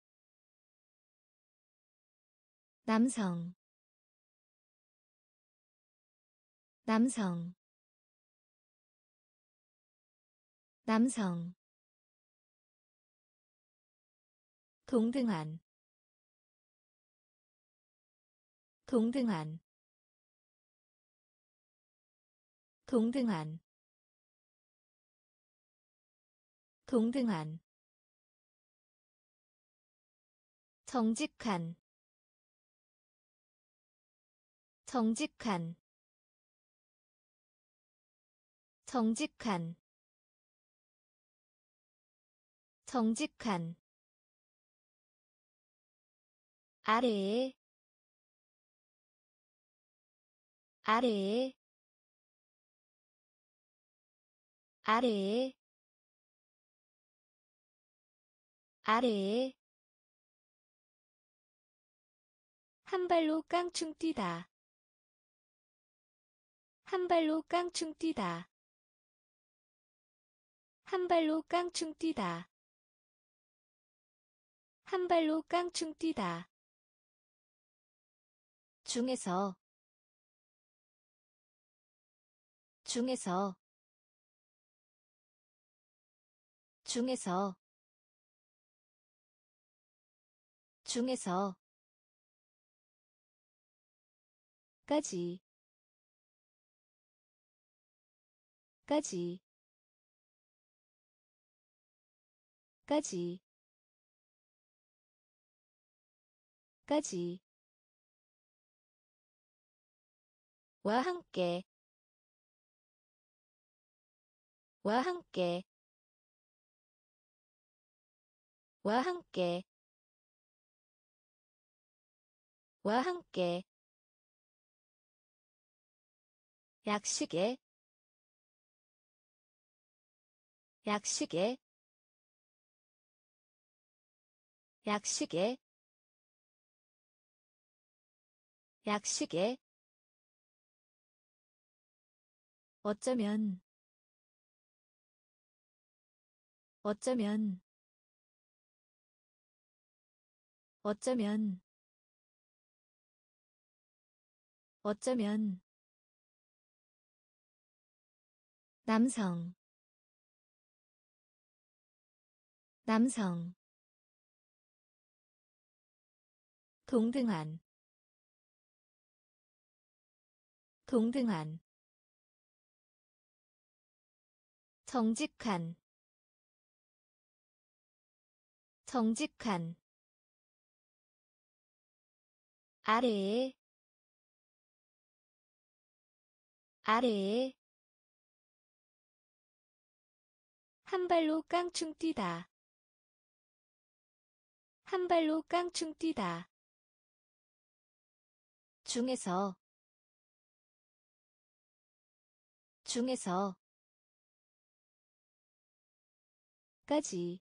남성 남성 남성 동등한 동등한 동등한 동등한 정직한 정직한 정직한 정직한 아래에 아래에 아래에 아래에 한 발로 깡충 뛰다 한 발로 깡충 뛰다 한 발로 깡충 뛰다 한 발로 깡충 뛰다 중에서 중에서 중에서 중에서 까지 까지 까지 까지 와 함께 와 함께 와 함께 와 함께 약식에 약식에 약식에 약식에 어쩌면 어쩌면 어쩌면 어쩌면 남성 남성 동등한 동등한 정직한 정직한 아래에 아래에 한 발로 깡충 뛰다 한 발로 깡충 뛰다 중에서 중에서 까지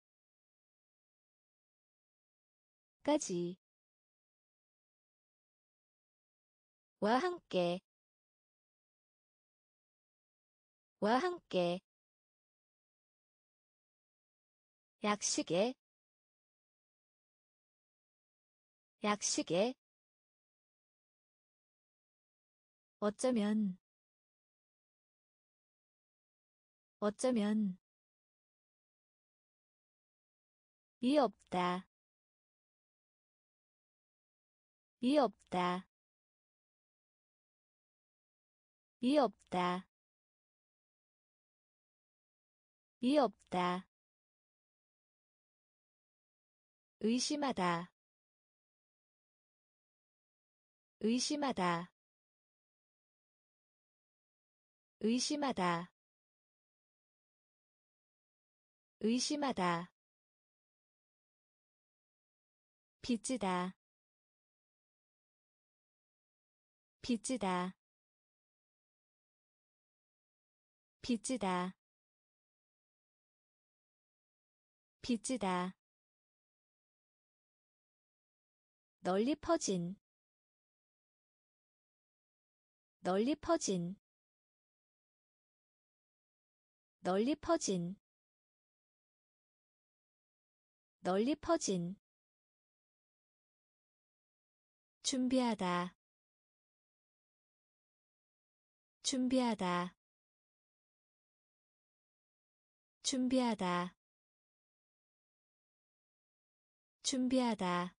까지 와 함께 와 함께 약식에 약식에 어쩌면 어쩌면 이 없다 이 없다 이 없다 이 없다 의심하다 의심하다 의심하다 의심하다 빚지다 빚지다 빚지다 빚지다 널리 퍼진 널리 퍼진 널리 퍼진 널리 퍼진 준비하다 준비하다 준비하다 준비하다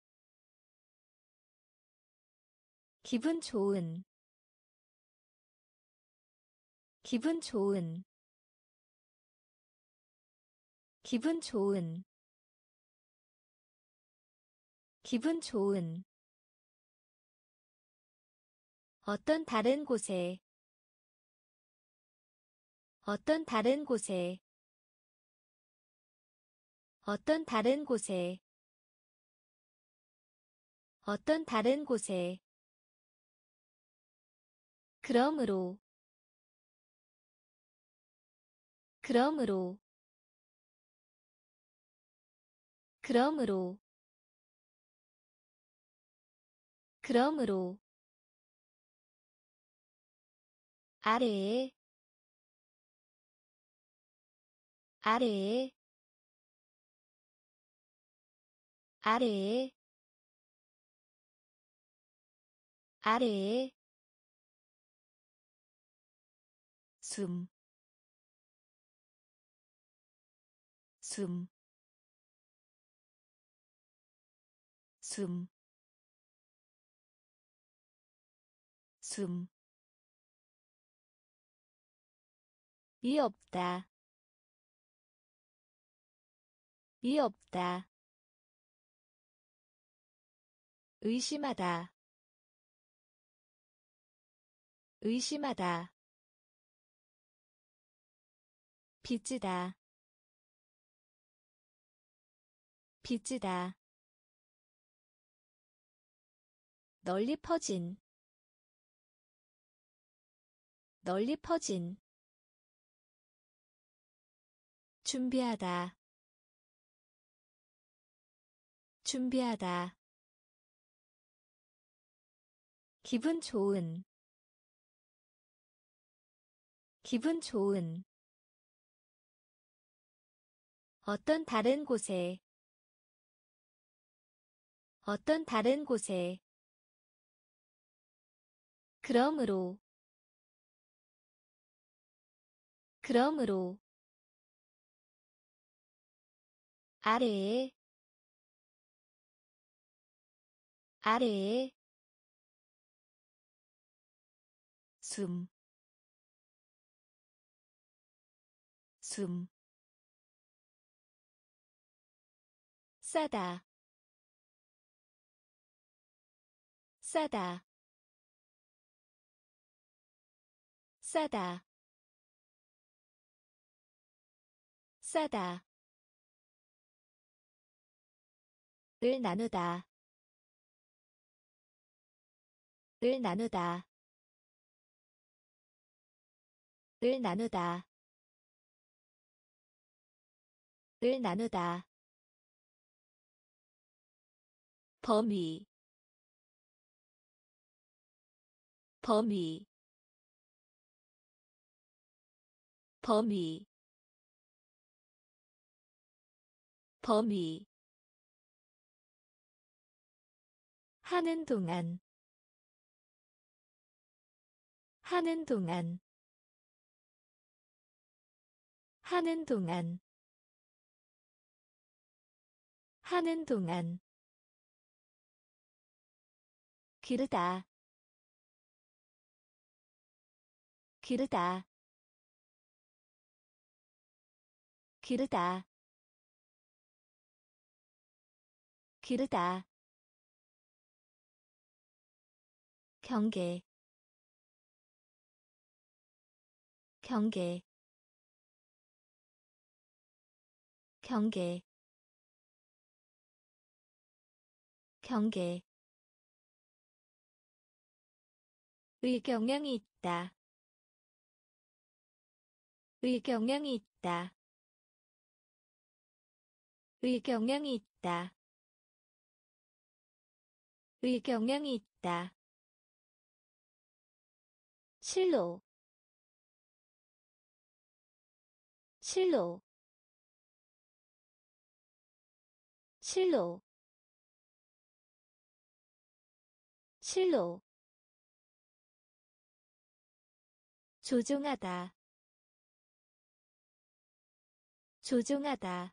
기분 좋은 기분 좋은 기분 좋은 기분 좋은 어떤 다른 곳에 어떤 다른 곳에 어떤 다른 곳에 어떤 다른 곳에 그러므로 그러므로 그러므로 그러므로 아래에 아래에 아래에 아래에 숨, 숨, 숨, 숨. 이 없다. 이 없다. 의심하다. 의심하다. 빚지다. 빚지다. 널리 퍼진 널리 퍼진 준비하다 준비하다 기분 좋은 기분 좋은 어떤 다른 곳에 어떤 다른 곳에 그러므로 그러므로 아래에 아래에 숨, 숨. 싸다 싸다 싸다 싸다 을 나누다 을 나누다 을 나누다 을 나누다 범위 범위 범위 범위 하는 동안 하는 동안 하는 동안 하는 동안 기르다 기르다 기르다 기르다 경계 경계 경계 경계 의경향이 있다 의경향이 있다 의경향이 있다 의경향이 있다 실로 실로 실로 실로 조종하다 조종하다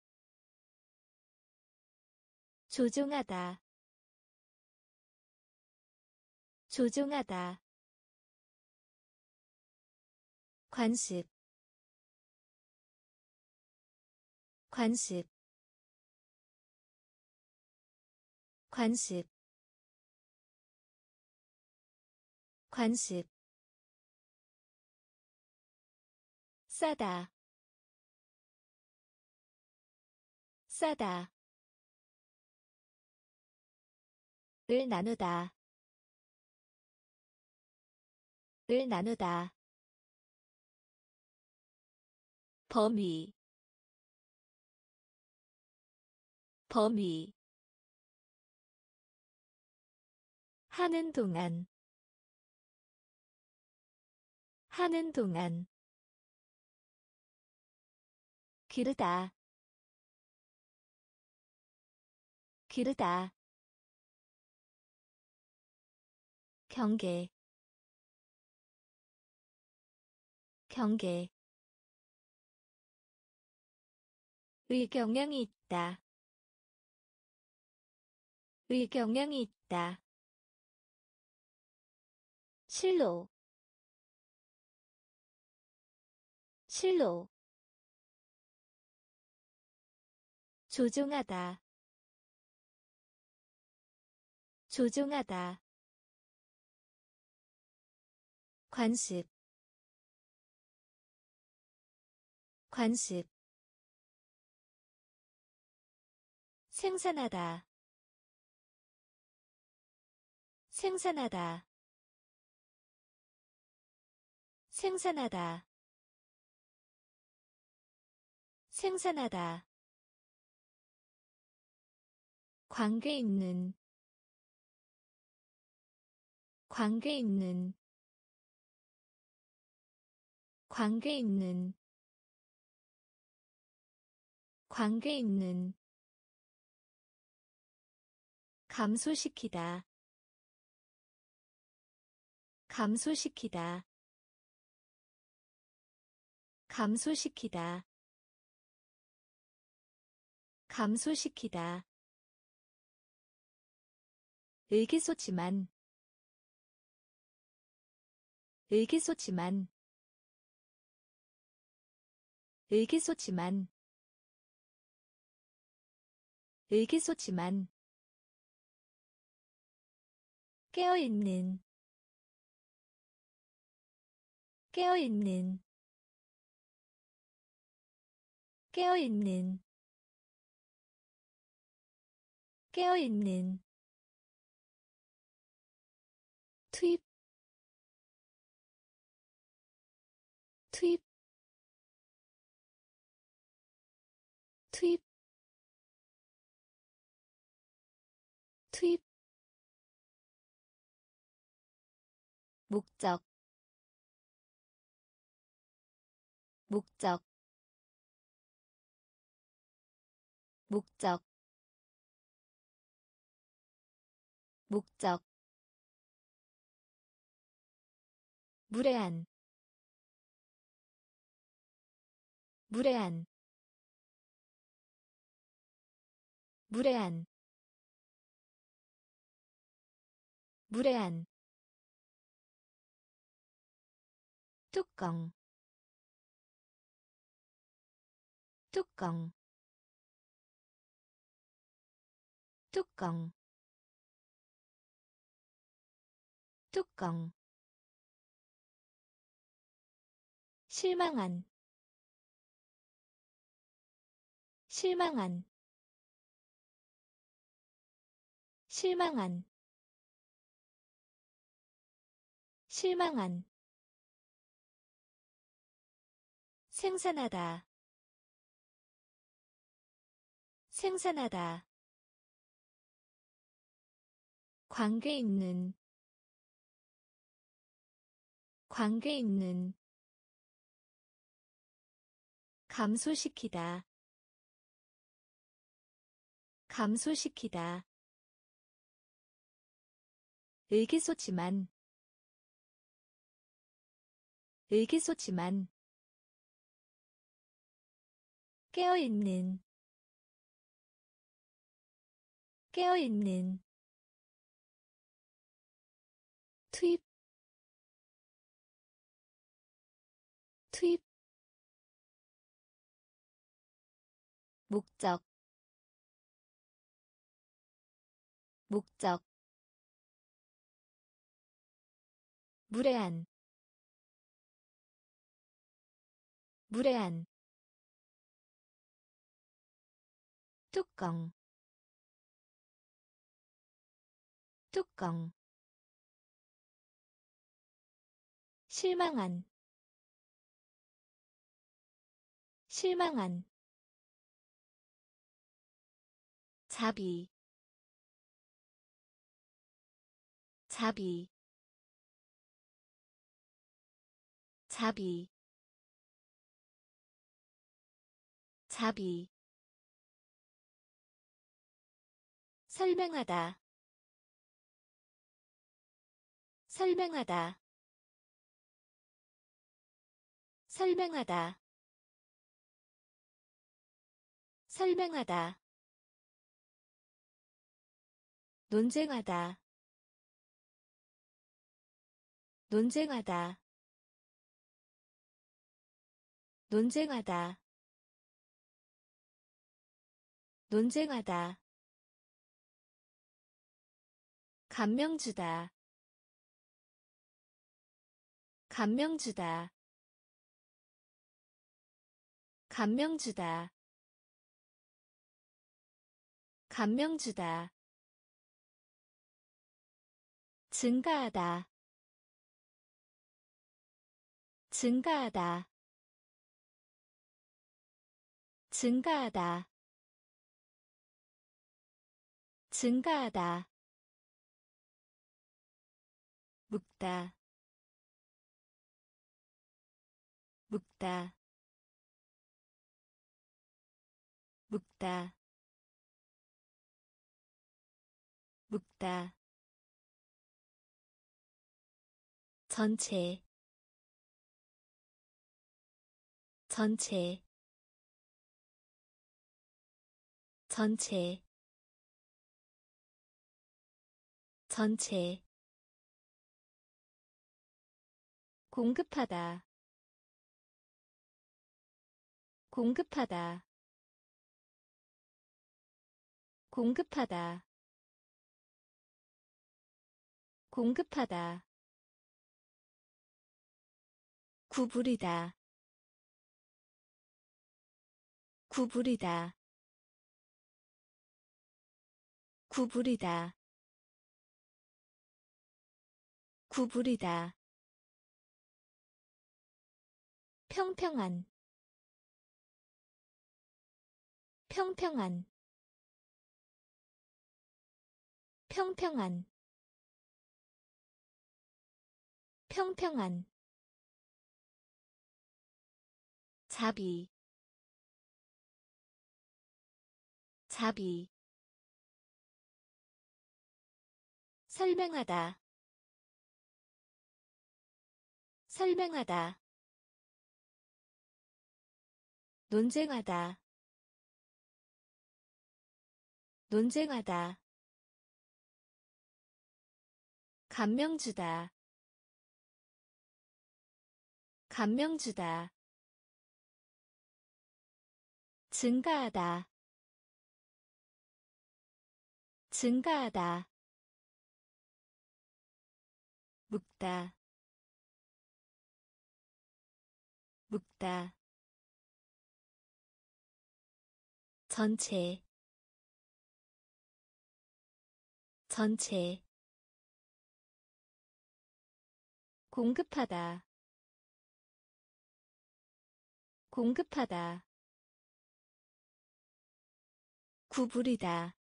조종하다 조종하다 관습 관습 관습 관습 싸다 싸다 을 나누다 을 나누다 범위 범위 하는 동안 하는 동안 기르다 기르다 경계 경계 의경향이 있다 의경향이 있다 실로 실로 조종하다 조종하다 관습 관습 생산하다 생산하다 생산하다 생산하다 관계 있는 관계 있는 관계 있는 관계 있는 감소시키다 감소시키다 감소시키다 감소시키다 의기소침한 의기소침한 의기소침한 의기소침한 깨어있는 깨어있는 깨어있는 깨어있는 투입 투입 투입 투입 목적 목적 목적 목적 무례한 무례한 무례한 무례한 뚜껑 뚜껑 뚜껑 뚜껑 실망한 실망한 실망한 실망한 생산하다 생산하다 관계 있는 관계 있는 감소시키다 감소시키다. 의기소침한 의기소침한 깨어있는 깨어있는 투입 투입 목적 목적 무례한 무례한 뚜껑 뚜껑 실망한 실망한 자비 자비 자비 자비 설명하다 설명하다 설명하다 설명하다 논쟁하다 논쟁하다 논쟁하다 논쟁하다 감명 주다 감명 주다 감명 주다 감명 주다 증가하다 증가하다 증가하다 증가하다 묵다 묵다 묵다 묵다 전체 전체 전체 전체 공급하다 공급하다 공급하다 공급하다 구부리다 구부리다 구부리다 구부리다 평평한 평평한 평평한 평평한 자비 자비 설명하다 설명하다 논쟁하다 논쟁하다 감명 주다 감명 주다 증가하다 증가하다 묵다 묵다 전체 전체 공급하다 공급하다 구부리다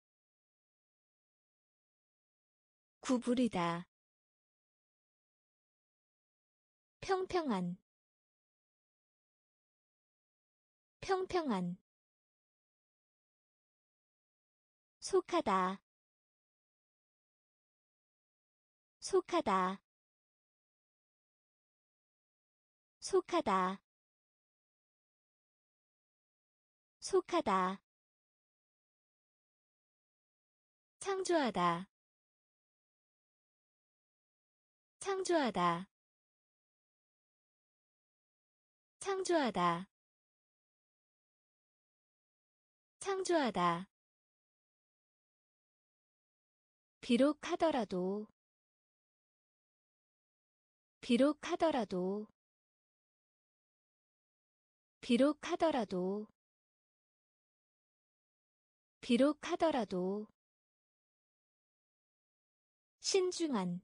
구부리다 평평한 평평한 속하다, 속하다, 속하다, 속하다. 창조하다, 창조하다, 창조하다, 창조하다. 비록 하더라도, 비록 하더라도, 비록 하더라도, 비록 하더라도. 신중한,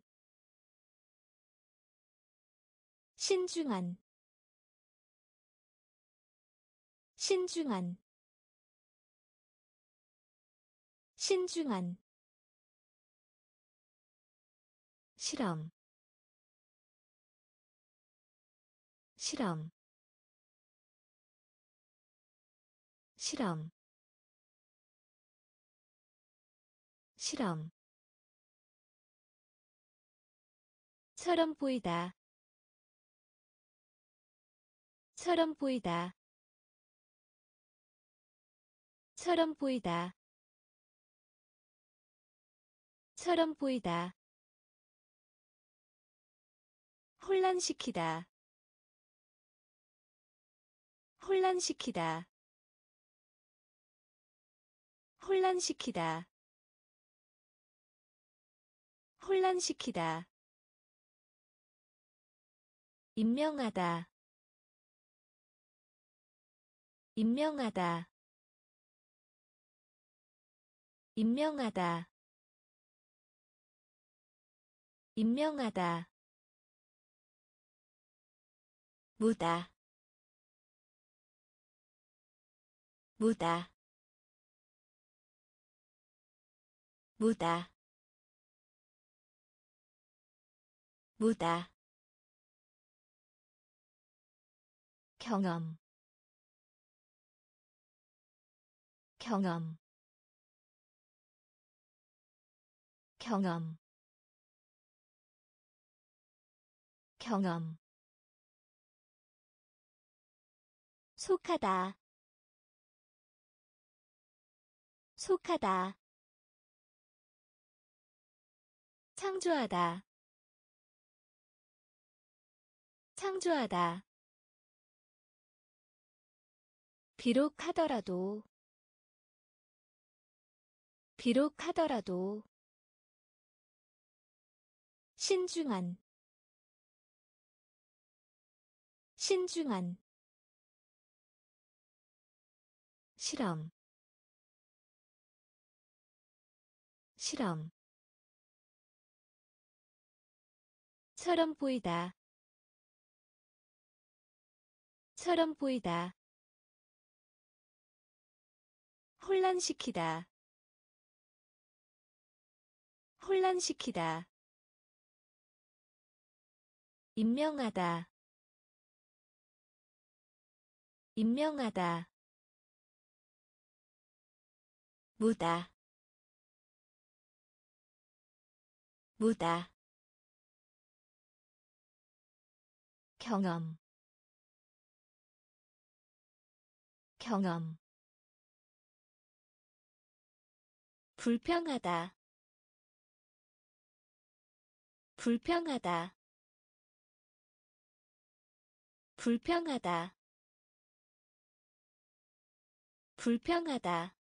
신중한, 신중한, 신중한. 실험, 실험, 실험, 실험. 처럼 보이다, 처럼 보이다, 처럼 보이다, 처럼 보이다. 혼란시키다, 혼란시키다, 혼란시키다, 혼란시키다. 임명하다, 임명하다, 임명하다, 임명하다. 무다, 무다, 무다, 무다. 경험, 경험, 경험, 경험. 속하다, 속하다. 창조하다, 창조하다. 비록 하더라도, 비록 하더라도. 신중한, 신중한. 실험, 실험. 처럼 보이다, 처럼 보이다. 혼란시키다, 혼란시키다. 임명하다, 임명하다. 무다, 무다. 경험, 경험. 불평하다, 불평하다, 불평하다, 불평하다.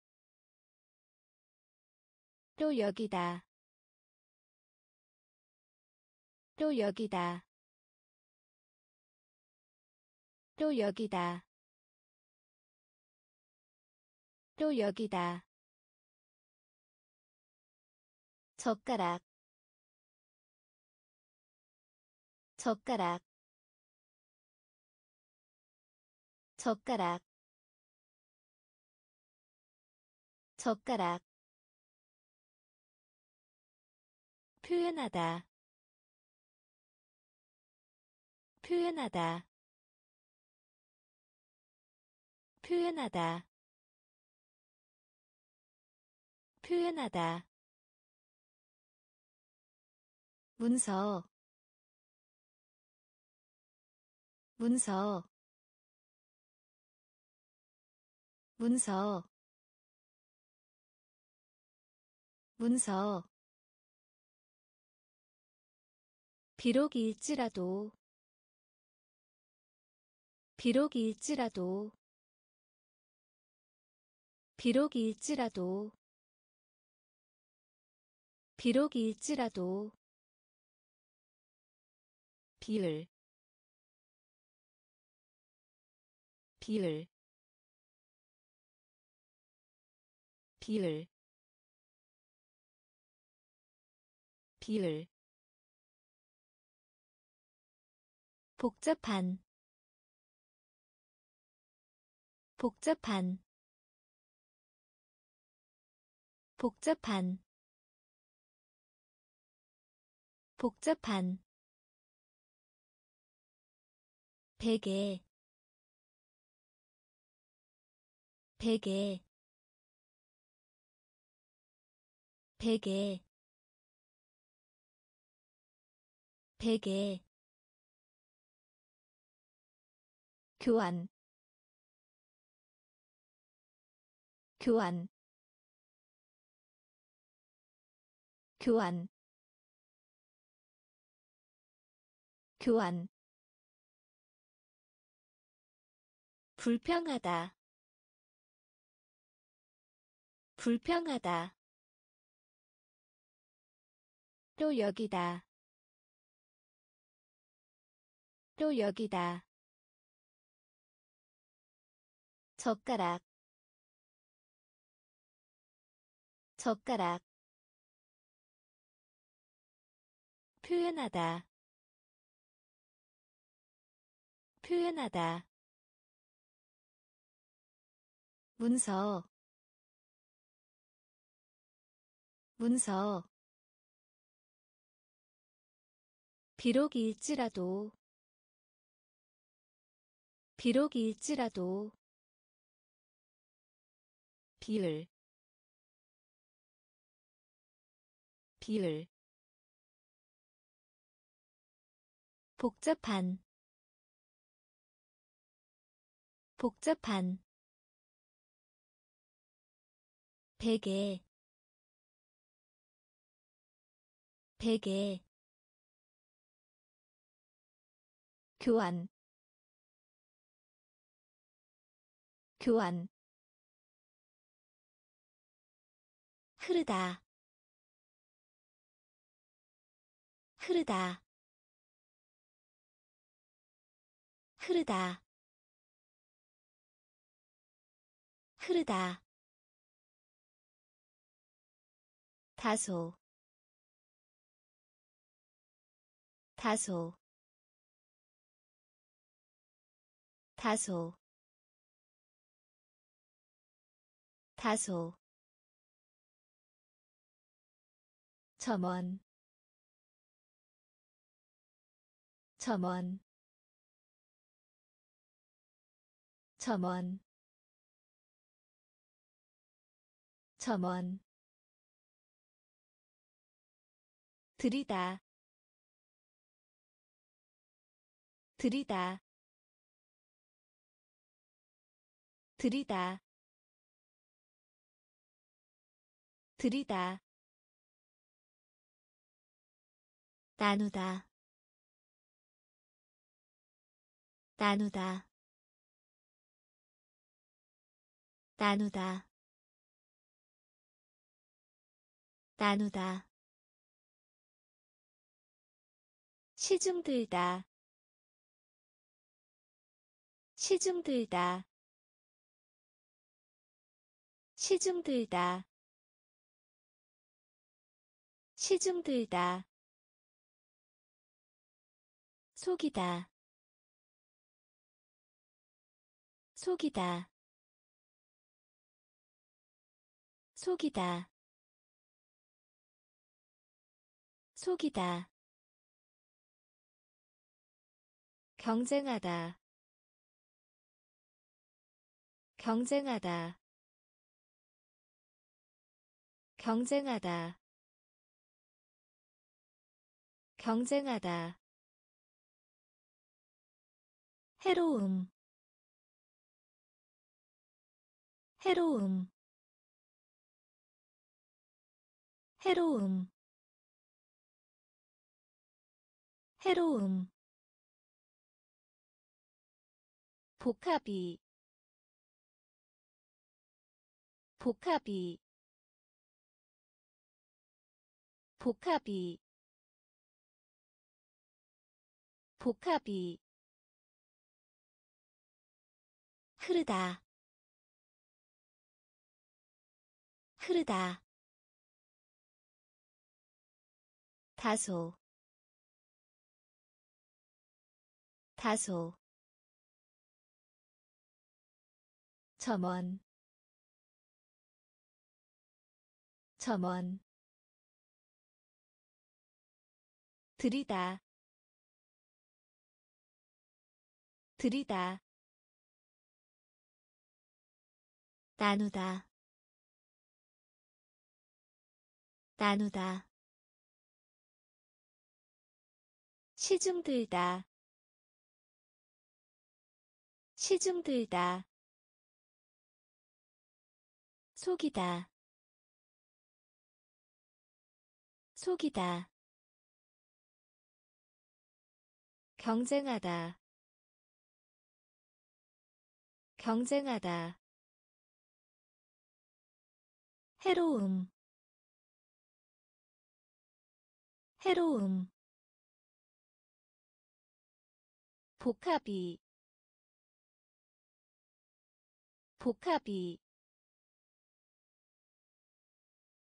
또 여기다, 또 여기다, 또 여기다, 또 여기다. 젓가락, 젓가락, 젓가락, 젓가락. 표현하다, 표현하다, 표현하다. 표현하다 문서 문서 문서 문서 비록일지라도 비록일지라도 비록일지라도 비록일지라도 비을 비을 비을 비을 복잡한 복잡한 복잡한 복잡한 베개 베개 베개 베개 교환 교환 교환 교환 불평하다 불평하다 또 여기다 또 여기다 젓가락 젓가락 표현하다 표현하다 문서 문서 비록일지라도 비록일지라도 비을 비을 복잡한 복잡한 베개 베개 교환 교환 흐르다 흐르다 흐르다 흐르다 다소 다소 다소 다소 점원 점원 점원 점원 들이다 들이다 들이다 들이다 나누다 나누다 나누다 나누다 시중 들다 시중 들다 시중 들다 시중 들다 속이다 속이다 속이다 속이다 경쟁하다 경쟁하다 경쟁하다 경쟁하다 해로움 해로움 해로움 해로움 복합이 복합이 복합이 복합이 흐르다 흐르다 다소 다소 점원 점원 들이다 들이다 나누다 나누다 시중 들다 시중 들다 속이다 속이다 경쟁하다 경쟁하다 해로움 해로움 복합이 복합이